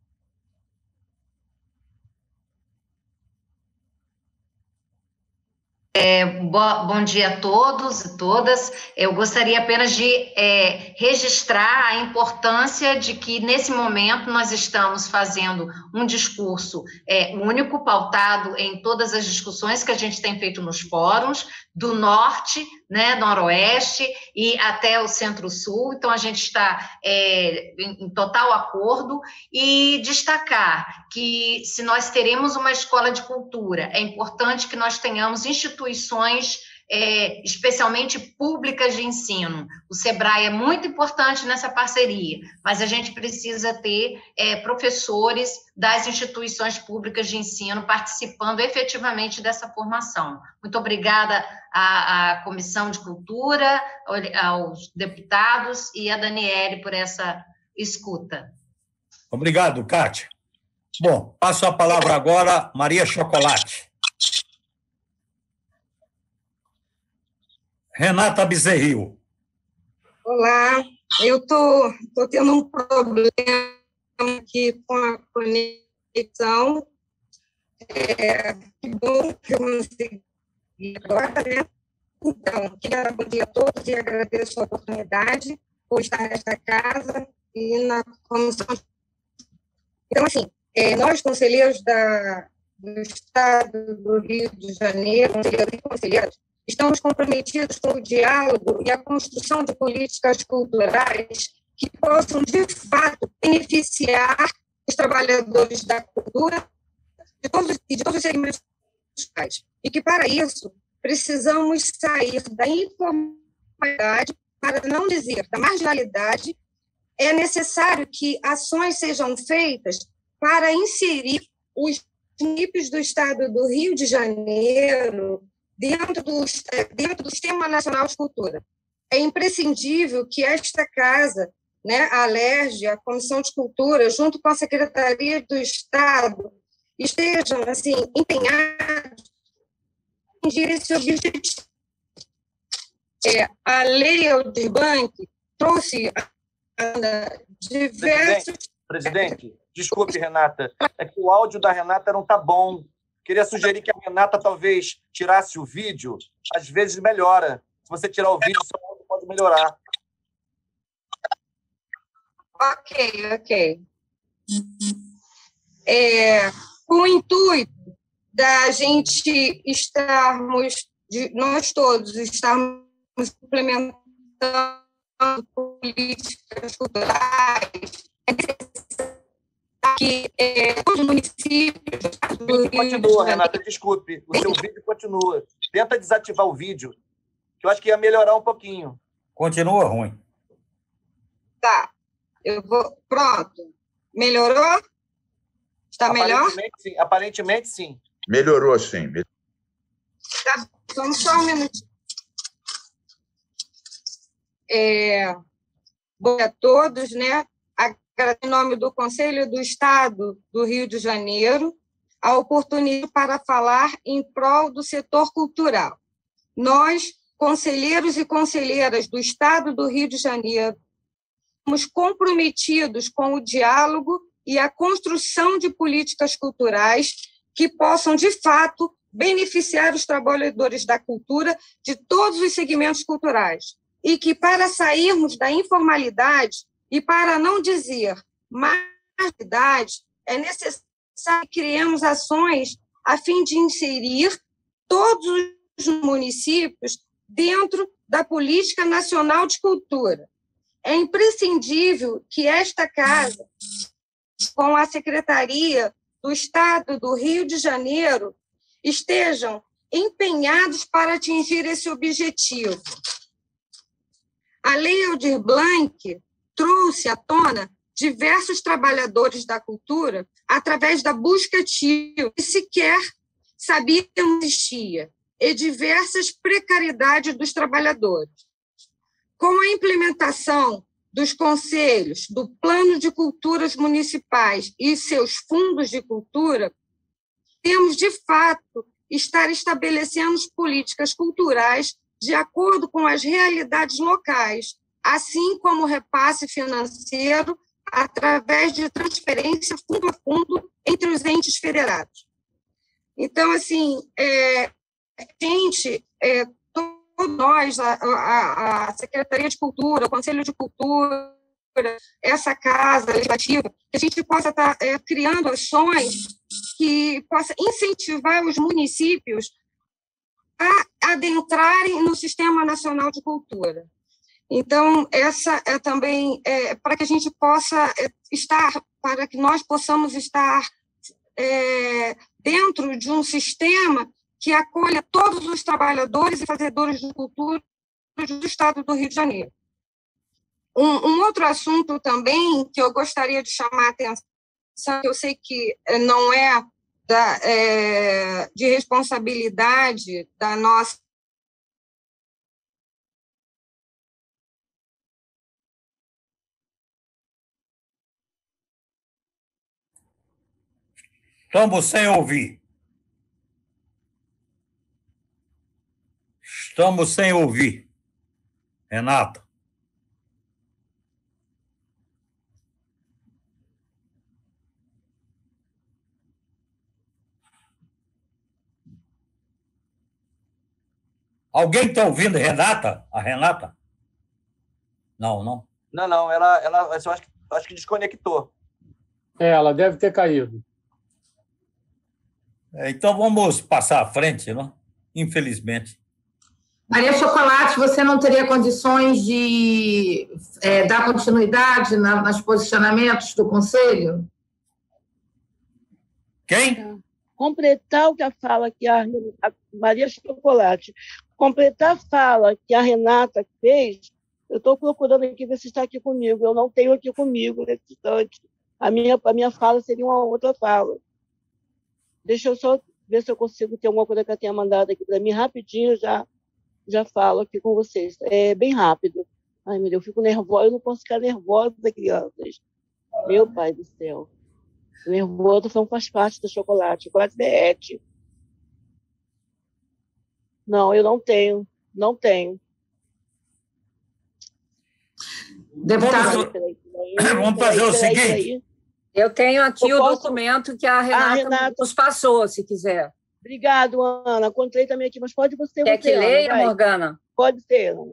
É, bo, bom dia a todos e todas. Eu gostaria apenas de é, registrar a importância de que, nesse momento, nós estamos fazendo um discurso é, único, pautado em todas as discussões que a gente tem feito nos fóruns, do norte, né, noroeste e até o centro-sul. Então, a gente está é, em, em total acordo, e destacar que, se nós teremos uma escola de cultura, é importante que nós tenhamos instituições É, especialmente públicas de ensino. O SEBRAE é muito importante nessa parceria, mas a gente precisa ter é, professores das instituições públicas de ensino participando efetivamente dessa formação. Muito obrigada à, à Comissão de Cultura, aos deputados e a Daniele por essa escuta. Obrigado, Kátia. Bom, passo a palavra agora a Maria Chocolate. Renata Bezerril. Olá, eu estou tô, tô tendo um problema aqui com a conexão. É, que bom que eu consegui agora, né? Então, quero bom dia a todos e agradeço a oportunidade por estar nesta casa e na comissão. Então, assim, é, nós, conselheiros da, do Estado do Rio de Janeiro, conselheiros e conselheiras, estamos comprometidos com o diálogo e a construção de políticas culturais que possam, de fato, beneficiar os trabalhadores da cultura de todos, de todos os segmentos sociais. E que, para isso, precisamos sair da informalidade, para não dizer da marginalidade. É necessário que ações sejam feitas para inserir os municípios do Estado do Rio de Janeiro dentro do, dentro do Sistema Nacional de Cultura. É imprescindível que esta casa, né, a Alerj, a Comissão de Cultura, junto com a Secretaria do Estado, estejam assim, empenhados em atingir esse objetivo. É, a Lei Aldir Blanc trouxe a, a, diversos... Presidente, presidente Desculpe, Renata, é que o áudio da Renata não está bom. Queria sugerir que a Renata talvez tirasse o vídeo, às vezes melhora. Se você tirar o vídeo, seu áudio pode melhorar. Ok, ok. É, com o intuito da gente estarmos, de, nós todos estarmos implementando políticas culturais, que é, os municípios... O vídeo continua, Renata, desculpe. O seu vídeo continua. Tenta desativar o vídeo, que eu acho que ia melhorar um pouquinho. Continua ruim. Tá. Eu vou... Pronto. Melhorou? Está melhor? Aparentemente, sim. Aparentemente, sim. Melhorou, sim. Tá, vamos só um minutinho. É, bom dia a todos, né? Em nome do Conselho do Estado do Rio de Janeiro, a oportunidade para falar em prol do setor cultural. Nós, conselheiros e conselheiras do Estado do Rio de Janeiro, estamos comprometidos com o diálogo e a construção de políticas culturais que possam, de fato, beneficiar os trabalhadores da cultura de todos os segmentos culturais. E que, para sairmos da informalidade e para não dizer marginalidade, é necessário que criemos ações a fim de inserir todos os municípios dentro da Política Nacional de Cultura. É imprescindível que esta casa, com a Secretaria do Estado do Rio de Janeiro, estejam empenhados para atingir esse objetivo. A Lei Aldir Blanc trouxe à tona diversos trabalhadores da cultura através da busca ativa que sequer sabiam que existia, e diversas precariedades dos trabalhadores. Com a implementação dos conselhos, do Plano de Culturas Municipais e seus fundos de cultura, temos, de fato, estar estabelecendo políticas culturais de acordo com as realidades locais, assim como repasse financeiro através de transferência fundo a fundo entre os entes federados. Então, assim, é, a gente, é, todos nós, a, a, a Secretaria de Cultura, o Conselho de Cultura, essa casa legislativa, que a gente possa estar é, criando ações que possa incentivar os municípios a adentrarem no Sistema Nacional de Cultura. Então, essa é também é, para que a gente possa estar, para que nós possamos estar é, dentro de um sistema que acolha todos os trabalhadores e fazedores de cultura do Estado do Rio de Janeiro. Um, um outro assunto também que eu gostaria de chamar a atenção, que eu sei que não é, da, é de responsabilidade da nossa Estamos sem ouvir. Estamos sem ouvir. Renata. Alguém está ouvindo Renata? A Renata? Não, não. Não, não, ela, ela eu acho, que, acho que desconectou. É, ela deve ter caído. É, então vamos passar à frente, não? Infelizmente. Maria Chocolate, você não teria condições de é, dar continuidade na, nos posicionamentos do Conselho? Quem? Completar o que a fala que a, a Maria Chocolate, completar a fala que a Renata fez, eu estou procurando aqui ver se está aqui comigo. Eu não tenho aqui comigo nesse instante. A minha, a minha fala seria uma outra fala. Deixa eu só ver se eu consigo ter alguma coisa que ela tenha mandado aqui para mim rapidinho, já, já falo aqui com vocês. É bem rápido. Ai, meu Deus, eu fico nervosa, eu não posso ficar nervosa, crianças. Meu pai do céu. O nervoso faz parte do chocolate. O chocolate derrete. Não, eu não tenho. Não tenho. Deputado, Vamos fazer o seguinte. Eu tenho aqui Eu o posso... documento que a Renata, a Renata nos passou, se quiser. Obrigado, Ana. Encontrei também aqui, mas pode você. Quer você, que leia, Ana, Morgana? Pode ser, Ana.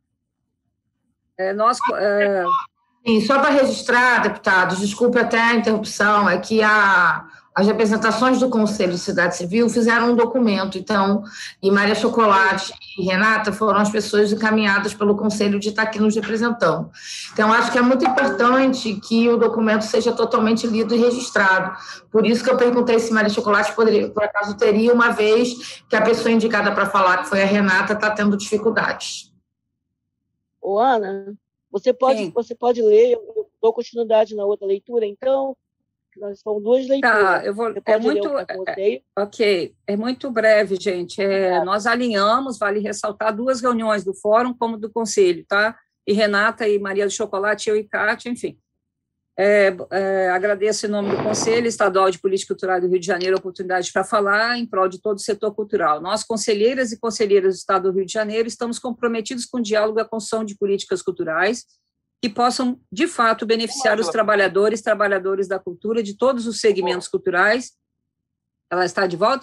É, nós, é... Sim, só para registrar, deputados, desculpe até a interrupção, é que a, as representações do Conselho de Sociedade Civil fizeram um documento, então, e Maria Chocolate e Renata foram as pessoas encaminhadas pelo Conselho de estar aqui nos representando. Então, acho que é muito importante que o documento seja totalmente lido e registrado. Por isso que eu perguntei se Maria Chocolate poderia, por acaso teria, uma vez que a pessoa indicada para falar, que foi a Renata, está tendo dificuldades. Ô, Ana, você pode, você pode ler, eu dou continuidade na outra leitura, então, são duas leituras. Tá, eu vou, é muito, é, ok, é muito breve, gente. É, é. Nós alinhamos, vale ressaltar, duas reuniões do Fórum como do Conselho, tá? E Renata e Maria do Chocolate, eu e Cátia, enfim. É, é, agradeço em nome do Conselho Estadual de Política Cultural do Rio de Janeiro a oportunidade para falar em prol de todo o setor cultural. Nós, conselheiras e conselheiras do Estado do Rio de Janeiro, estamos comprometidos com o diálogo e a construção de políticas culturais que possam, de fato, beneficiar os trabalhadores, trabalhadores da cultura, de todos os segmentos culturais. Ela está de volta?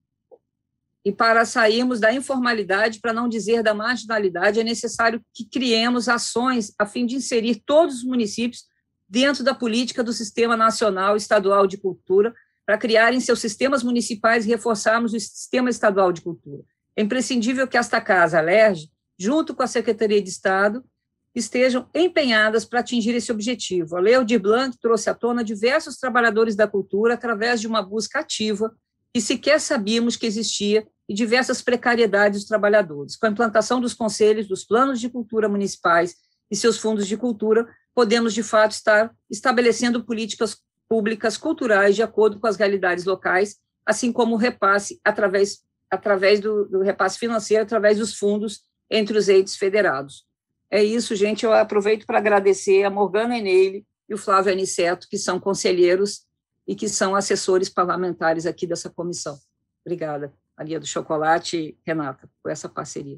E para sairmos da informalidade, para não dizer da marginalidade, é necessário que criemos ações a fim de inserir todos os municípios dentro da política do Sistema Nacional Estadual de Cultura, para criarem seus sistemas municipais e reforçarmos o Sistema Estadual de Cultura. É imprescindível que esta Casa, a LERJ, junto com a Secretaria de Estado, estejam empenhadas para atingir esse objetivo. A Lei Aldir Blanc trouxe à tona diversos trabalhadores da cultura através de uma busca ativa que sequer sabíamos que existia e diversas precariedades dos trabalhadores. Com a implantação dos conselhos, dos planos de cultura municipais e seus fundos de cultura, podemos, de fato, estar estabelecendo políticas públicas culturais de acordo com as realidades locais, assim como o repasse através, através do, do repasse financeiro, através dos fundos entre os entes federados. É isso, gente. Eu aproveito para agradecer a Morgana Eneile e o Flávio Aniceto, que são conselheiros e que são assessores parlamentares aqui dessa comissão. Obrigada, Maria do Chocolate e Renata, por essa parceria.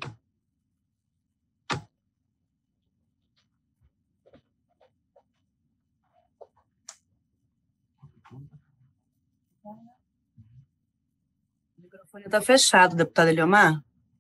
O microfone está fechado, deputado Eliomar.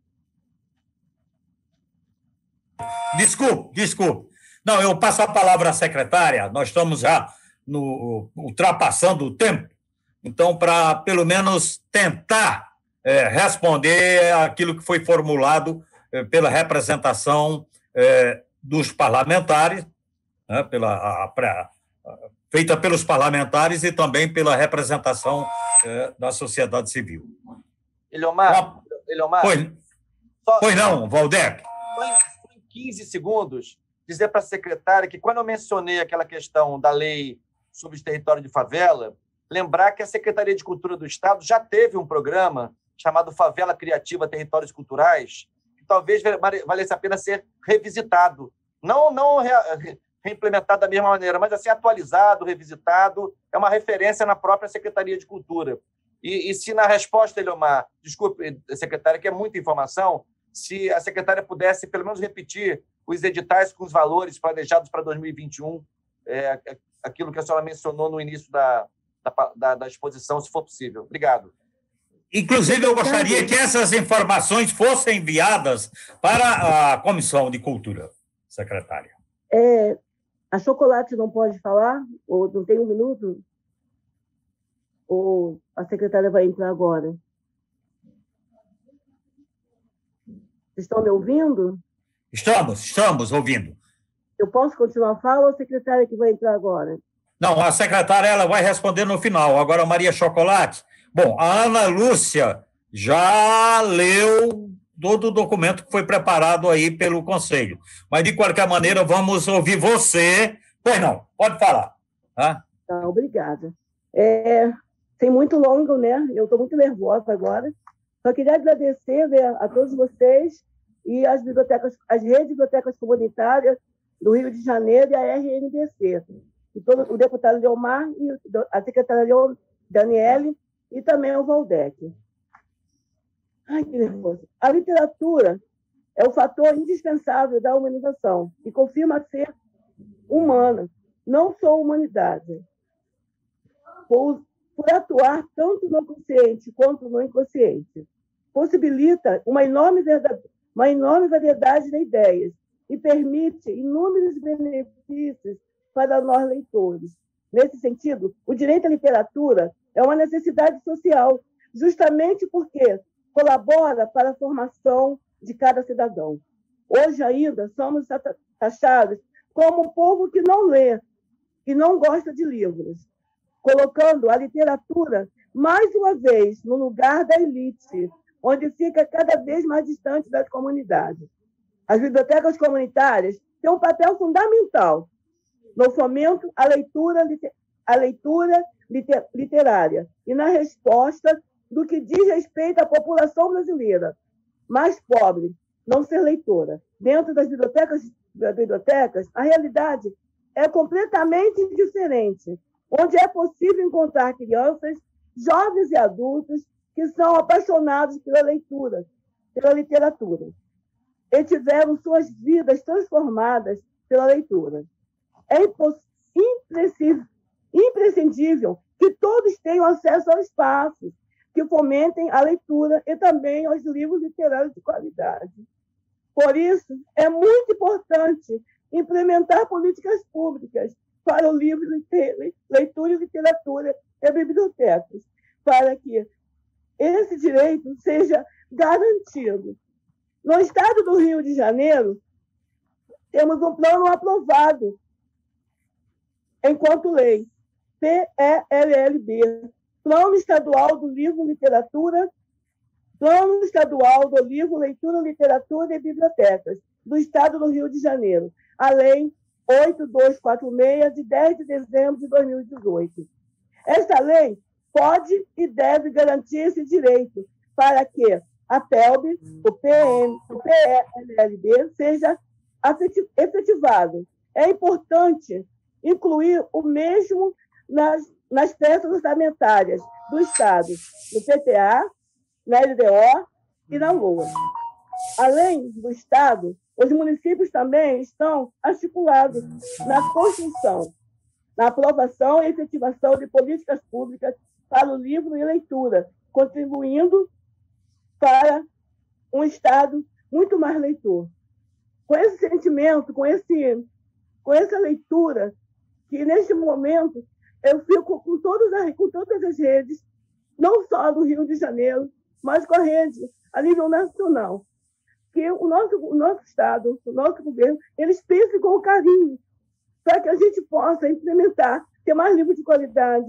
Desculpe, desculpe. Não, eu passo a palavra à secretária, nós estamos já no, ultrapassando o tempo, então, para pelo menos tentar é, responder aquilo que foi formulado é, pela representação é, dos parlamentares, né, pela, a, a, a, feita pelos parlamentares e também pela representação é, da sociedade civil. Eliomar, Eliomar pois, só, pois não, Valdec. quinze segundos, dizer para a secretária que, quando eu mencionei aquela questão da lei sobre os territórios de favela, lembrar que a Secretaria de Cultura do Estado já teve um programa chamado Favela Criativa Territórios Culturais, que talvez valesse a pena ser revisitado. Não, não re, reimplementado da mesma maneira, mas assim, atualizado, revisitado, é uma referência na própria Secretaria de Cultura. E, e se na resposta, Eliomar, desculpe, secretária, que é muita informação, se a secretária pudesse, pelo menos, repetir os editais com os valores planejados para dois mil e vinte e um, é, aquilo que a senhora mencionou no início da, da, da exposição, se for possível. Obrigado. Inclusive, eu gostaria que essas informações fossem enviadas para a Comissão de Cultura, secretária. É, a Chocolate não pode falar? Ou não tem um minuto? Ou a secretária vai entrar agora? Vocês estão me ouvindo? Estamos, estamos ouvindo. Eu posso continuar a fala ou a secretária que vai entrar agora? Não, a secretária ela vai responder no final. Agora, a Maria Chocolate. Bom, a Ana Lúcia já leu todo o documento que foi preparado aí pelo Conselho. Mas, de qualquer maneira, vamos ouvir você. Pois não, pode falar. Tá, tá obrigada. É, sem muito longo, né? Eu estou muito nervosa agora. Só queria agradecer, né, a todos vocês e as bibliotecas, as redes de bibliotecas comunitárias do Rio de Janeiro e a R N D C, e todo, o deputado Leomar e a secretária Daniele e também o Valdec. Ai, que nervoso. A literatura é o fator indispensável da humanização e confirma ser humana, não só humanidade. por, por atuar tanto no consciente quanto no inconsciente. Possibilita uma enorme, verdade, uma enorme variedade de ideias e permite inúmeros benefícios para nós leitores. Nesse sentido, o direito à literatura é uma necessidade social, justamente porque colabora para a formação de cada cidadão. Hoje ainda somos taxados como um povo que não lê e não gosta de livros, colocando a literatura, mais uma vez, no lugar da elite, onde fica cada vez mais distante das comunidades. As bibliotecas comunitárias têm um papel fundamental no fomento à leitura, à leitura literária e na resposta do que diz respeito à população brasileira mais pobre, não ser leitora. Dentro das bibliotecas, das bibliotecas, a realidade é completamente diferente, onde é possível encontrar crianças, jovens e adultos que são apaixonados pela leitura, pela literatura, e tiveram suas vidas transformadas pela leitura. É imprescindível que todos tenham acesso a espaços que fomentem a leitura e também aos livros literários de qualidade. Por isso, é muito importante implementar políticas públicas para o livro, leitura e literatura e bibliotecas, para que esse direito seja garantido. No estado do Rio de Janeiro, temos um plano aprovado enquanto lei, P E L L B, Plano Estadual do Livro, Literatura, Plano Estadual do Livro, Leitura, Literatura e Bibliotecas, do Estado do Rio de Janeiro, a Lei oito mil duzentos e quarenta e seis, de dez de dezembro de dois mil e dezoito. Esta lei pode e deve garantir esse direito para que a P E L B, o P M, o P E L L B, seja efetivado. É importante incluir o mesmo nas, nas peças orçamentárias do Estado, no P T A, na L D O e na LOA. Além do Estado, os municípios também estão articulados na construção, na aprovação e efetivação de políticas públicas para o livro e leitura, contribuindo para um Estado muito mais leitor. Com esse sentimento, com, esse, com essa leitura, que neste momento eu fico com todas, as, com todas as redes, não só do Rio de Janeiro, mas com a rede a nível nacional, que o nosso, o nosso Estado, o nosso governo, eles pensem com carinho, para que a gente possa implementar, ter mais livros de qualidade,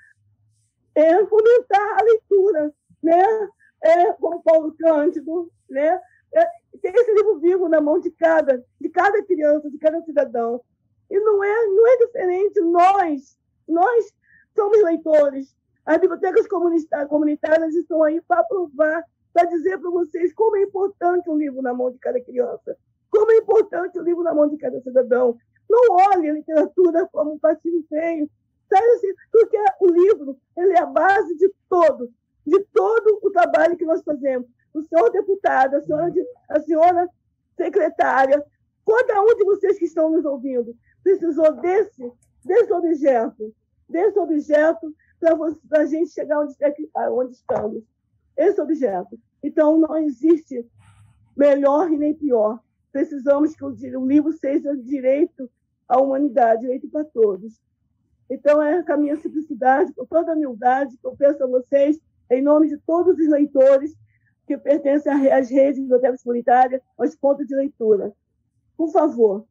é, fomentar a leitura, né? É, como Paulo Cândido, né? É, ter esse livro vivo na mão de cada, de cada criança, de cada cidadão. E não é, não é diferente, nós, nós somos leitores. As bibliotecas comunitárias estão aí para aprovar, para dizer para vocês como é importante um livro na mão de cada criança, como é importante o livro na mão de cada cidadão. Não olhe a literatura como um patinho feio, sabe assim, porque o livro ele é a base de todo, de todo o trabalho que nós fazemos. O senhor deputado, a senhora, a senhora secretária, cada um de vocês que estão nos ouvindo, precisou desse, desse objeto, desse objeto para a gente chegar onde, onde estamos. Esse objeto. Então, não existe melhor e nem pior. Precisamos que o, o livro seja direito à humanidade, direito para todos. Então, é com a minha simplicidade, com toda a humildade, que eu peço a vocês, em nome de todos os leitores que pertencem às redes de bibliotecas comunitárias, aos pontos de leitura. Por favor,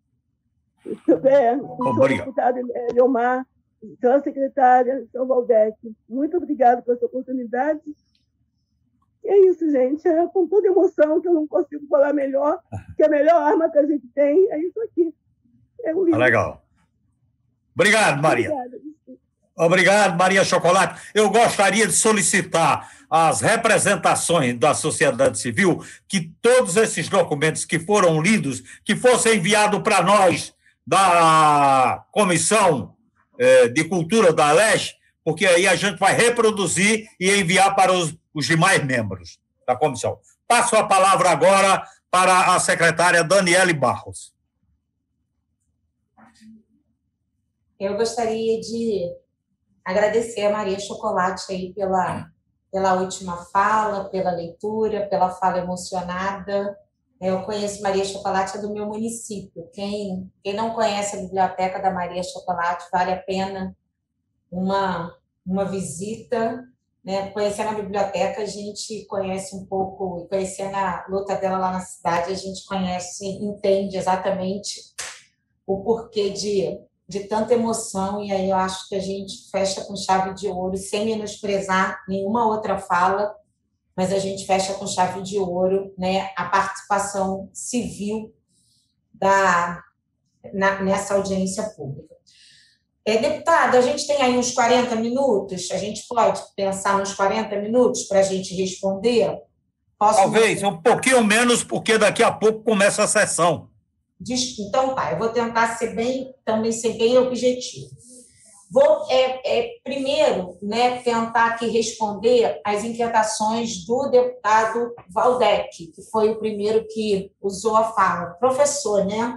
o senhor deputado Eliomar, senhora secretária, senhor Valdec, muito obrigado pela sua oportunidade. E é isso, gente. É com toda emoção que eu não consigo falar melhor, que a melhor arma que a gente tem é isso aqui. É um livro. Ah, legal. Obrigado, Maria. Obrigada. Obrigado, Maria Chocolate. Eu gostaria de solicitar às representações da sociedade civil que todos esses documentos que foram lidos, que fossem enviados para nós da Comissão de Cultura da Leste, porque aí a gente vai reproduzir e enviar para os, os demais membros da comissão. Passo a palavra agora para a secretária Daniele Barros. Eu gostaria de agradecer a Maria Chocolate aí pela, pela última fala, pela leitura, pela fala emocionada. Eu conheço Maria Chocolate, é do meu município. Quem, quem não conhece a biblioteca da Maria Chocolate, vale a pena uma, uma visita, né? Conhecendo a biblioteca, a gente conhece um pouco, conhecendo a luta dela lá na cidade, a gente conhece, entende exatamente o porquê de, de tanta emoção, e aí eu acho que a gente fecha com chave de ouro, sem menosprezar nenhuma outra fala, mas a gente fecha com chave de ouro, né, a participação civil da, na, nessa audiência pública. É, deputado, a gente tem aí uns quarenta minutos, a gente pode pensar nos quarenta minutos para a gente responder? Posso Talvez, um pouquinho menos, porque daqui a pouco começa a sessão. Então, tá, eu vou tentar ser bem, também ser bem objetivo. Vou, é, é, primeiro, né, tentar aqui responder às inquietações do deputado Valdec, que foi o primeiro que usou a fala. Professor, né?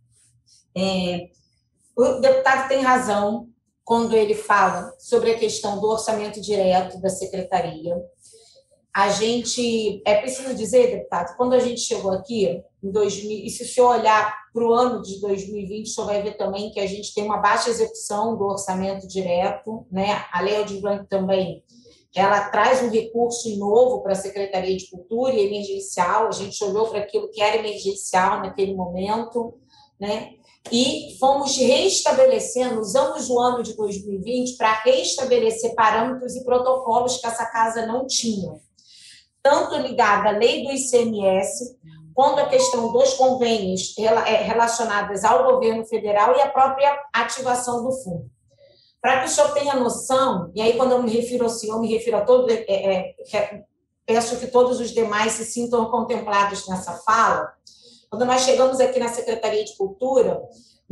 É, o deputado tem razão quando ele fala sobre a questão do orçamento direto da secretaria. A gente, é preciso dizer, deputado, quando a gente chegou aqui, em dois mil, e se o senhor olhar para o ano de dois mil e vinte, o senhor vai ver também que a gente tem uma baixa execução do orçamento direto, né? A Lei Aldir Blanc também, ela traz um recurso novo para a Secretaria de Cultura e emergencial, a gente olhou para aquilo que era emergencial naquele momento, né? E fomos reestabelecendo, usamos o ano de dois mil e vinte para restabelecer parâmetros e protocolos que essa casa não tinha, tanto ligada à lei do I C M S, quanto a questão dos convênios relacionados ao governo federal e a própria ativação do fundo. Para que o senhor tenha noção, e aí quando eu me refiro ao senhor, eu me refiro a todo, é, é, peço que todos os demais se sintam contemplados nessa fala. Quando nós chegamos aqui na Secretaria de Cultura,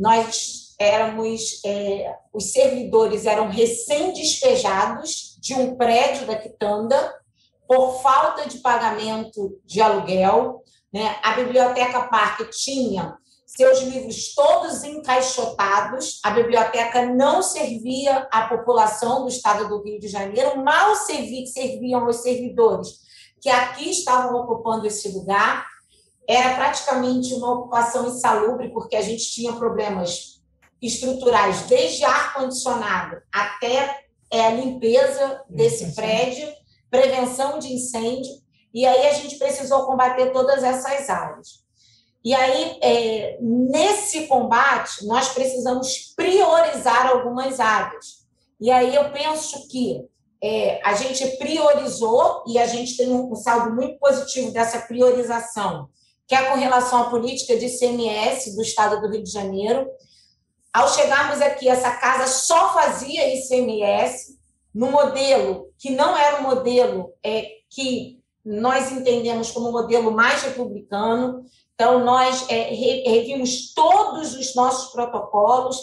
nós éramos, é, os servidores eram recém-despejados de um prédio da Quitanda por falta de pagamento de aluguel, né? A Biblioteca Parque tinha seus livros todos encaixotados, a biblioteca não servia à população do estado do Rio de Janeiro, mal servia, serviam aos servidores que aqui estavam ocupando esse lugar. Era praticamente uma ocupação insalubre, porque a gente tinha problemas estruturais, desde ar-condicionado até é, a limpeza desse prédio, prevenção de incêndio, e aí a gente precisou combater todas essas áreas. E aí, é, nesse combate, nós precisamos priorizar algumas áreas. E aí eu penso que é, a gente priorizou, e a gente tem um saldo muito positivo dessa priorização, que é com relação à política de I C M S do estado do Rio de Janeiro. Ao chegarmos aqui, essa casa só fazia I C M S, no modelo que não era um modelo é, que nós entendemos como um modelo mais republicano. Então, nós é, revimos todos os nossos protocolos,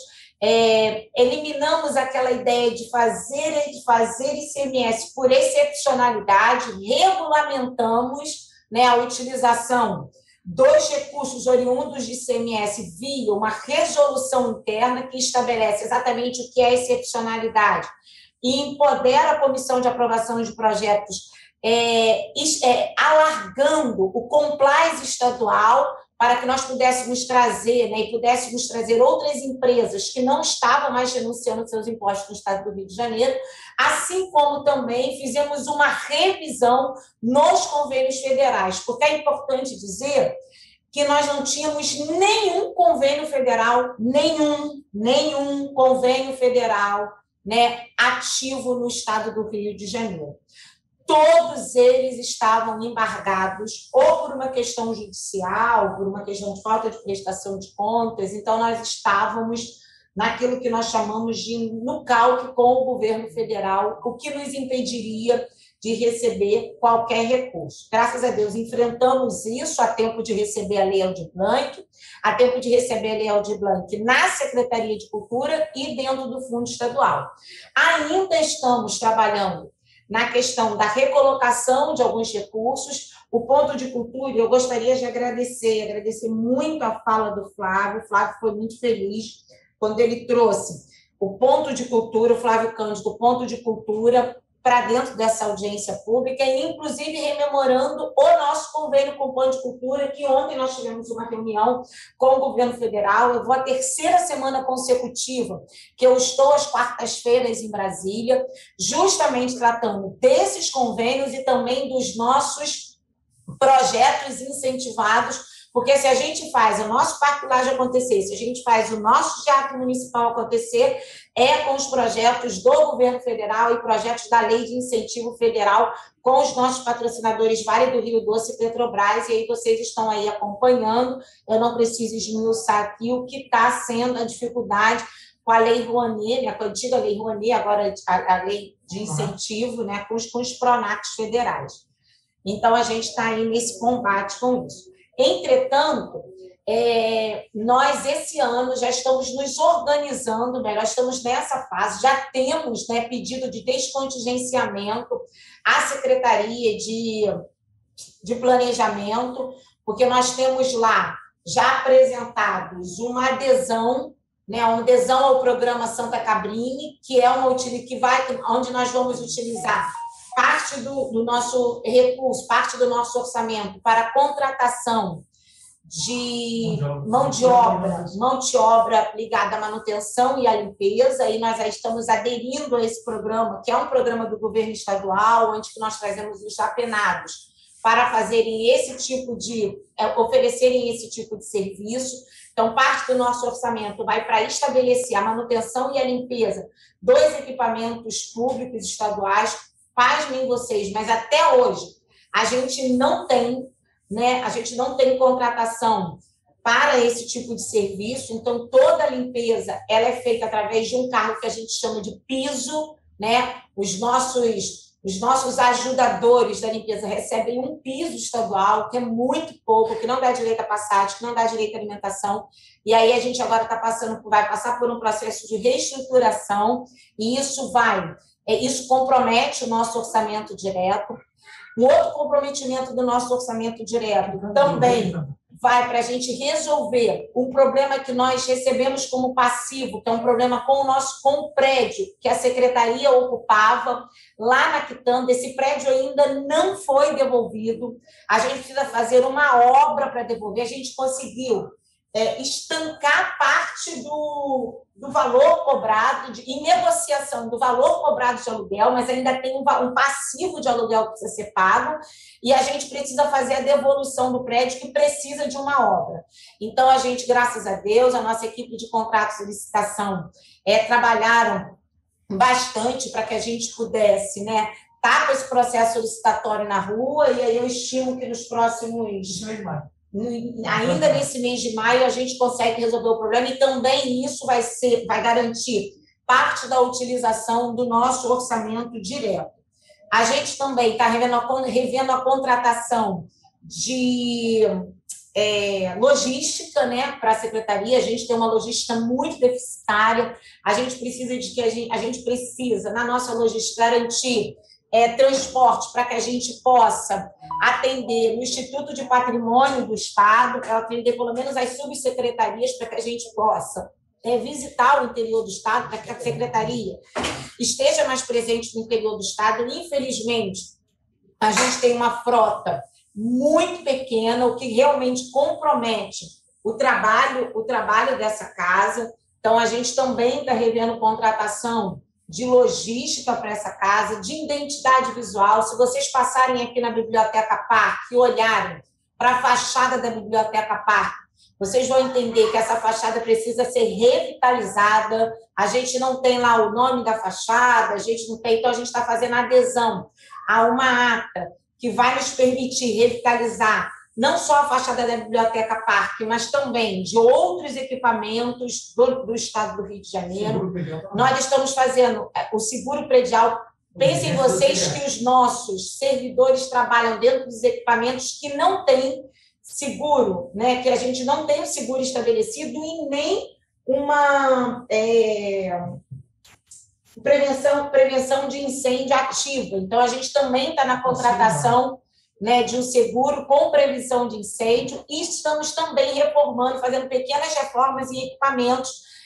é, eliminamos aquela ideia de fazer, de fazer I C M S por excepcionalidade, regulamentamos, né, a utilização dos recursos oriundos de I C M S via uma resolução interna que estabelece exatamente o que é excepcionalidade e empodera a Comissão de Aprovação de Projetos, é, é, alargando o compliance estadual para que nós pudéssemos trazer, né, e pudéssemos trazer outras empresas que não estavam mais renunciando seus impostos no estado do Rio de Janeiro, assim como também fizemos uma revisão nos convênios federais, porque é importante dizer que nós não tínhamos nenhum convênio federal, nenhum, nenhum convênio federal, né, ativo no estado do Rio de Janeiro. Todos eles estavam embargados, ou por uma questão judicial, por uma questão de falta de prestação de contas. Então, nós estávamos naquilo que nós chamamos de no calque com o governo federal, o que nos impediria de receber qualquer recurso. Graças a Deus, enfrentamos isso a tempo de receber a Lei Aldir Blanc, a tempo de receber a Lei Aldir Blanc na Secretaria de Cultura e dentro do Fundo Estadual. Ainda estamos trabalhando na questão da recolocação de alguns recursos. O ponto de cultura, eu gostaria de agradecer, agradecer muito a fala do Flávio. O Flávio foi muito feliz quando ele trouxe o ponto de cultura, o Flávio Cândido, o ponto de cultura, para dentro dessa audiência pública, e inclusive rememorando o nosso convênio com o Ponto de Cultura, que ontem nós tivemos uma reunião com o governo federal. Eu vou a terceira semana consecutiva que eu estou às quartas-feiras em Brasília, justamente tratando desses convênios e também dos nossos projetos incentivados, porque se a gente faz o nosso Parque Lage acontecer, se a gente faz o nosso Teatro Municipal acontecer, é com os projetos do governo federal e projetos da Lei de Incentivo Federal com os nossos patrocinadores Vale do Rio Doce e Petrobras, e aí vocês estão aí acompanhando. Eu não preciso esmiuçar aqui o que está sendo a dificuldade com a Lei Rouanet, né, com a antiga Lei Rouanet, agora a, a Lei de Incentivo, né, com os, com os PRONACs federais. Então, a gente está aí nesse combate com isso. Entretanto, é, nós, esse ano, já estamos nos organizando, né? Nós estamos nessa fase, já temos, né, pedido de descontingenciamento à Secretaria de, de Planejamento, porque nós temos lá já apresentados uma adesão, né, uma adesão ao programa Santa Cabrini, que é uma que vai, onde nós vamos utilizar parte do, do nosso recurso, parte do nosso orçamento para a contratação de mão de obra, mão de obra ligada à manutenção e à limpeza, e nós já estamos aderindo a esse programa, que é um programa do governo estadual, onde nós trazemos os apenados para fazerem esse tipo de, oferecerem esse tipo de serviço. Então, parte do nosso orçamento vai para estabelecer a manutenção e a limpeza dos equipamentos públicos estaduais. Pasmem vocês, mas até hoje a gente não tem, né, a gente não tem contratação para esse tipo de serviço, então toda a limpeza ela é feita através de um carro que a gente chama de piso, né? Os nossos, os nossos ajudadores da limpeza recebem um piso estadual, que é muito pouco, que não dá direito a passagem, que não dá direito à alimentação, e aí a gente agora está passando, vai passar por um processo de reestruturação, e isso vai... Isso compromete o nosso orçamento direto. Um outro comprometimento do nosso orçamento direto também vai para a gente resolver um problema que nós recebemos como passivo, que é um problema com o nosso com o prédio que a secretaria ocupava lá na Quitanda. Esse prédio ainda não foi devolvido. A gente precisa fazer uma obra para devolver. A gente conseguiu é, estancar parte do, do valor cobrado, de, em negociação do valor cobrado de aluguel, mas ainda tem um, um passivo de aluguel que precisa ser pago, e a gente precisa fazer a devolução do prédio que precisa de uma obra. Então, a gente, graças a Deus, a nossa equipe de contratos e licitação é, trabalharam bastante para que a gente pudesse, né, estar com esse processo licitatório na rua, e aí eu estimo que nos próximos... Ainda nesse mês de maio, a gente consegue resolver o problema, e também isso vai, ser, vai garantir parte da utilização do nosso orçamento direto. A gente também está revendo a, revendo a contratação de é, logística, né, para a secretaria. A gente tem uma logística muito deficitária, a gente precisa de que a gente, a gente precisa, na nossa logística, garantir É, transporte para que a gente possa atender no Instituto de Patrimônio do Estado, para atender pelo menos as subsecretarias, para que a gente possa é, visitar o interior do Estado, para que a secretaria esteja mais presente no interior do Estado. Infelizmente, a gente tem uma frota muito pequena, o que realmente compromete o trabalho, o trabalho dessa casa. Então, a gente também está revendo contratação de logística para essa casa, de identidade visual. Se vocês passarem aqui na Biblioteca Parque e olharem para a fachada da Biblioteca Parque, vocês vão entender que essa fachada precisa ser revitalizada. A gente não tem lá o nome da fachada, a gente não tem, então a gente está fazendo adesão a uma ata que vai nos permitir revitalizar não só a fachada da Biblioteca Parque, mas também de outros equipamentos do, do Estado do Rio de Janeiro. Nós estamos fazendo o seguro predial. Pensem vocês que os nossos servidores trabalham dentro dos equipamentos que não têm seguro, né? Que a gente não tem o seguro estabelecido e nem uma é, prevenção, prevenção de incêndio ativa. Então, a gente também está na contratação, né, de um seguro com previsão de incêndio, e estamos também reformando, fazendo pequenas reformas em equipamentos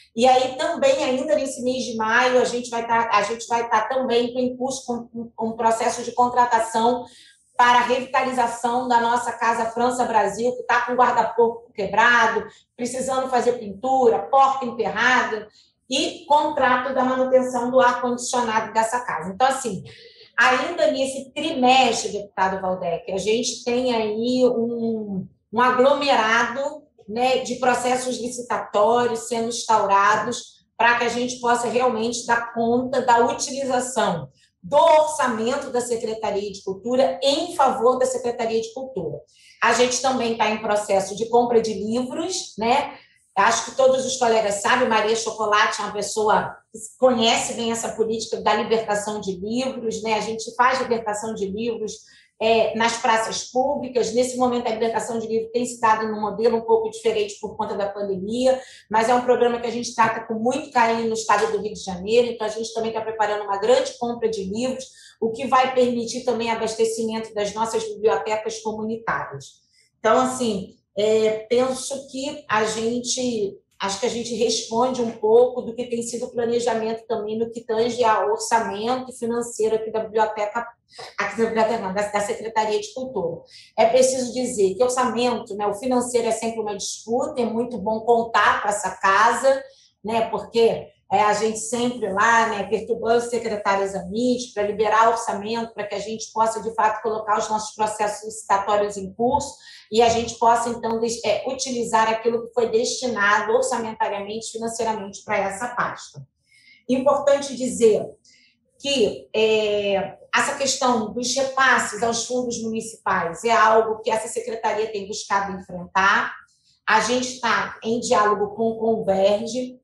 E aí também, ainda nesse mês de maio, a gente vai estar, a gente vai estar também em curso com um processo de contratação para a revitalização da nossa Casa França Brasil, que está com guarda-corpo quebrado, precisando fazer pintura, porta enterrada, e contrato da manutenção do ar-condicionado dessa casa. Então, assim, ainda nesse trimestre, deputado Valdec, a gente tem aí um, um aglomerado, né, de processos licitatórios sendo instaurados para que a gente possa realmente dar conta da utilização do orçamento da Secretaria de Cultura em favor da Secretaria de Cultura. A gente também está em processo de compra de livros, né? Acho que todos os colegas sabem, Maria Chocolate é uma pessoa que conhece bem essa política da libertação de livros, né? A gente faz libertação de livros é, nas praças públicas. Nesse momento, a libertação de livros tem se dado num modelo um pouco diferente por conta da pandemia, mas é um programa que a gente trata com muito carinho no estado do Rio de Janeiro, então a gente também está preparando uma grande compra de livros, o que vai permitir também abastecimento das nossas bibliotecas comunitárias. Então, assim, É, penso que a gente, acho que a gente responde um pouco do que tem sido o planejamento também no que tange ao orçamento financeiro aqui da biblioteca, aqui da biblioteca não, da, da Secretaria de Cultura. É preciso dizer que orçamento, né, o financeiro é sempre uma disputa, é muito bom contar com essa casa, né, porque é, a gente sempre lá, né, perturbando os secretários amigos para liberar orçamento, para que a gente possa, de fato, colocar os nossos processos licitatórios em curso, e a gente possa, então, é, utilizar aquilo que foi destinado orçamentariamente, financeiramente para essa pasta. Importante dizer que é, essa questão dos repasses aos fundos municipais é algo que essa secretaria tem buscado enfrentar. A gente está em diálogo com o Converge.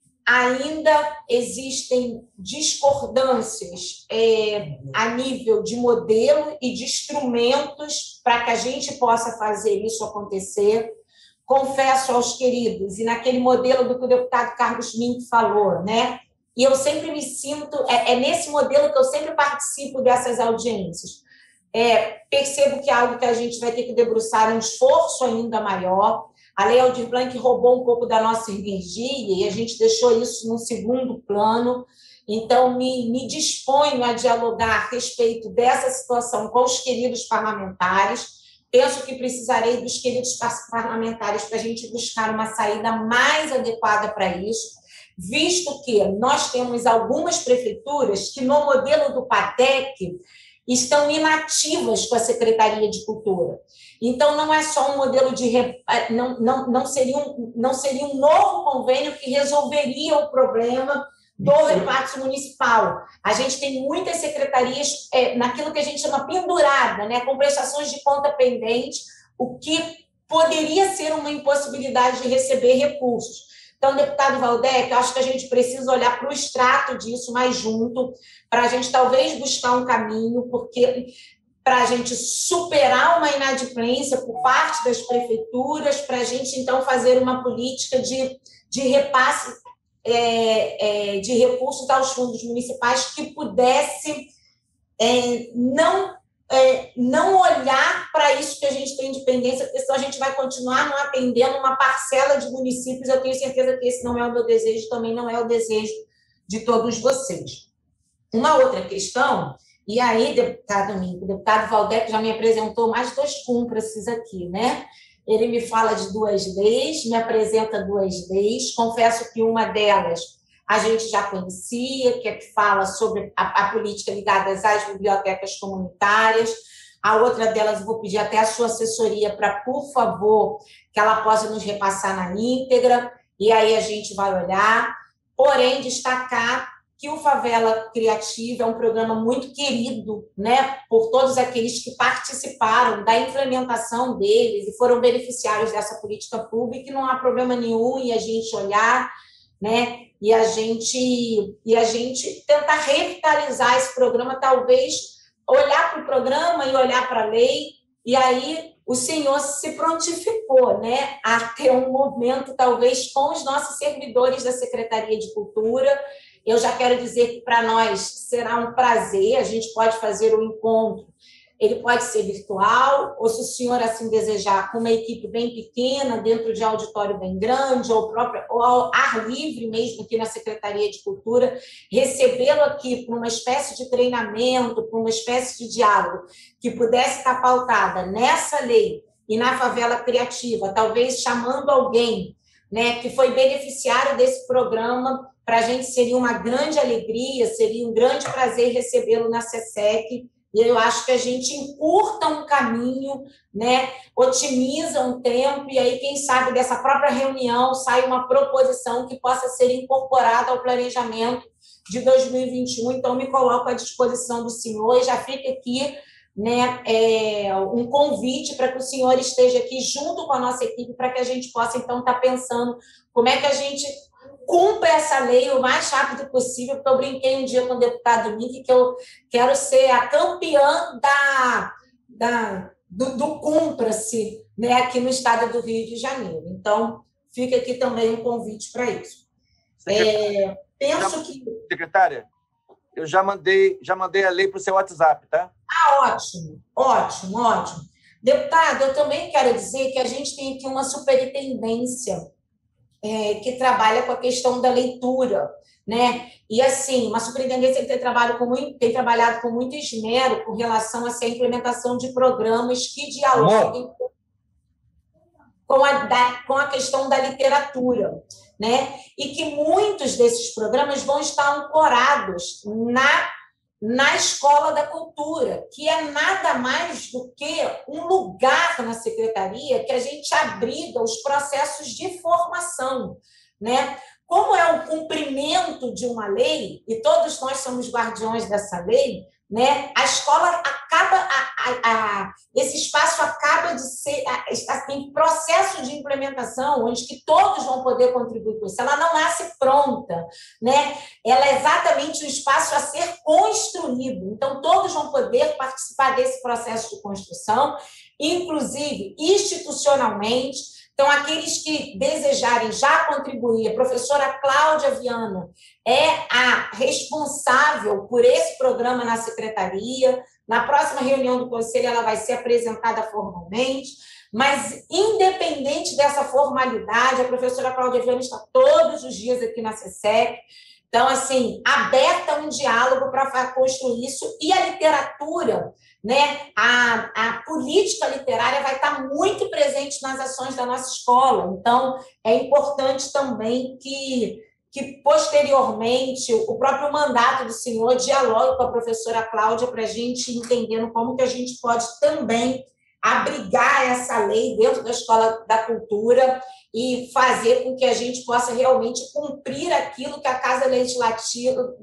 Ainda existem discordâncias é, a nível de modelo e de instrumentos para que a gente possa fazer isso acontecer. Confesso aos queridos, e naquele modelo do que o deputado Carlos Mink falou, né? E eu sempre me sinto, é, é nesse modelo que eu sempre participo dessas audiências. É, percebo que é algo que a gente vai ter que debruçar um esforço ainda maior. A Lei Aldir Blanc roubou um pouco da nossa energia e a gente deixou isso num segundo plano. Então, me, me disponho a dialogar a respeito dessa situação com os queridos parlamentares. Penso que precisarei dos queridos parlamentares para a gente buscar uma saída mais adequada para isso, visto que nós temos algumas prefeituras que, no modelo do PATEC, estão inativas com a Secretaria de Cultura. Então, não é só um modelo de... Não, não, não, seria um, não seria um novo convênio que resolveria o problema do reparto municipal. A gente tem muitas secretarias é, naquilo que a gente chama pendurada, né, com prestações de conta pendente, o que poderia ser uma impossibilidade de receber recursos. Então, deputado Valdec, eu acho que a gente precisa olhar para o extrato disso mais junto, para a gente talvez buscar um caminho, porque para a gente superar uma inadimplência por parte das prefeituras, para a gente, então, fazer uma política de, de repasse é, é, de recursos aos fundos municipais que pudesse é, não, é, não olhar para isso que a gente tem dependência, porque senão a gente vai continuar não atendendo uma parcela de municípios. Eu tenho certeza que esse não é o meu desejo, também não é o desejo de todos vocês. Uma outra questão, e aí, deputado Minco, o deputado Valdec já me apresentou mais dois cúmplices aqui, né? Ele me fala de duas leis, me apresenta duas leis, confesso que uma delas a gente já conhecia, que é que fala sobre a, a política ligada às bibliotecas comunitárias. A outra delas, eu vou pedir até a sua assessoria para, por favor, que ela possa nos repassar na íntegra, e aí a gente vai olhar. Porém, destacar que o Favela Criativa é um programa muito querido, né, por todos aqueles que participaram da implementação deles e foram beneficiários dessa política pública, e não há problema nenhum em a gente olhar, né, e a gente, e a gente tentar revitalizar esse programa, talvez olhar para o programa e olhar para a lei, e aí o senhor se prontificou, né, a ter um momento, talvez, com os nossos servidores da Secretaria de Cultura. Eu já quero dizer que para nós será um prazer, a gente pode fazer o encontro ele pode ser virtual, ou se o senhor assim desejar, com uma equipe bem pequena, dentro de auditório bem grande, ou, próprio, ou ao ar livre mesmo aqui na Secretaria de Cultura, recebê-lo aqui para uma espécie de treinamento, para uma espécie de diálogo que pudesse estar pautada nessa lei e na favela criativa, talvez chamando alguém, né, que foi beneficiário desse programa, para a gente seria uma grande alegria, seria um grande prazer recebê-lo na SESEC. E eu acho que a gente encurta um caminho, né, otimiza um tempo, e aí, quem sabe, dessa própria reunião sai uma proposição que possa ser incorporada ao planejamento de dois mil e vinte e um. Então, me coloco à disposição do senhor e já fica aqui, né, é, um convite para que o senhor esteja aqui junto com a nossa equipe, para que a gente possa, então, estar pensando como é que a gente cumpra essa lei o mais rápido possível, porque eu brinquei um dia com o deputado Mink que eu quero ser a campeã da, da, do, do cumpra-se, né, aqui no estado do Rio de Janeiro. Então, fica aqui também um convite para isso. É, penso já, que... Secretária, eu já mandei, já mandei a lei para o seu WhatsApp, tá? Ah, ótimo, ótimo, ótimo. Deputado, eu também quero dizer que a gente tem aqui uma superintendência É, que trabalha com a questão da leitura, né? E, assim, uma superintendência que tem, trabalho com muito, tem trabalhado com muito esmero com relação assim, à implementação de programas que dialoguem com a, da, com a questão da literatura, né? E que muitos desses programas vão estar ancorados na na Escola da Cultura, que é nada mais do que um lugar na secretaria que a gente abriga os processos de formação, né? Como é o cumprimento de uma lei, e todos nós somos guardiões dessa lei, né? A escola acaba, a, a, a, esse espaço acaba de ser, está em processo de implementação, onde que todos vão poder contribuir com isso. Ela não nasce pronta, né? Ela é exatamente um espaço a ser construído. Então, todos vão poder participar desse processo de construção, inclusive institucionalmente. Então, aqueles que desejarem já contribuir, a professora Cláudia Viana é a responsável por esse programa na secretaria. Na próxima reunião do conselho, ela vai ser apresentada formalmente, mas, independente dessa formalidade, a professora Cláudia Viana está todos os dias aqui na SESEC. Então, assim, aberta a um diálogo para construir isso, e a literatura, né, a, a política literária vai estar muito presente nas ações da nossa escola. Então, é importante também que, que posteriormente, o próprio mandato do senhor dialogue com a professora Cláudia para a gente entendendo como que a gente pode também abrigar essa lei dentro da Escola da Cultura e fazer com que a gente possa realmente cumprir aquilo que a Casa Legislativa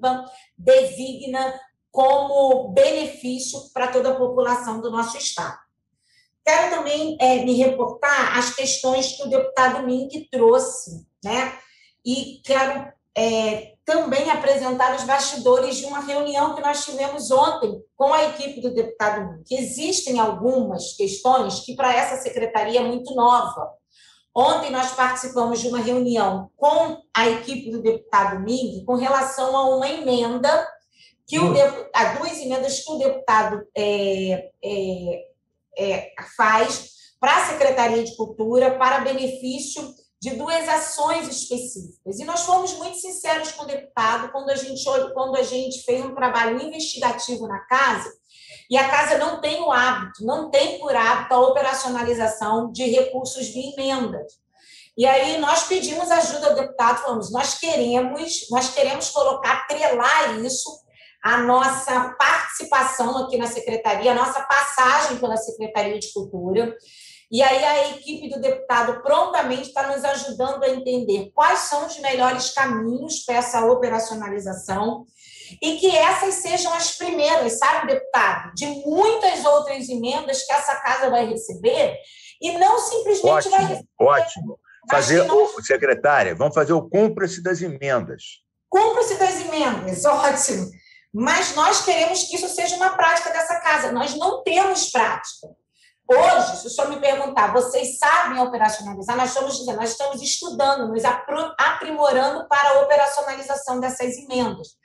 designa como benefício para toda a população do nosso Estado. Quero também é, me reportar às questões que o deputado Mink trouxe, né? E quero é, também apresentar os bastidores de uma reunião que nós tivemos ontem com a equipe do deputado Mink. Existem algumas questões que para essa secretaria é muito nova. Ontem nós participamos de uma reunião com a equipe do deputado Mink com relação a uma emenda que o deputado, há duas emendas que o deputado é, é, é, faz para a Secretaria de Cultura para benefício de duas ações específicas. E nós fomos muito sinceros com o deputado quando a gente, quando a gente fez um trabalho investigativo na casa, e a casa não tem o hábito, não tem por hábito a operacionalização de recursos de emendas. E aí nós pedimos ajuda ao deputado, falamos, nós queremos, nós queremos colocar, atrelar isso a nossa participação aqui na secretaria, a nossa passagem pela Secretaria de Cultura. E aí a equipe do deputado prontamente está nos ajudando a entender quais são os melhores caminhos para essa operacionalização e que essas sejam as primeiras, sabe, deputado, de muitas outras emendas que essa casa vai receber e não simplesmente ótimo, vai receber. Ótimo. Fazer, não... secretária, vamos fazer o cumpra-se das emendas. Cumpra-se das emendas, ótimo. Mas nós queremos que isso seja uma prática dessa casa. Nós não temos prática. Hoje, se o senhor me perguntar, vocês sabem operacionalizar? Nós estamos dizendo, nós estamos estudando, nos aprimorando para a operacionalização dessas emendas.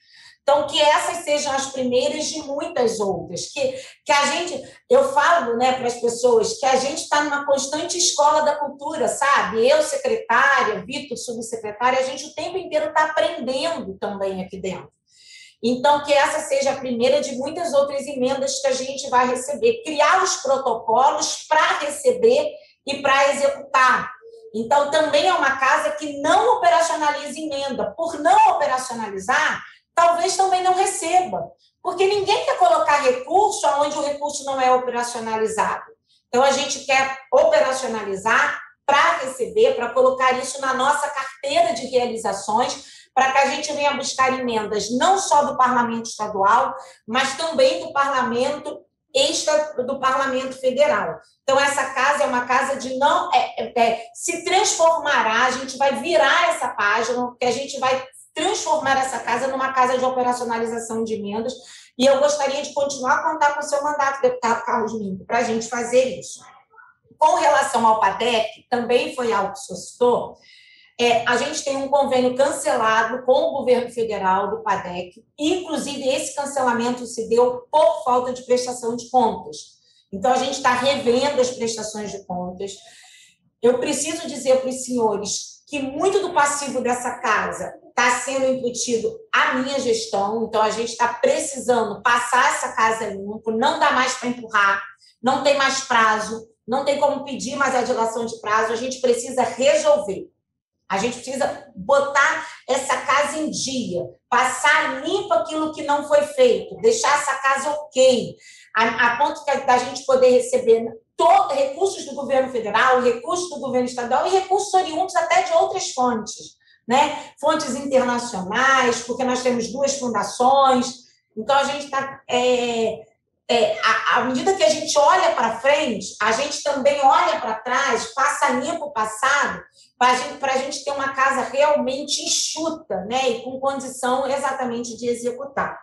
Então, que essas sejam as primeiras de muitas outras. Que, que a gente, eu falo, né, para as pessoas que a gente está numa constante escola da cultura, sabe? Eu, secretária, Vitor, subsecretária, a gente o tempo inteiro está aprendendo também aqui dentro. Então, que essa seja a primeira de muitas outras emendas que a gente vai receber. Criar os protocolos para receber e para executar. Então, também é uma casa que não operacionaliza emenda. Por não operacionalizar, talvez também não receba. Porque ninguém quer colocar recurso onde o recurso não é operacionalizado. Então, a gente quer operacionalizar para receber, para colocar isso na nossa carteira de realizações, para que a gente venha buscar emendas não só do Parlamento Estadual, mas também do Parlamento extra do Parlamento Federal. Então, essa casa é uma casa de não... É, é, se transformará, a gente vai virar essa página, que a gente vai transformar essa casa numa casa de operacionalização de emendas, e eu gostaria de continuar a contar com o seu mandato, deputado Carlos Minto, para a gente fazer isso. Com relação ao PADEC, também foi algo que o senhor citou, É, a gente tem um convênio cancelado com o governo federal do PADEC, inclusive esse cancelamento se deu por falta de prestação de contas. Então, a gente está revendo as prestações de contas. Eu preciso dizer para os senhores que muito do passivo dessa casa está sendo incutido à minha gestão, então a gente está precisando passar essa casa limpo, não dá mais para empurrar, não tem mais prazo, não tem como pedir mais a dilação de prazo, a gente precisa resolver. A gente precisa botar essa casa em dia, passar limpo aquilo que não foi feito, deixar essa casa ok, a, a ponto da gente poder receber todo, recursos do governo federal, recursos do governo estadual e recursos oriundos até de outras fontes, né? Fontes internacionais, porque nós temos duas fundações. Então, a gente está... É, é, à medida que a gente olha para frente, a gente também olha para trás, passa limpo o passado, para a gente, para a gente ter uma casa realmente enxuta, né, e com condição exatamente de executar.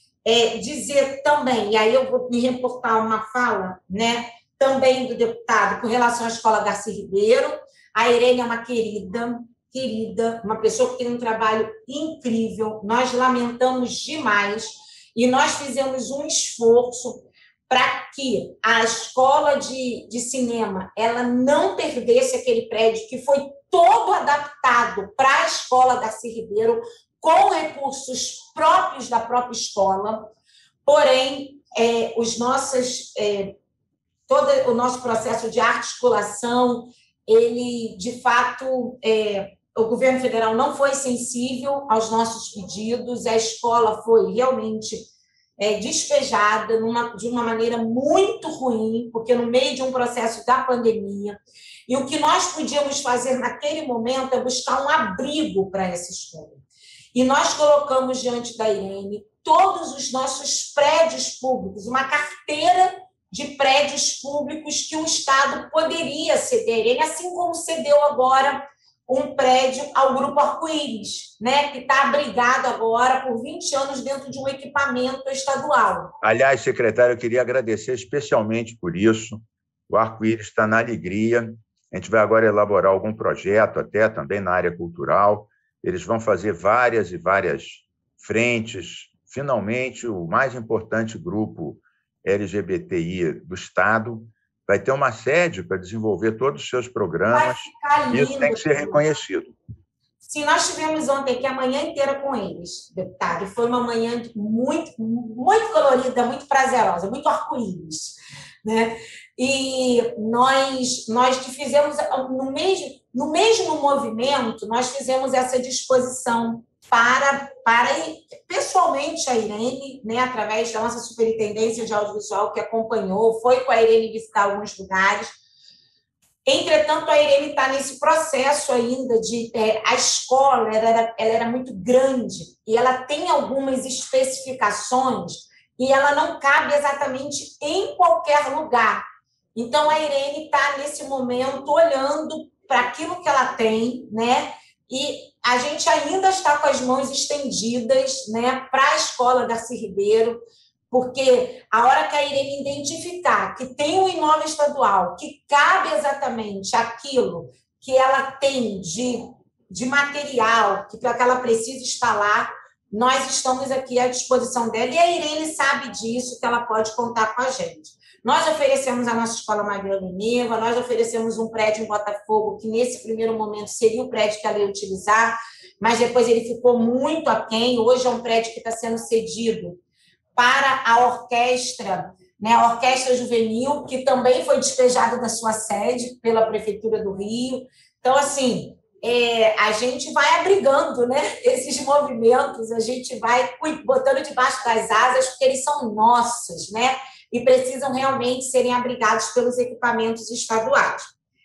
É, dizer também, e aí eu vou me reportar uma fala, né, também do deputado com relação à Escola Darcy Ribeiro. A Irene é uma querida, querida, uma pessoa que tem um trabalho incrível, nós lamentamos demais, e nós fizemos um esforço para que a escola de, de cinema ela não perdesse aquele prédio que foi todo adaptado para a Escola Darcy Ribeiro, com recursos próprios da própria escola, porém, é, os nossos, é, todo o nosso processo de articulação, ele, de fato, é, o governo federal não foi sensível aos nossos pedidos, a escola foi realmente é, despejada numa, de uma maneira muito ruim, porque no meio de um processo da pandemia, e o que nós podíamos fazer naquele momento é buscar um abrigo para essa escola. E nós colocamos diante da Irene todos os nossos prédios públicos, uma carteira de prédios públicos que o Estado poderia ceder a Irene, assim como cedeu agora um prédio ao Grupo Arco-Íris, né, que está abrigado agora por vinte anos dentro de um equipamento estadual. Aliás, secretário, eu queria agradecer especialmente por isso. O Arco-Íris está na alegria. A gente vai agora elaborar algum projeto, até também na área cultural. Eles vão fazer várias e várias frentes. Finalmente, o mais importante grupo L G B T I do Estado vai ter uma sede para desenvolver todos os seus programas. Lindo, isso tem que ser reconhecido. Sim, nós tivemos ontem aqui a manhã inteira com eles, deputado, e foi uma manhã muito, muito colorida, muito prazerosa, muito arco-íris, né? E nós, nós fizemos, no mesmo, no mesmo movimento, nós fizemos essa disposição para, para pessoalmente a Irene, né, através da nossa superintendência de audiovisual que acompanhou, foi com a Irene visitar alguns lugares. Entretanto, a Irene está nesse processo ainda de... É, a escola ela era, ela era muito grande e ela tem algumas especificações e ela não cabe exatamente em qualquer lugar. Então, a Irene está, nesse momento, olhando para aquilo que ela tem, né? E a gente ainda está com as mãos estendidas, né, para a Escola Darcy Ribeiro, porque a hora que a Irene identificar que tem um imóvel estadual que cabe exatamente aquilo que ela tem de, de material que, que ela precisa instalar, nós estamos aqui à disposição dela, e a Irene sabe disso, que ela pode contar com a gente. Nós oferecemos a nossa Escola Mariana Neva, nós oferecemos um prédio em Botafogo, que nesse primeiro momento seria o prédio que ela ia utilizar, mas depois ele ficou muito aquém. Hoje é um prédio que está sendo cedido para a orquestra, né, a Orquestra Juvenil, que também foi despejada da sua sede pela Prefeitura do Rio. Então, assim, é, a gente vai abrigando, né, esses movimentos, a gente vai botando debaixo das asas, porque eles são nossos, né, e precisam realmente serem abrigados pelos equipamentos estaduais.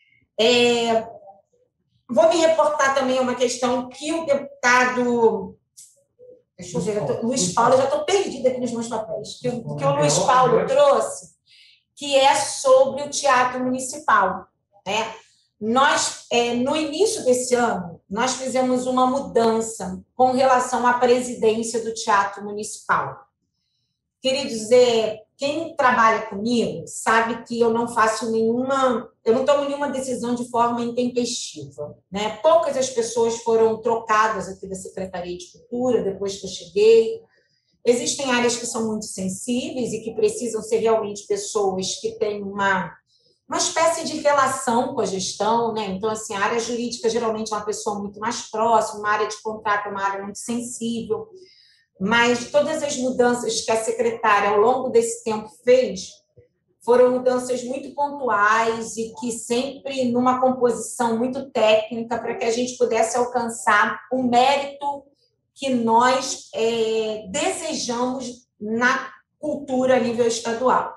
É, vou me reportar também a uma questão que o deputado... Deixa eu ver, eu tô, Luiz Paulo, eu já estou perdida aqui nos meus papéis, que, que o Luiz Paulo trouxe, que é sobre o Teatro Municipal, né? Nós, é, no início desse ano, nós fizemos uma mudança com relação à presidência do Teatro Municipal. Queria dizer, quem trabalha comigo sabe que eu não faço nenhuma, eu não tomo nenhuma decisão de forma intempestiva, né? Poucas as pessoas foram trocadas aqui da Secretaria de Cultura depois que eu cheguei. Existem áreas que são muito sensíveis e que precisam ser realmente pessoas que têm uma, uma espécie de relação com a gestão, né? Então, assim, a área jurídica geralmente é uma pessoa muito mais próxima, uma área de contrato é uma área muito sensível. Mas todas as mudanças que a secretária, ao longo desse tempo, fez, foram mudanças muito pontuais e que sempre numa composição muito técnica para que a gente pudesse alcançar o mérito que nós é, desejamos na cultura a nível estadual.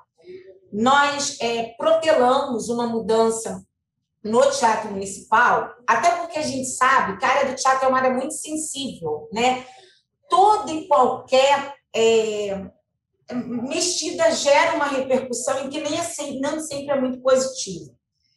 Nós é, protelamos uma mudança no Teatro Municipal, até porque a gente sabe que a área do teatro é uma área muito sensível, né? Toda e qualquer é, mexida gera uma repercussão em que nem é sempre, não sempre é muito positiva.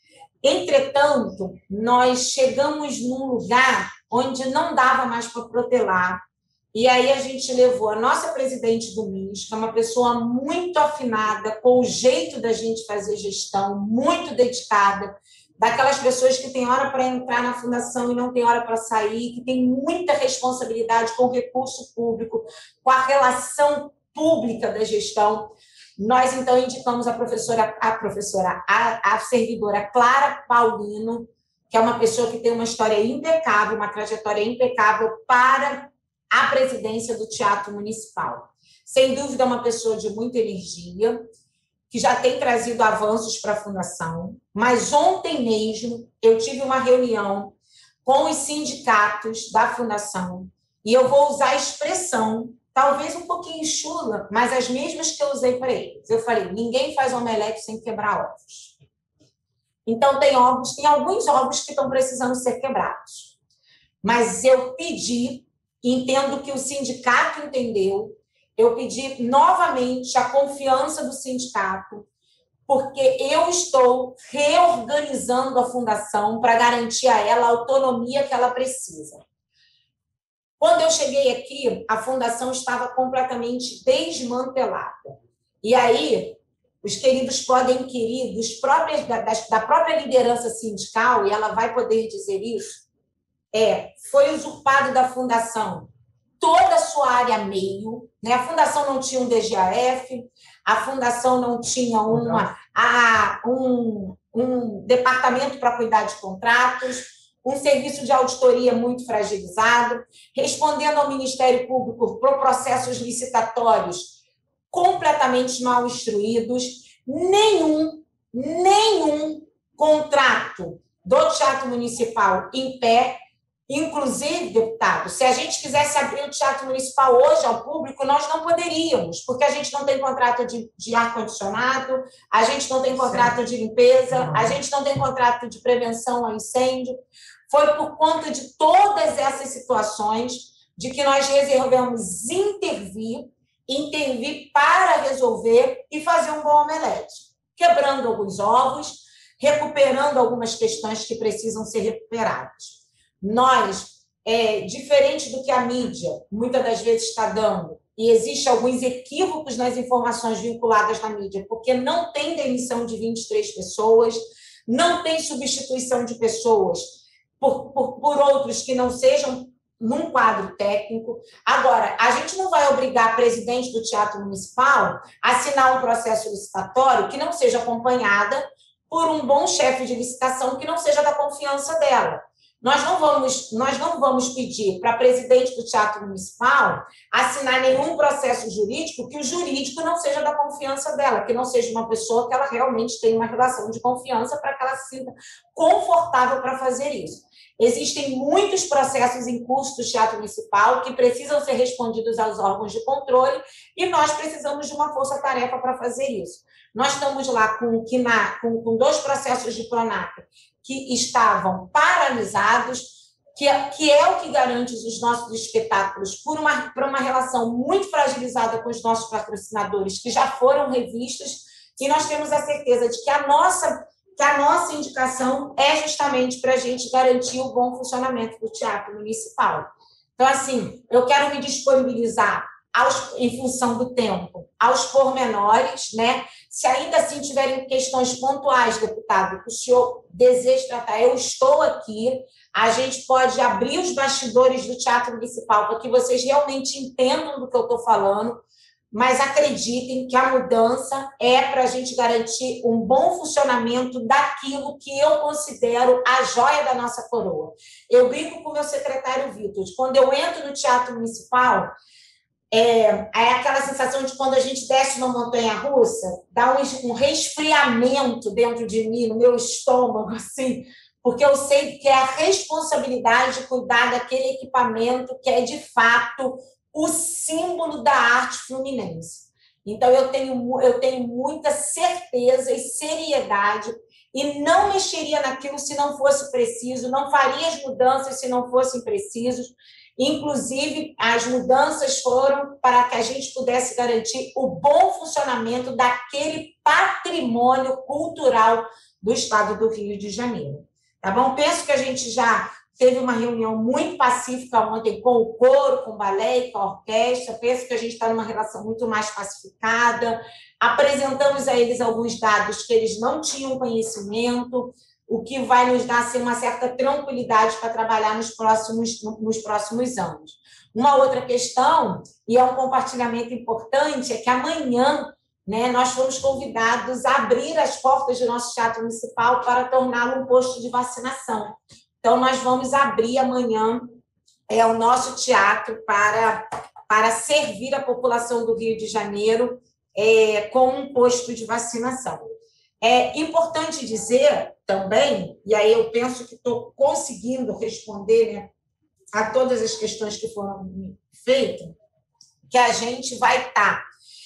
Entretanto, nós chegamos num lugar onde não dava mais para protelar, e aí a gente levou a nossa presidente do M I S, que é uma pessoa muito afinada com o jeito da gente fazer gestão, muito dedicada, daquelas pessoas que têm hora para entrar na fundação e não tem hora para sair, que tem muita responsabilidade com o recurso público, com a relação pública da gestão. Nós, então, indicamos a professora, a professora, a, a servidora Clara Paulino, que é uma pessoa que tem uma história impecável, uma trajetória impecável para a presidência do Teatro Municipal. Sem dúvida, é uma pessoa de muita energia, que já tem trazido avanços para a Fundação, mas ontem mesmo eu tive uma reunião com os sindicatos da Fundação, e eu vou usar a expressão, talvez um pouquinho chula, mas as mesmas que eu usei para eles. Eu falei, ninguém faz omelete sem quebrar ovos. Então, tem ovos, tem alguns ovos que estão precisando ser quebrados. Mas eu pedi, entendo que o sindicato entendeu, eu pedi novamente a confiança do sindicato, porque eu estou reorganizando a fundação para garantir a ela a autonomia que ela precisa. Quando eu cheguei aqui, a fundação estava completamente desmantelada. E aí, os queridos podem inquirir dos próprios, da, da própria liderança sindical, e ela vai poder dizer isso, é, foi usurpado da fundação toda a sua área meio, né? A fundação não tinha um D G A F, a fundação não tinha uma, a, um, um departamento para cuidar de contratos, um serviço de auditoria muito fragilizado, respondendo ao Ministério Público por processos licitatórios completamente mal instruídos, nenhum, nenhum contrato do Teatro Municipal em pé. Inclusive, deputado, se a gente quisesse abrir o Teatro Municipal hoje ao público, nós não poderíamos, porque a gente não tem contrato de, de ar-condicionado, a gente não tem contrato de limpeza, a gente não tem contrato de prevenção ao incêndio. Foi por conta de todas essas situações de que nós resolvemos intervir, intervir para resolver e fazer um bom omelete, quebrando alguns ovos, recuperando algumas questões que precisam ser recuperadas. Nós, é, diferente do que a mídia muitas das vezes está dando, e existe alguns equívocos nas informações vinculadas na mídia, porque não tem demissão de vinte e três pessoas, não tem substituição de pessoas por, por, por outros que não sejam num quadro técnico. Agora, a gente não vai obrigar a presidente do Teatro Municipal a assinar um processo licitatório que não seja acompanhada por um bom chefe de licitação que não seja da confiança dela. Nós não vamos, nós não vamos pedir para a presidente do Teatro Municipal assinar nenhum processo jurídico que o jurídico não seja da confiança dela, que não seja uma pessoa que ela realmente tenha uma relação de confiança para que ela se sinta confortável para fazer isso. Existem muitos processos em curso do Teatro Municipal que precisam ser respondidos aos órgãos de controle e nós precisamos de uma força-tarefa para fazer isso. Nós estamos lá com, com, com dois processos de PRONAF que estavam paralisados, que é, que é o que garante os nossos espetáculos por uma, por uma relação muito fragilizada com os nossos patrocinadores, que já foram revistos, e nós temos a certeza de que a nossa, que a nossa indicação é justamente para a gente garantir o bom funcionamento do Teatro Municipal. Então, assim, eu quero me disponibilizar aos, em função do tempo, aos pormenores, né? Se ainda assim tiverem questões pontuais, deputado, que o senhor deseja tratar, eu estou aqui, a gente pode abrir os bastidores do Teatro Municipal para que vocês realmente entendam do que eu estou falando, mas acreditem que a mudança é para a gente garantir um bom funcionamento daquilo que eu considero a joia da nossa coroa. Eu brinco com o meu secretário Vitor, quando eu entro no Teatro Municipal, É, é aquela sensação de quando a gente desce uma montanha-russa, dá um, um resfriamento dentro de mim, no meu estômago, assim, porque eu sei que é a responsabilidade de cuidar daquele equipamento que é, de fato, o símbolo da arte fluminense. Então, eu tenho, eu tenho muita certeza e seriedade e não mexeria naquilo se não fosse preciso, não faria as mudanças se não fossem precisos. Inclusive, as mudanças foram para que a gente pudesse garantir o bom funcionamento daquele patrimônio cultural do Estado do Rio de Janeiro. Tá bom? Penso que a gente já teve uma reunião muito pacífica ontem com o coro, com o balé e com a orquestra. Penso que a gente está numa relação muito mais pacificada. Apresentamos a eles alguns dados que eles não tinham conhecimento, o que vai nos dar assim, uma certa tranquilidade para trabalhar nos próximos, nos próximos anos. Uma outra questão, e é um compartilhamento importante, é que amanhã, né, nós fomos convidados a abrir as portas do nosso Teatro Municipal para torná-lo um posto de vacinação. Então, nós vamos abrir amanhã é, o nosso teatro para, para servir a população do Rio de Janeiro é, com um posto de vacinação. É importante dizer também, e aí eu penso que estou conseguindo responder, né, a todas as questões que foram feitas, que a gente vai estar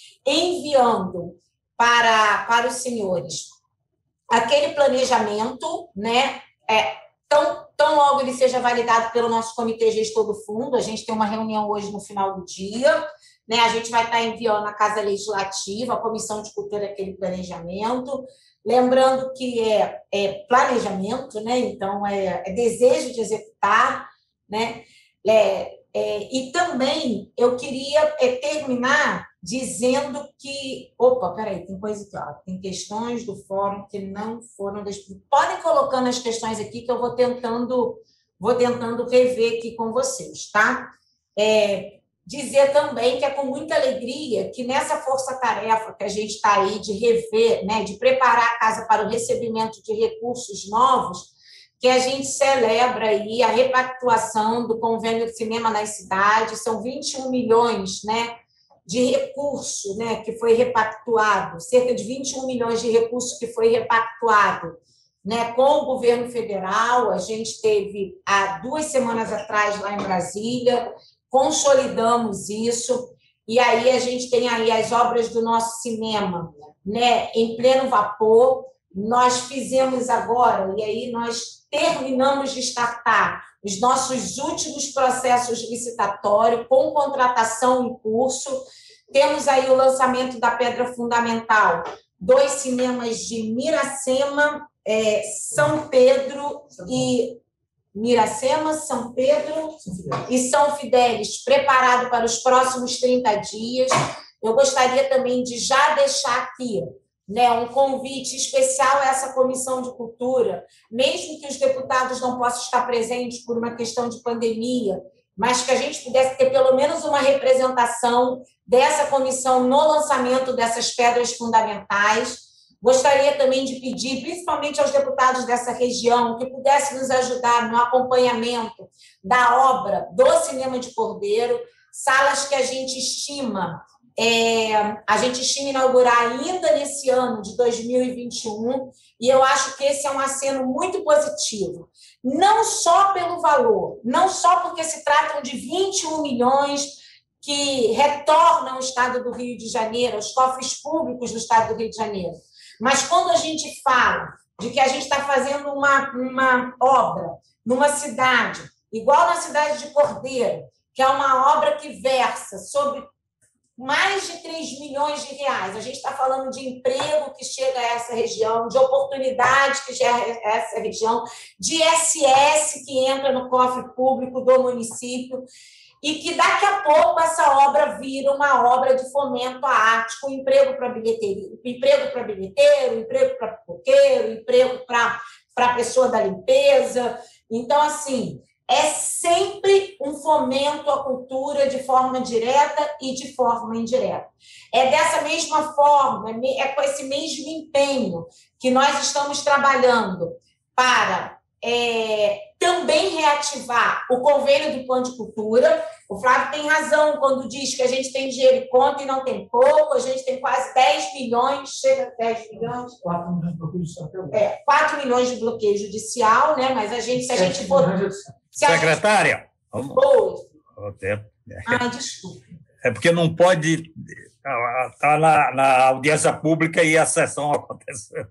enviando para, para os senhores aquele planejamento, né, é, tão, tão logo ele seja validado pelo nosso comitê gestor do fundo. A gente tem uma reunião hoje no final do dia, né, a gente vai estar enviando à Casa Legislativa, a Comissão de Cultura, aquele planejamento. Lembrando que é, é planejamento, né? Então, é, é desejo de executar, né? É, é, e também eu queria é, terminar dizendo que... Opa, peraí, tem coisa aqui, ó, tem questões do fórum que não foram... Podem colocando as questões aqui que eu vou tentando, vou tentando rever aqui com vocês, tá? É, dizer também que é com muita alegria que nessa força-tarefa que a gente está aí de rever, né, de preparar a casa para o recebimento de recursos novos, que a gente celebra aí a repactuação do convênio de cinema nas cidades, são vinte e um milhões, né, de recurso, né, que foi repactuado, cerca de vinte e um milhões de recurso que foi repactuado, né, com o governo federal. A gente teve há duas semanas atrás lá em Brasília, consolidamos isso, e aí a gente tem aí as obras do nosso cinema, né, em pleno vapor. Nós fizemos agora, e aí nós terminamos de startar os nossos últimos processos licitatórios, com contratação em curso. Temos aí o lançamento da Pedra Fundamental, dois cinemas de Miracema, é, São Pedro e... Miracema, São Pedro e São Fidélis, preparado para os próximos trinta dias. Eu gostaria também de já deixar aqui, né, um convite especial a essa Comissão de Cultura, mesmo que os deputados não possam estar presentes por uma questão de pandemia, mas que a gente pudesse ter pelo menos uma representação dessa comissão no lançamento dessas pedras fundamentais. Gostaria também de pedir, principalmente aos deputados dessa região, que pudessem nos ajudar no acompanhamento da obra do Cinema de Cordeiro, salas que a gente estima, é, a gente estima inaugurar ainda nesse ano de dois mil e vinte e um, e eu acho que esse é um aceno muito positivo, não só pelo valor, não só porque se tratam de vinte e um milhões que retornam ao Estado do Rio de Janeiro, aos cofres públicos do Estado do Rio de Janeiro, mas quando a gente fala de que a gente está fazendo uma, uma obra numa cidade, igual na cidade de Cordeiro, que é uma obra que versa sobre mais de três milhões de reais. A gente está falando de emprego que chega a essa região, de oportunidade que chega a essa região, de S S que entra no cofre público do município, e que daqui a pouco essa obra vira uma obra de fomento à arte, com emprego para bilheteria, emprego para bilheteiro, emprego para pipoqueiro, emprego para a pessoa da limpeza. Então, assim, é sempre um fomento à cultura de forma direta e de forma indireta. É dessa mesma forma, é com esse mesmo empenho que nós estamos trabalhando para é, também reativar o convênio do Plano de Cultura. O Flávio tem razão quando diz que a gente tem dinheiro em conta e não tem pouco, a gente tem quase dez milhões, chega a dez milhões. quatro milhões de bloqueio judicial. É, quatro milhões de bloqueio judicial, né? Mas a gente, se a gente for. Se a Secretária, gente... vamos. Até... Ai, desculpa. É porque não pode estar na, na audiência pública e a sessão acontecendo.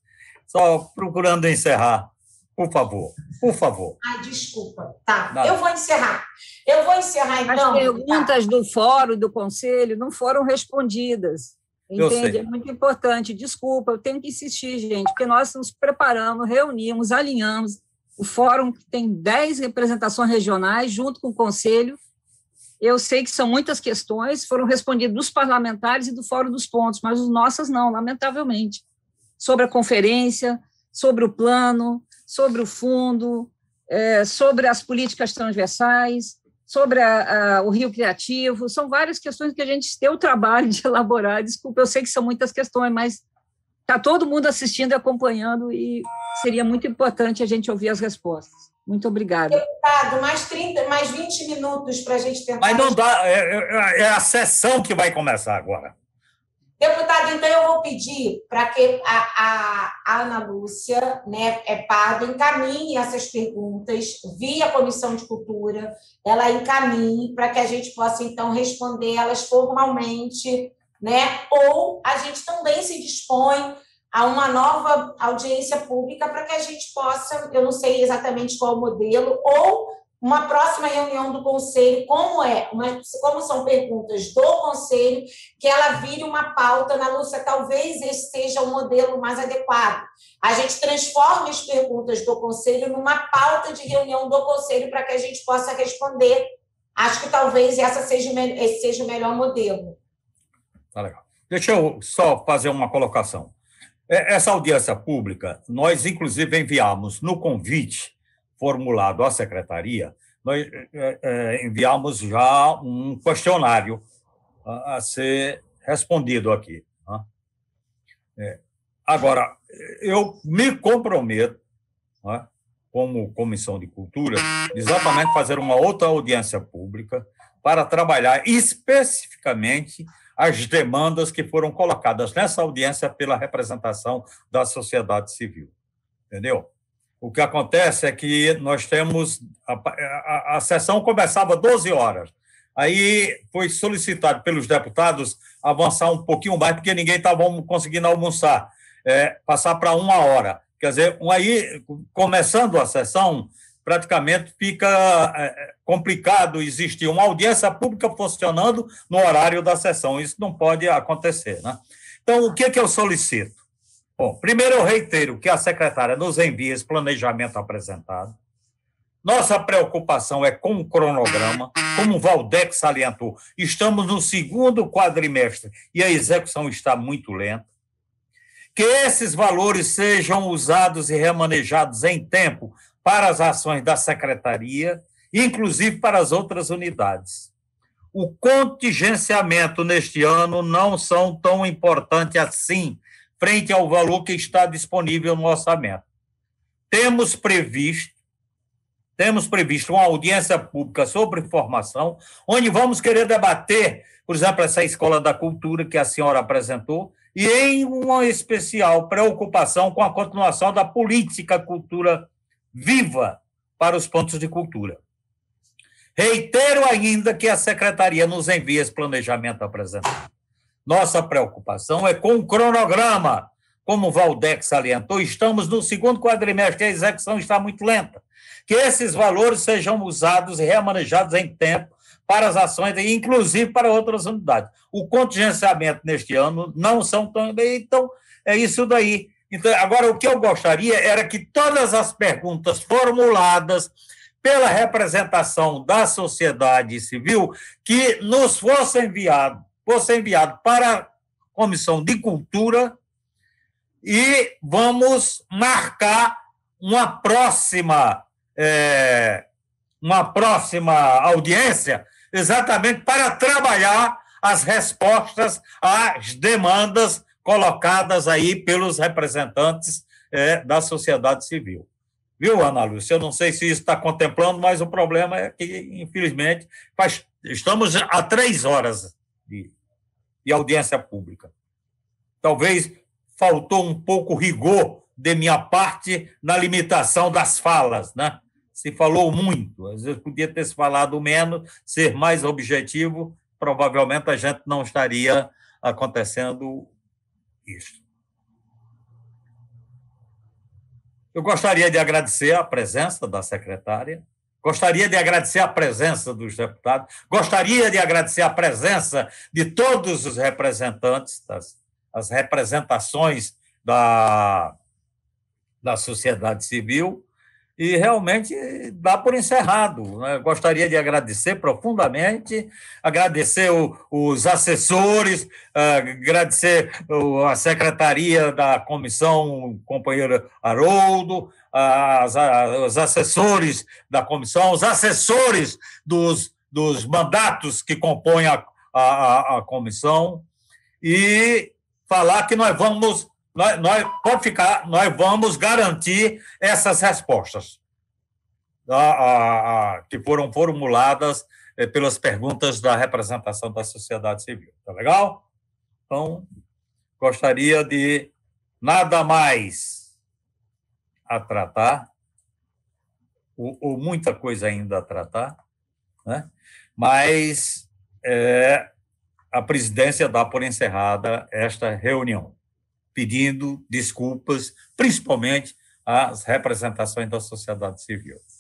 Só procurando encerrar. Por favor, por favor. Ai, desculpa. Tá, Nada. eu vou encerrar. Eu vou encerrar, então. As perguntas tá. do fórum e do conselho não foram respondidas. Entende? É muito importante. Desculpa, eu tenho que insistir, gente, porque nós nos preparamos, reunimos, alinhamos. O fórum tem dez representações regionais, junto com o conselho. Eu sei que são muitas questões, foram respondidas dos parlamentares e do Fórum dos Pontos, mas as nossas não, lamentavelmente. Sobre a conferência, sobre o plano, sobre o fundo, é, sobre as políticas transversais, sobre a, a, o Rio Criativo. São várias questões que a gente tem o trabalho de elaborar. Desculpa, eu sei que são muitas questões, mas está todo mundo assistindo e acompanhando e seria muito importante a gente ouvir as respostas. Muito obrigada. Deputado, mais, trinta, mais vinte minutos para a gente tentar... Mas não dá, é, é a sessão que vai começar agora. Deputado, então eu vou pedir para que a, a, a Ana Lúcia, né, é Pardo, encaminhe essas perguntas via Comissão de Cultura, ela encaminhe para que a gente possa, então, responder elas formalmente, né? Ou a gente também se dispõe a uma nova audiência pública para que a gente possa, eu não sei exatamente qual o modelo, ou uma próxima reunião do Conselho, como é, uma, como são perguntas do Conselho, que ela vire uma pauta. Na Lúcia, talvez esse seja o modelo mais adequado. A gente transforma as perguntas do Conselho numa pauta de reunião do Conselho para que a gente possa responder. Acho que talvez essa seja, esse seja o melhor modelo. Tá legal. Deixa eu só fazer uma colocação. Essa audiência pública, nós, inclusive, enviamos no convite formulado à secretaria, nós é, é, enviamos já um questionário a, a ser respondido aqui. Né? É, agora, eu me comprometo, né, como Comissão de Cultura, exatamente fazer uma outra audiência pública para trabalhar especificamente as demandas que foram colocadas nessa audiência pela representação da sociedade civil. Entendeu? O que acontece é que nós temos... A, a, a sessão começava às doze horas. Aí foi solicitado pelos deputados avançar um pouquinho mais, porque ninguém estava conseguindo almoçar, é, passar para uma hora. Quer dizer, aí, começando a sessão, praticamente fica é, complicado existir uma audiência pública funcionando no horário da sessão. Isso não pode acontecer, né? Então, o que é que eu solicito? Bom, primeiro eu reitero que a secretária nos envie esse planejamento apresentado. Nossa preocupação é com o cronograma, como o Valdeck salientou, estamos no segundo quadrimestre e a execução está muito lenta. Que esses valores sejam usados e remanejados em tempo para as ações da secretaria inclusive para as outras unidades. O contingenciamento neste ano não são tão importante assim, frente ao valor que está disponível no orçamento. Temos previsto, temos previsto uma audiência pública sobre formação, onde vamos querer debater, por exemplo, essa Escola da Cultura que a senhora apresentou, e em uma especial preocupação com a continuação da política cultura viva para os pontos de cultura. Reitero ainda que a Secretaria nos envia esse planejamento apresentado. Nossa preocupação é com o cronograma. Como o Valdeck salientou, estamos no segundo quadrimestre e a execução está muito lenta. Que esses valores sejam usados e remanejados em tempo para as ações, inclusive para outras unidades. O contingenciamento neste ano não são tão... Então, é isso daí. Então, agora, o que eu gostaria era que todas as perguntas formuladas pela representação da sociedade civil, que nos fosse enviado, fosse enviado para a Comissão de Cultura e vamos marcar uma próxima, é, uma próxima audiência exatamente para trabalhar as respostas às demandas colocadas aí pelos representantes é, da sociedade civil. Viu, Ana Lúcia? Eu não sei se isso está contemplando, mas o problema é que, infelizmente, faz, estamos há três horas de, de audiência pública. Talvez faltou um pouco rigor de minha parte na limitação das falas, né? Se falou muito, às vezes podia ter se falado menos, ser mais objetivo, provavelmente a gente não estaria acontecendo isso. Eu gostaria de agradecer a presença da secretária, gostaria de agradecer a presença dos deputados, gostaria de agradecer a presença de todos os representantes, das, as representações da, da sociedade civil, e realmente dá por encerrado, né? Gostaria de agradecer profundamente, agradecer o, os assessores, agradecer a secretaria da comissão, o companheiro Haroldo, as, os assessores da comissão, os assessores dos, dos mandatos que compõem a, a, a comissão, e falar que nós vamos... Nós, nós, pode ficar, nós vamos garantir essas respostas a, a, a, que foram formuladas eh, pelas perguntas da representação da sociedade civil. Tá legal? Então, gostaria de nada mais a tratar, ou, ou muita coisa ainda a tratar, né? Mas é, a presidência dá por encerrada esta reunião, pedindo desculpas, principalmente às representações da sociedade civil.